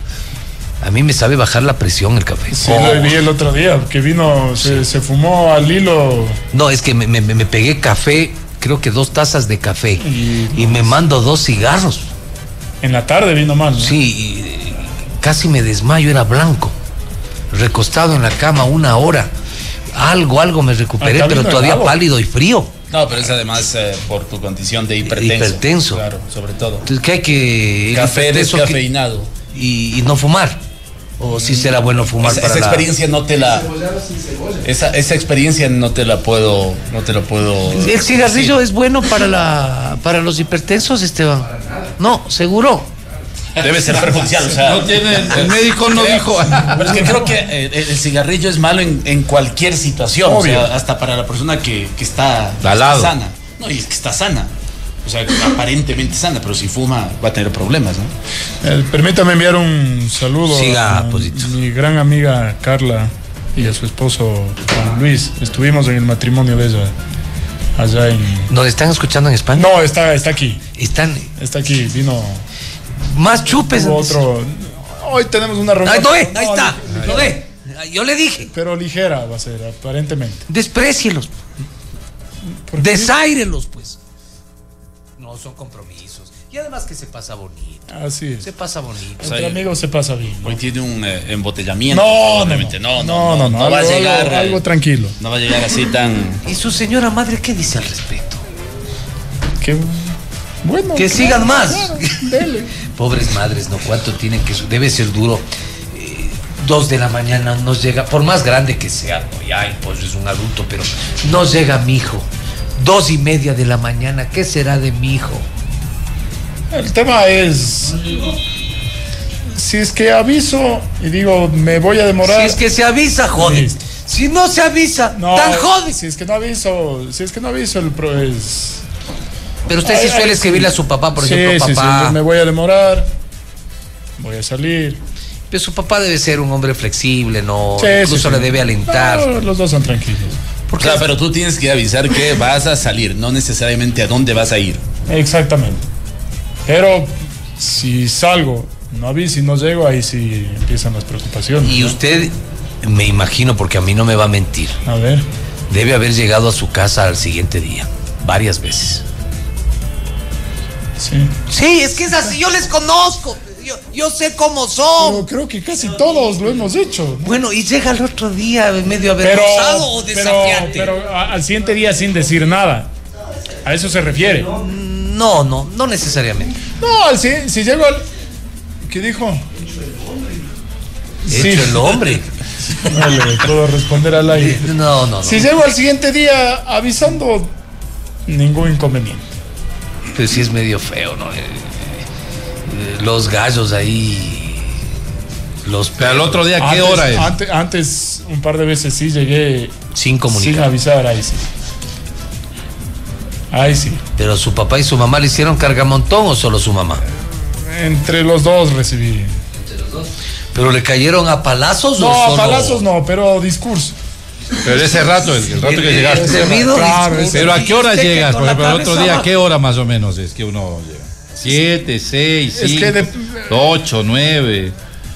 S1: A mí me sabe bajar la presión el café.
S4: Sí, lo vi el otro día, que vino, se, se fumó al hilo.
S1: No, es que me, me- me pegué café, creo que dos tazas de café,
S4: Y-
S1: y me mando dos cigarros.
S4: En la tarde vino mal, ¿no?
S1: Sí, y casi me desmayo, era blanco, recostado en la cama una hora. Algo, algo me recuperé,
S4: Acá
S1: pero
S4: vino
S1: todavía
S4: helado.
S1: pálido y frío.
S6: No, pero es además eh, por tu condición de hipertenso.
S1: Hipertenso.
S6: Claro, sobre todo.
S1: Entonces, ¿qué hay que...? el
S6: Café
S1: hipertenso que-
S6: descafeinado.
S1: y, y no fumar. O si será bueno fumar
S6: Esa,
S1: para
S6: esa
S1: la...
S6: experiencia no te la... Esa, esa experiencia no te la puedo... No te la puedo...
S1: ¿El cigarrillo es bueno para la para los hipertensos, Esteban? No, seguro.
S6: Debe ser perjudicial, o sea...
S3: No tiene, el médico no
S6: creo-
S3: dijo.
S6: Pero es que creo que eh, el, el cigarrillo es malo en, en cualquier situación.
S4: Obvio.
S6: O sea, hasta para la persona que, que está, que
S3: Al
S6: está
S3: lado.
S6: sana. No, y es que está sana. O sea, aparentemente sana, pero si fuma va a tener problemas, ¿no?
S4: Eh, permítame enviar un saludo
S1: Siga,
S4: a
S1: Posito.
S4: mi gran amiga Carla y a su esposo Juan Luis. Estuvimos en el matrimonio de ella allá en...
S1: ¿Nos están escuchando en España?
S4: No, está, está aquí.
S1: Están
S4: Está aquí, vino
S1: más chupes.
S4: hubo otro... Hoy tenemos una reunión.
S1: Ahí, no ve, ahí
S4: No,
S1: está, lo ve. Yo le dije,
S4: Pero ligera va a ser, aparentemente.
S1: desprécielos,
S4: ¿Por qué?
S1: desáirelos, pues. No son compromisos. Y además que se pasa bonito.
S4: Así es.
S1: Se pasa bonito.
S6: sea,
S4: Entre amigos se pasa bien. ¿no?
S6: Hoy tiene un eh, embotellamiento.
S4: No, no,
S6: probablemente.
S4: no, no, no, no,
S6: no va a
S4: algo-
S6: llegar...
S4: algo-
S6: eh,
S4: algo tranquilo.
S6: No va a llegar así tan...
S1: ¿Y su señora madre qué dice al respecto?
S4: Que bueno.
S1: Que
S4: claro,
S1: sigan más.
S4: claro, dele.
S1: Pobres madres, ¿no? ¿Cuánto tienen que...? su- Debe ser duro. Eh, dos de la mañana nos llega, por más grande que sea, ¿no? Ya, pues es un adulto, pero no llega mi hijo. Dos y media de la mañana, ¿qué será de mi hijo?
S4: El tema es, si es que aviso y digo, me voy a demorar.
S1: Si es que se avisa, jode.
S4: Listo.
S1: Si no se avisa,
S4: no,
S1: tan jode.
S4: Si es que no aviso, si es que no aviso, el pro es.
S1: Pero usted sí
S4: Ay,
S1: suele
S4: ay,
S1: escribirle
S4: sí.
S1: a su papá, por
S4: Sí,
S1: ejemplo,
S4: sí, sí,
S1: papá.
S4: entonces me voy a demorar, voy a salir.
S1: Pero su papá debe ser un hombre flexible, ¿no?
S4: Sí,
S1: Incluso
S4: sí,
S1: le
S4: sí.
S1: debe alentar.
S4: No, los dos son tranquilos.
S6: O sea, pero tú tienes que avisar que vas a salir, no necesariamente a dónde vas a ir.
S4: Exactamente. Pero si salgo, no aviso y no llego, ahí sí empiezan las preocupaciones.
S1: Y
S4: ¿no?
S1: usted, me imagino, porque a mí no me va a mentir,
S4: A ver.
S1: debe haber llegado a su casa al siguiente día, varias veces.
S4: Sí.
S1: Sí, es que es así, yo les conozco, yo, yo sé cómo
S4: Pero
S1: son.
S4: creo que casi todos lo hemos hecho. ¿no?
S1: Bueno, y llega el otro día medio
S4: Pero,
S1: avergonzado o
S4: pero,
S1: desafiante.
S4: pero a- al siguiente día sin decir nada. A eso se refiere.
S1: No, no, no necesariamente.
S4: No, al si, si llego al. ¿Qué dijo?
S1: Hecho el hombre.
S4: No le puedo responder al aire.
S1: No, no, no.
S4: Si llego al siguiente día avisando, ningún inconveniente.
S1: Pues sí es medio feo, ¿no? Eh, eh, los gallos ahí. Los
S3: Pero el otro día, ¿qué
S4: Antes-
S3: hora es?
S4: Antes, antes, un par de veces sí llegué
S1: sin comunicar.
S4: sin avisar, ahí sí. Ahí sí.
S1: Pero su papá y su mamá le hicieron cargamontón o solo su mamá.
S4: Entre los dos recibí.
S1: ¿Pero le cayeron a palazos
S4: No,
S1: o
S4: a
S1: solo?
S4: palazos no, pero discurso.
S3: Pero ese rato, el, el rato que
S1: El-
S3: llegaste.
S1: el debido
S4: Claro,
S1: discurso.
S3: Pero ¿a qué hora
S1: Usted que
S3: llegas?
S1: con
S3: Por
S1: la
S3: ejemplo, el otro
S1: cabeza
S3: día,
S1: abajo.
S3: ¿qué hora más o menos es que uno llega? Siete, seis,
S4: Es
S3: cinco,
S4: que de-
S3: ocho, nueve.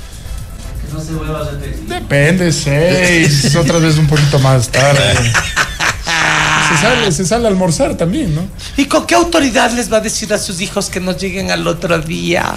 S4: Depende, seis, otras veces un poquito más tarde. Se sale, se sale a almorzar también, ¿no?
S1: ¿Y con qué autoridad les va a decir a sus hijos que no lleguen al otro día?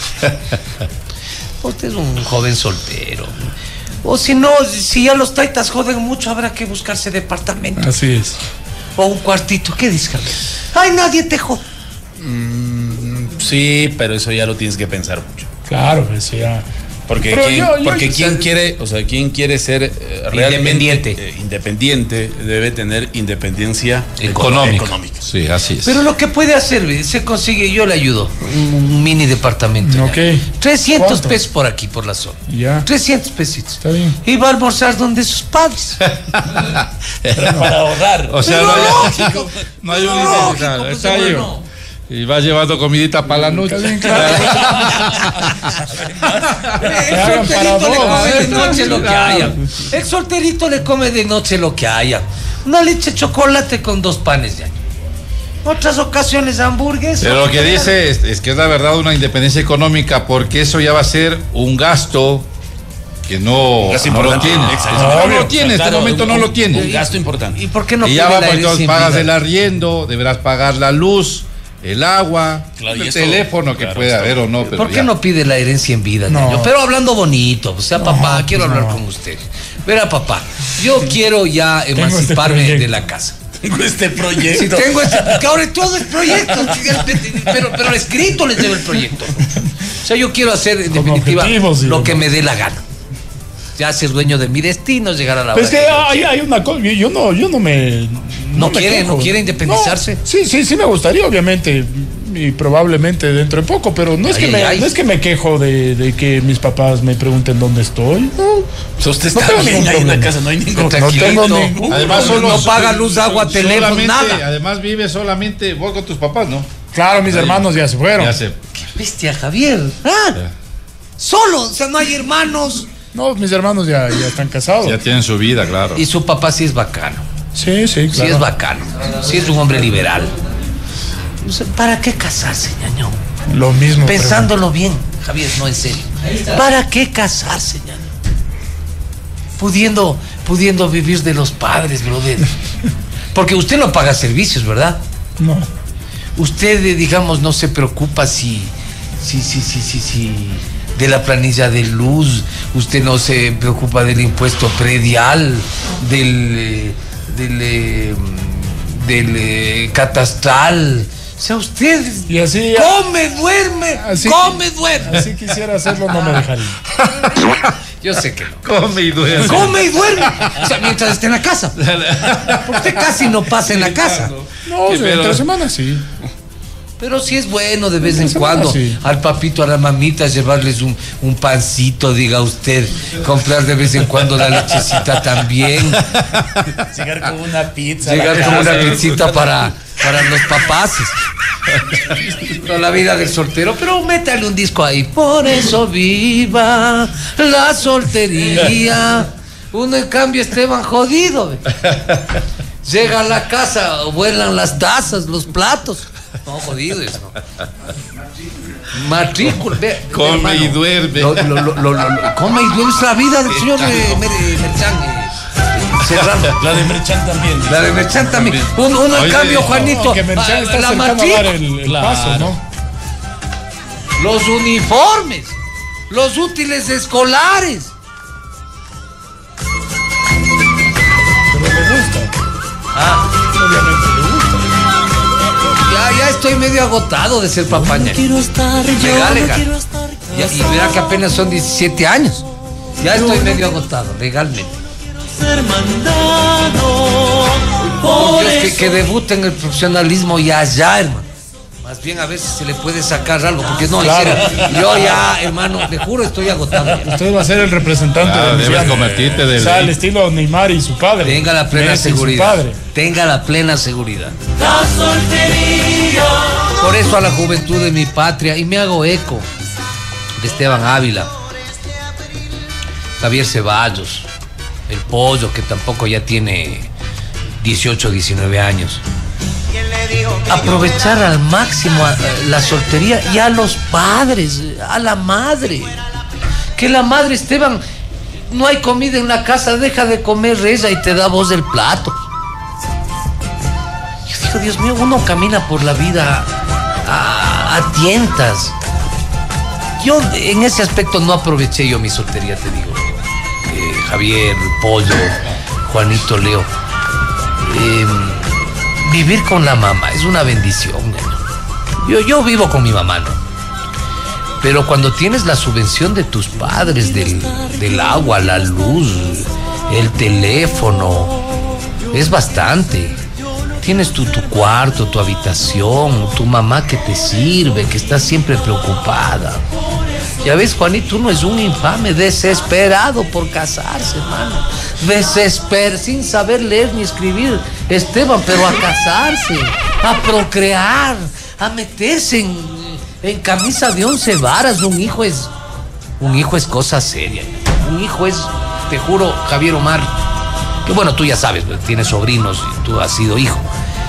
S1: Usted es un joven soltero. O si no, si ya los taitas joden mucho, habrá que buscarse departamento.
S4: Así es.
S1: O un cuartito. ¿Qué dices, Javier? Ay, nadie te jode.
S6: Mm, sí, pero eso ya lo tienes que pensar mucho.
S4: Claro, eso ya.
S6: Porque,
S4: Pero
S6: quien,
S4: yo- yo-
S6: porque
S4: yo-
S6: quien quiere, o sea, quien quiere ser eh, realmente
S1: Independiente.
S6: eh, independiente debe tener independencia
S3: Económico.
S6: económica.
S3: Sí, así es.
S1: Pero lo que puede hacer, ¿ve? Se consigue, yo le ayudo. Un, un mini departamento.
S4: Ok.
S1: ya. trescientos
S4: ¿Cuánto?
S1: pesos por aquí, por la zona.
S4: Ya.
S1: trescientos pesitos.
S4: Está bien.
S1: Y va a almorzar donde sus padres.
S6: Para ahorrar.
S3: O sea,
S1: Pero
S3: no hay,
S1: lógico,
S3: no hay
S1: pero
S3: un
S1: lógico,
S3: claro,
S1: pues,
S3: está ahí.
S1: hermano.
S3: Y va llevando comidita para la noche.
S4: Está bien,
S1: El
S4: hagan para
S1: solterito le
S4: vos.
S1: come de noche lo que haya. El solterito le come de noche lo que haya. Una leche de chocolate con dos panes de año. Otras ocasiones hamburguesas.
S3: Pero lo que dice es, es que es la verdad una independencia económica, porque eso ya va a ser un gasto que no,
S6: Gasto
S3: no lo
S6: importante.
S3: tiene.
S6: Exacto.
S3: No
S6: Obvio.
S3: lo tiene, en este
S6: Claro,
S3: momento no
S6: un-
S3: lo tiene.
S6: un gasto importante.
S1: ¿Y por qué no
S3: Y ya
S1: pide
S3: va,
S1: la
S3: pues entonces
S1: herencia en
S3: pagas
S1: vida?
S3: el arriendo, deberás pagar la luz, el agua,
S6: Claro, y
S3: el
S6: eso-
S3: teléfono que
S6: claro,
S3: puede
S6: eso-
S3: haber o no. Pero
S1: ¿Por qué
S3: ya.
S1: no pide la herencia en vida,
S4: No.
S1: niño? Pero hablando bonito, o sea,
S4: No,
S1: papá,
S4: pues
S1: quiero hablar
S4: no.
S1: con usted. Verá, papá, yo quiero ya
S4: este
S1: emanciparme
S4: proyecto.
S1: de la casa.
S6: Tengo este
S1: Si
S6: proyecto.
S1: tengo este, que ahora todo es proyecto, pero, pero escrito les llevo el proyecto. O sea, yo quiero hacer, en
S4: Con
S1: definitiva,
S4: objetivos y
S1: lo
S4: demás.
S1: que me dé la gana. Ya ser dueño de mi destino, llegar a la
S4: Pues es
S1: hora
S4: que
S1: que yo
S4: hay, hay una cosa, yo, yo no, yo no me.
S1: ¿No
S4: me
S1: quiere-
S4: quejo.
S1: no quiere independizarse?
S4: No, sí, sí, sí me gustaría, obviamente, y probablemente dentro de poco, pero no es
S1: Ay,
S4: que
S1: ay,
S4: me,
S1: ay.
S4: no es que me quejo de, de que mis papás me pregunten dónde estoy. No,
S6: O sea, usted
S4: No
S6: está
S4: tengo
S6: bien
S4: ningún
S6: ahí en la
S4: problema.
S6: casa, no hay ningún
S4: no
S1: Tranquilito.
S4: tengo ningún.
S3: Además, solo,
S1: no paga luz, agua, teléfono,
S3: solamente-
S1: nada.
S3: Además, vive solamente vos con tus papás, ¿no?
S4: Claro, mis
S3: Ahí.
S4: hermanos ya se fueron.
S3: Ya sé.
S1: Qué bestia, Javier. Ah, solo, o sea, no hay hermanos.
S4: No, mis hermanos ya, ya están casados.
S3: Ya tienen su vida, claro.
S1: Y su papá sí es bacano.
S4: Sí, sí, claro.
S1: Sí es bacano. Sí es un hombre liberal. O sea, ¿para qué casarse, ñaño?
S4: Lo mismo.
S1: Pensándolo bien, Javier, no en serio. ¿Para qué casarse, ñaño? Pudiendo, pudiendo vivir de los padres, brother. Porque usted no paga servicios, ¿verdad?
S4: No.
S1: Usted, eh, digamos, no se preocupa si, si, si, si, si, si de la planilla de luz, usted no se preocupa del impuesto predial, del, eh, del, eh, del eh, catastral. O sea, usted
S4: Y así.
S1: come, duerme,
S4: Así-
S1: come, duerme.
S4: Así quisiera hacerlo, no me dejaría.
S1: Yo sé que no.
S3: Come y duerme.
S1: Come y duerme. O sea, mientras esté en la casa. Porque usted casi no pasa en la casa.
S4: No,
S3: Sí,
S4: sí,
S3: pero-
S4: entre semanas sí.
S1: Pero sí es bueno de vez en
S4: Esa
S1: cuando
S4: semana sí.
S1: al papito, a la mamita, llevarles un, un pancito, diga usted, comprar de vez en cuando la lechecita también,
S6: Llegar con una pizza.
S1: llegar
S6: la
S1: con una
S6: casa.
S1: pizzita para, para los papás. Toda la vida del soltero, pero métale un disco ahí. Por eso viva la soltería. Uno en cambio Esteban jodido. ve. Llega a la casa, vuelan las tazas, los platos. No, jodido eso. Matrícula. ve- ve,
S3: Come
S1: hermano.
S3: y duerme.
S1: Lo- lo- lo- lo- lo- come y duerme es la vida del señor eh, Mer- Merchan. eh, Serrano.
S6: La de Merchan también.
S1: La de Merchan también. Un- Uno en
S3: Oye,
S1: cambio,
S3: no,
S1: Juanito.
S4: Que Merchan
S1: ah,
S4: está
S1: la
S4: cercano a dar
S1: matrícula.
S4: el, el
S6: Claro.
S4: paso, ¿no?
S1: Los uniformes, los útiles escolares.
S4: Pero le gusta.
S1: Ah,
S4: Obviamente le gusta.
S1: ya, ya estoy medio agotado de ser papá. ñaño.
S11: Quiero estar yo,
S1: Regale,
S11: no
S1: cara.
S11: quiero estar
S1: Ya- y verá que apenas son diecisiete años. Ya estoy medio agotado, legalmente. Por Dios, que, que debute en el profesionalismo ya, ya, hermano. Más bien a ver si se le puede sacar algo, porque no, claro. En serio, yo ya, hermano, le juro, estoy agotado. Ya.
S4: Usted va a ser el representante
S3: ah,
S4: de
S3: debes convertirte de
S4: o sea, al estilo Neymar y su padre.
S1: Tenga la plena Messi seguridad. Tenga la plena seguridad. La soltería. Por eso a la juventud de mi patria, y me hago eco de Esteban Ávila, Javier Ceballos, el Pollo, que tampoco ya tiene dieciocho, diecinueve años. Aprovechar al máximo la soltería y a los padres, a la madre. Que la madre, Esteban, no hay comida en la casa, deja de comer, reza y te da voz del plato. Yo digo, Dios mío, uno camina por la vida a, a tientas. Yo en ese aspecto no aproveché yo mi soltería, te digo. Eh, Javier, Pollo, Juanito, Leo. Eh, vivir con la mamá es una bendición. Yo, yo vivo con mi mamá, ¿no? Pero cuando tienes la subvención de tus padres, del, del agua, la luz, el teléfono, es bastante. Tienes tu, tu cuarto, tu habitación, tu mamá que te sirve, que está siempre preocupada. Ya ves, Juanito, uno es un infame, desesperado por casarse, hermano. Desesper, sin saber leer ni escribir, Esteban, pero a casarse, a procrear, a meterse en, en camisa de once varas. Un hijo es, un hijo es cosa seria. Un hijo es, te juro, Javier Omar, que bueno, tú ya sabes, tienes sobrinos y tú has sido hijo.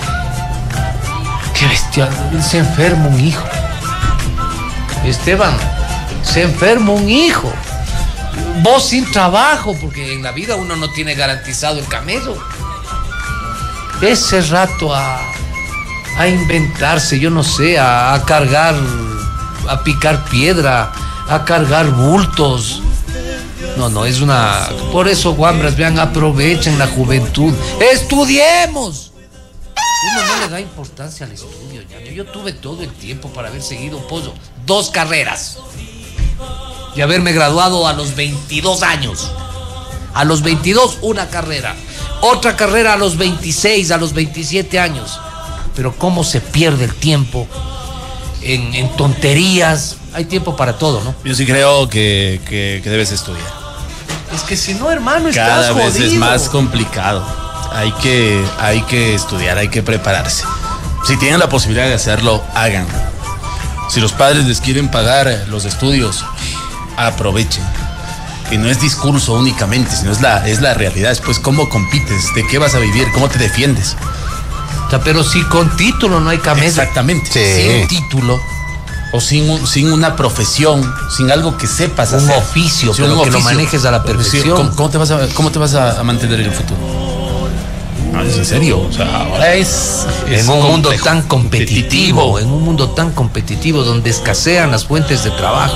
S1: Qué bestia, se enferma un hijo. Esteban, se enferma un hijo. Vos sin trabajo, porque en la vida uno no tiene garantizado el camello. Ese rato a, a inventarse, yo no sé, a, a cargar, a picar piedra, a cargar bultos. No, no, es una... Por eso, guambras, vean, aprovechen la juventud. ¡Estudiemos! Uno no le da importancia al estudio, ya. Yo tuve todo el tiempo para haber seguido, Pollo, dos carreras. Y haberme graduado a los veintidós años. A los veintidós, una carrera. Otra carrera a los veintiséis, a los veintisiete años. Pero cómo se pierde el tiempo en, en tonterías. Hay tiempo para todo, ¿no?
S6: Yo sí creo que, que, que debes estudiar.
S1: Es que si no, hermano, estás
S6: Cada
S1: jodido.
S6: vez es más complicado. Hay que, hay que estudiar, hay que prepararse. Si tienen la posibilidad de hacerlo, háganlo. Si los padres les quieren pagar los estudios, aprovechen. Que no es discurso únicamente, sino es la, es la realidad. Después, ¿cómo compites? ¿De qué vas a vivir? ¿Cómo te defiendes?
S1: O sea, pero si con título no hay camisa.
S6: Exactamente.
S1: Sí. Sin título.
S6: O sin, un, sin una profesión, sin algo que sepas
S1: un
S6: hacer.
S1: Oficio,
S6: sí,
S1: pero
S6: un
S1: que
S6: oficio.
S1: lo manejes a la perfección.
S6: Sí, ¿cómo, cómo te vas a, cómo te vas a, a mantener en el futuro? No, es en serio. O sea, ahora es, es
S1: en un
S6: complejo,
S1: mundo tan competitivo, competitivo, en un mundo tan competitivo donde escasean las fuentes de trabajo.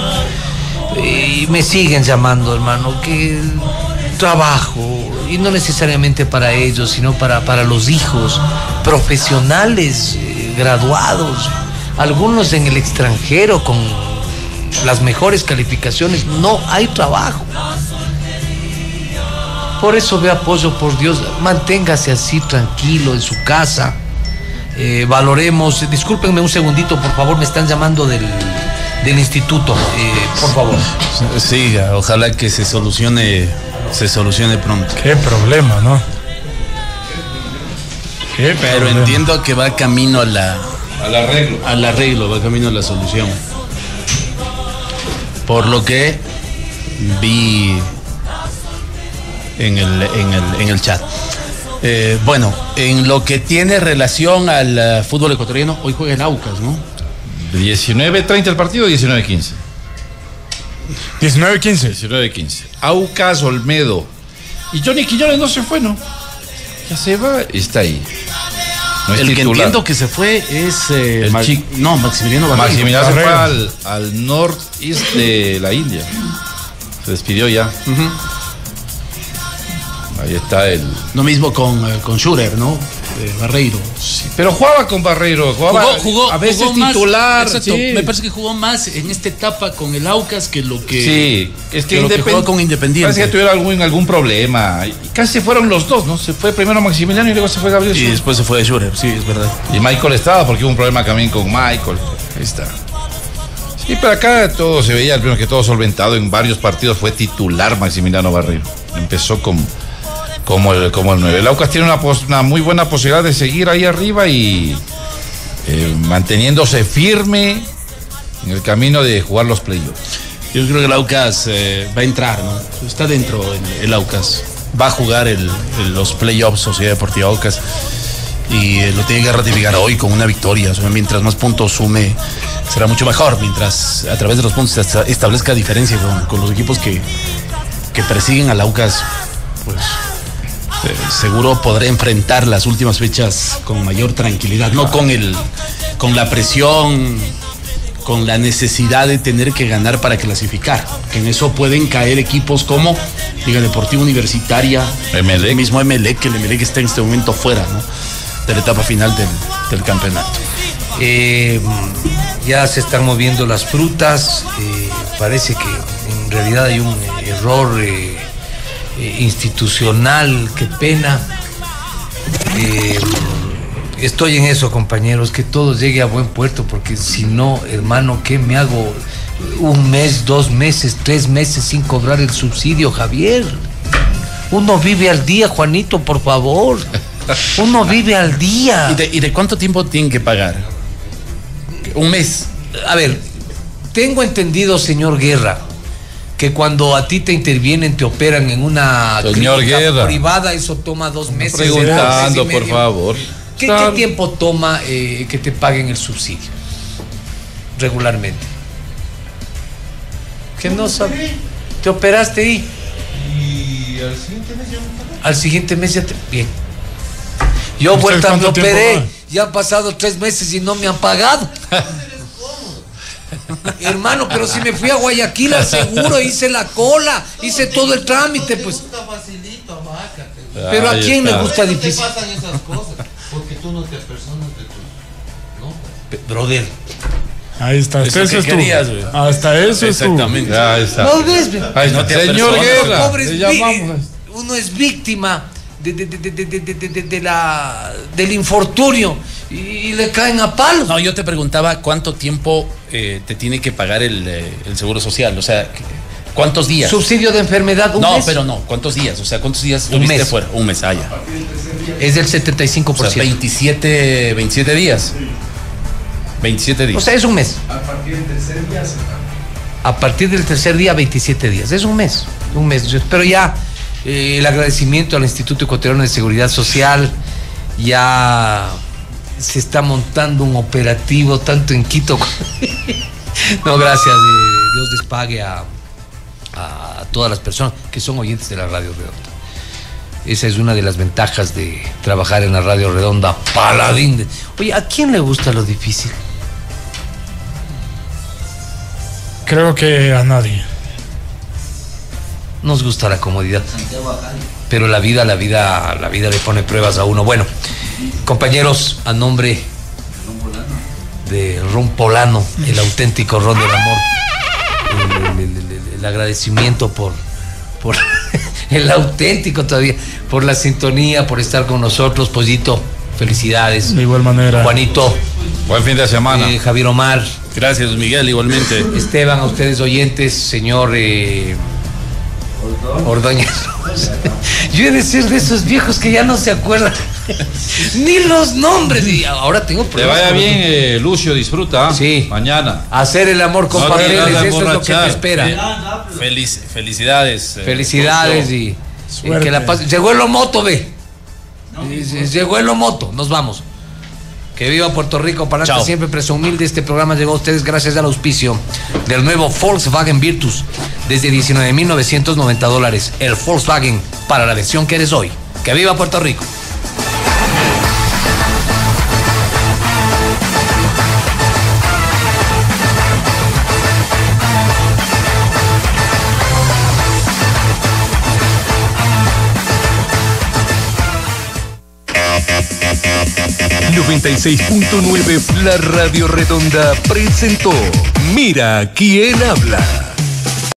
S1: Y me siguen llamando, hermano, que trabajo, y no necesariamente para ellos, sino para, para los hijos, profesionales, eh, graduados, algunos en el extranjero con las mejores calificaciones. No hay trabajo. Por eso ve apoyo, por Dios, manténgase así tranquilo en su casa. Eh, valoremos, discúlpenme un segundito, por favor, me están llamando del, del instituto, eh, por favor.
S6: Sí, ojalá que se solucione, se solucione pronto.
S4: Qué problema, ¿no?
S6: Qué Pero problema. Entiendo que va camino a la,
S3: al arreglo.
S6: Al arreglo, va camino a la solución. Por lo que vi en el, en el, en el chat. Eh, bueno, en lo que tiene relación al uh, fútbol ecuatoriano, hoy juega en Aucas, ¿no?
S3: diecinueve treinta el partido, diecinueve quince.
S4: diecinueve quince.
S3: diecinueve quince. Aucas, Olmedo. Y Johnny Quiñones no se fue, ¿no? Ya se va, está ahí.
S6: No es el titular. Que entiendo que se fue es eh,
S3: el
S6: Mag...
S3: chico.
S6: No, Maximiliano Barrero.
S3: Maximiliano se fue al, al northeast de la India. Se despidió ya. Uh-huh. Ahí está el.
S6: Lo mismo con, eh, con Schurer, ¿no? eh, Barreiro.
S3: Sí, pero jugaba con Barreiro, jugaba
S6: Jugó, jugó,
S3: a veces
S6: jugó más,
S3: titular.
S6: exacto,
S3: Sí.
S6: me parece que jugó más en esta etapa con el Aucas que lo que,
S3: Sí, es que,
S6: que lo que
S3: Independ-
S6: jugó con Independiente.
S3: Parece que tuvieron algún, algún problema. Y casi fueron los dos, ¿no? Se fue primero Maximiliano y luego se fue Gabriel.
S6: Y
S3: Suárez.
S6: después se fue de Schurer, sí, es verdad.
S3: Y Michael estaba porque hubo un problema también con Michael. Ahí está. Sí, pero acá todo se veía, primero que todo solventado. En varios partidos fue titular Maximiliano Barreiro. Empezó como, como, el, como el nueve. El Aucas tiene una, pos, una muy buena posibilidad de seguir ahí arriba y eh, manteniéndose firme en el camino de jugar los playoffs.
S6: Yo creo que el Aucas eh, va a entrar, ¿no? Está dentro el, el Aucas. Va a jugar el, el- los playoffs Sociedad Deportiva Aucas. Y eh, lo tiene que ratificar hoy con una victoria. O sea, mientras más puntos sume, será mucho mejor. Mientras a través de los puntos esta- establezca diferencia con, con los equipos que, que persiguen al Aucas, pues eh, seguro podrá enfrentar las últimas fechas con mayor tranquilidad. No con el con la presión, con la necesidad de tener que ganar para clasificar. Que en eso pueden caer equipos como Liga Deportiva Universitaria,
S3: Emelec.
S6: el mismo Emelec, que el Emelec está en este momento fuera, ¿no?, de la etapa final del, del campeonato.
S1: Eh, ya se están moviendo las frutas. Eh, parece que en realidad hay un eh, error eh, eh, institucional. Qué pena. Eh, estoy en eso, compañeros, que todo llegue a buen puerto, porque si no, hermano, ¿qué me hago? Un mes, dos meses, tres meses sin cobrar el subsidio, Javier. Uno vive al día, Juanito, por favor. Uno vive al día.
S6: ¿Y de, y de cuánto tiempo tienen que pagar? Un mes.
S1: A ver, tengo entendido, señor Guerra, que cuando a ti te intervienen, te operan en una
S3: Señor
S1: clínica
S3: Guerra.
S1: privada, eso toma dos meses.
S3: Preguntando,
S1: dos meses y
S3: por
S1: medio.
S3: favor.
S1: ¿Qué,
S3: Claro.
S1: qué tiempo toma eh, que te paguen el subsidio regularmente? Que no sabes. Te operaste y
S2: Y al siguiente mes ya no
S1: al siguiente mes ya te... Bien. Yo
S4: ¿Usted
S1: vuelta me
S4: cuánto tiempo
S1: operé,
S4: va?
S1: ya han pasado tres meses y no me han pagado. Hermano, pero si me fui a Guayaquil al seguro, hice la cola, hice todo el trámite, pues. Pero a
S3: Ahí
S1: quién
S3: está.
S1: le gusta difícil.
S11: pasan esas cosas? Porque tú no te personas de tu... ¿no?
S1: Pe- Brother,
S4: Ahí está, hasta
S6: Eso
S4: eso
S6: que
S4: es tú.
S6: querías, güey.
S4: Hasta eso es tú.
S6: Exactamente.
S3: Ya está.
S1: ¿no ves? ve?
S3: Ahí está.
S6: No te
S3: Señor
S6: apersonas.
S3: Guerra,
S1: Pobre
S3: le
S1: es
S3: llamamos.
S1: vi- uno es víctima de, de- de- de- de- de- de- de- de la, del infortunio y, y le caen a palos.
S6: No, yo te preguntaba cuánto tiempo eh, te tiene que pagar el, eh, el Seguro Social. O sea, ¿cuántos días?
S1: Subsidio de enfermedad, un
S6: no,
S1: mes.
S6: pero no. ¿Cuántos días? O sea, ¿cuántos días
S1: Un
S6: estuviste
S1: mes.
S6: fuera? Un mes, ah, ya.
S1: Es del setenta y cinco
S6: O
S1: por
S6: sea,
S1: ciento.
S6: veintisiete, veintisiete días. veintisiete días.
S1: O sea, es un mes. A partir del tercer día. A partir del tercer día, veintisiete días. Es un mes. Un mes. Pero ya eh, el agradecimiento al Instituto Ecuatoriano de Seguridad Social. Ya se está montando un operativo tanto en Quito. No, gracias. eh, Dios les pague a, a todas las personas que son oyentes de la Radio Redonda. Esa es una de las ventajas de trabajar en la Radio Redonda. Paladín. de- Oye, ¿a quién le gusta lo difícil?
S4: Creo que a nadie.
S1: Nos gusta la comodidad. Pero la vida, la vida, la vida le pone pruebas a uno. Bueno, compañeros, a nombre de Ron Polano, el auténtico Ron del amor, el, el- el- el- el agradecimiento por, por el auténtico todavía, por la sintonía, por estar con nosotros, Pollito, felicidades.
S4: De igual manera.
S1: Juanito,
S3: Buen fin de semana.
S1: eh, Javier Omar,
S6: Gracias, Miguel, igualmente.
S1: Esteban, a ustedes oyentes, señor eh, Ordóñez. Yo he de ser de esos viejos que ya no se acuerdan ni los nombres. Y ahora tengo
S3: Te
S1: problemas.
S3: vaya
S1: con-
S3: bien, eh, Lucio, disfruta.
S1: Sí.
S3: Mañana.
S1: Hacer el amor con
S3: No te
S1: papeles,
S3: vas a
S1: eso es lo que te
S3: emborrachar.
S1: espera.
S6: Feliz, felicidades. eh,
S1: Felicidades y, y
S4: Suerte.
S1: que la paz. Llegó el Omoto, ve. Y- Llegó el Omoto, nos vamos. Que viva Puerto Rico, para
S6: Chao.
S1: siempre preso humilde. Este programa llegó a ustedes gracias al auspicio del nuevo Volkswagen Virtus desde diecinueve mil novecientos noventa dólares. El Volkswagen para la versión que eres hoy. Que viva Puerto Rico.
S7: noventa y seis punto nueve, La Radio Redonda presentó Mira quién habla.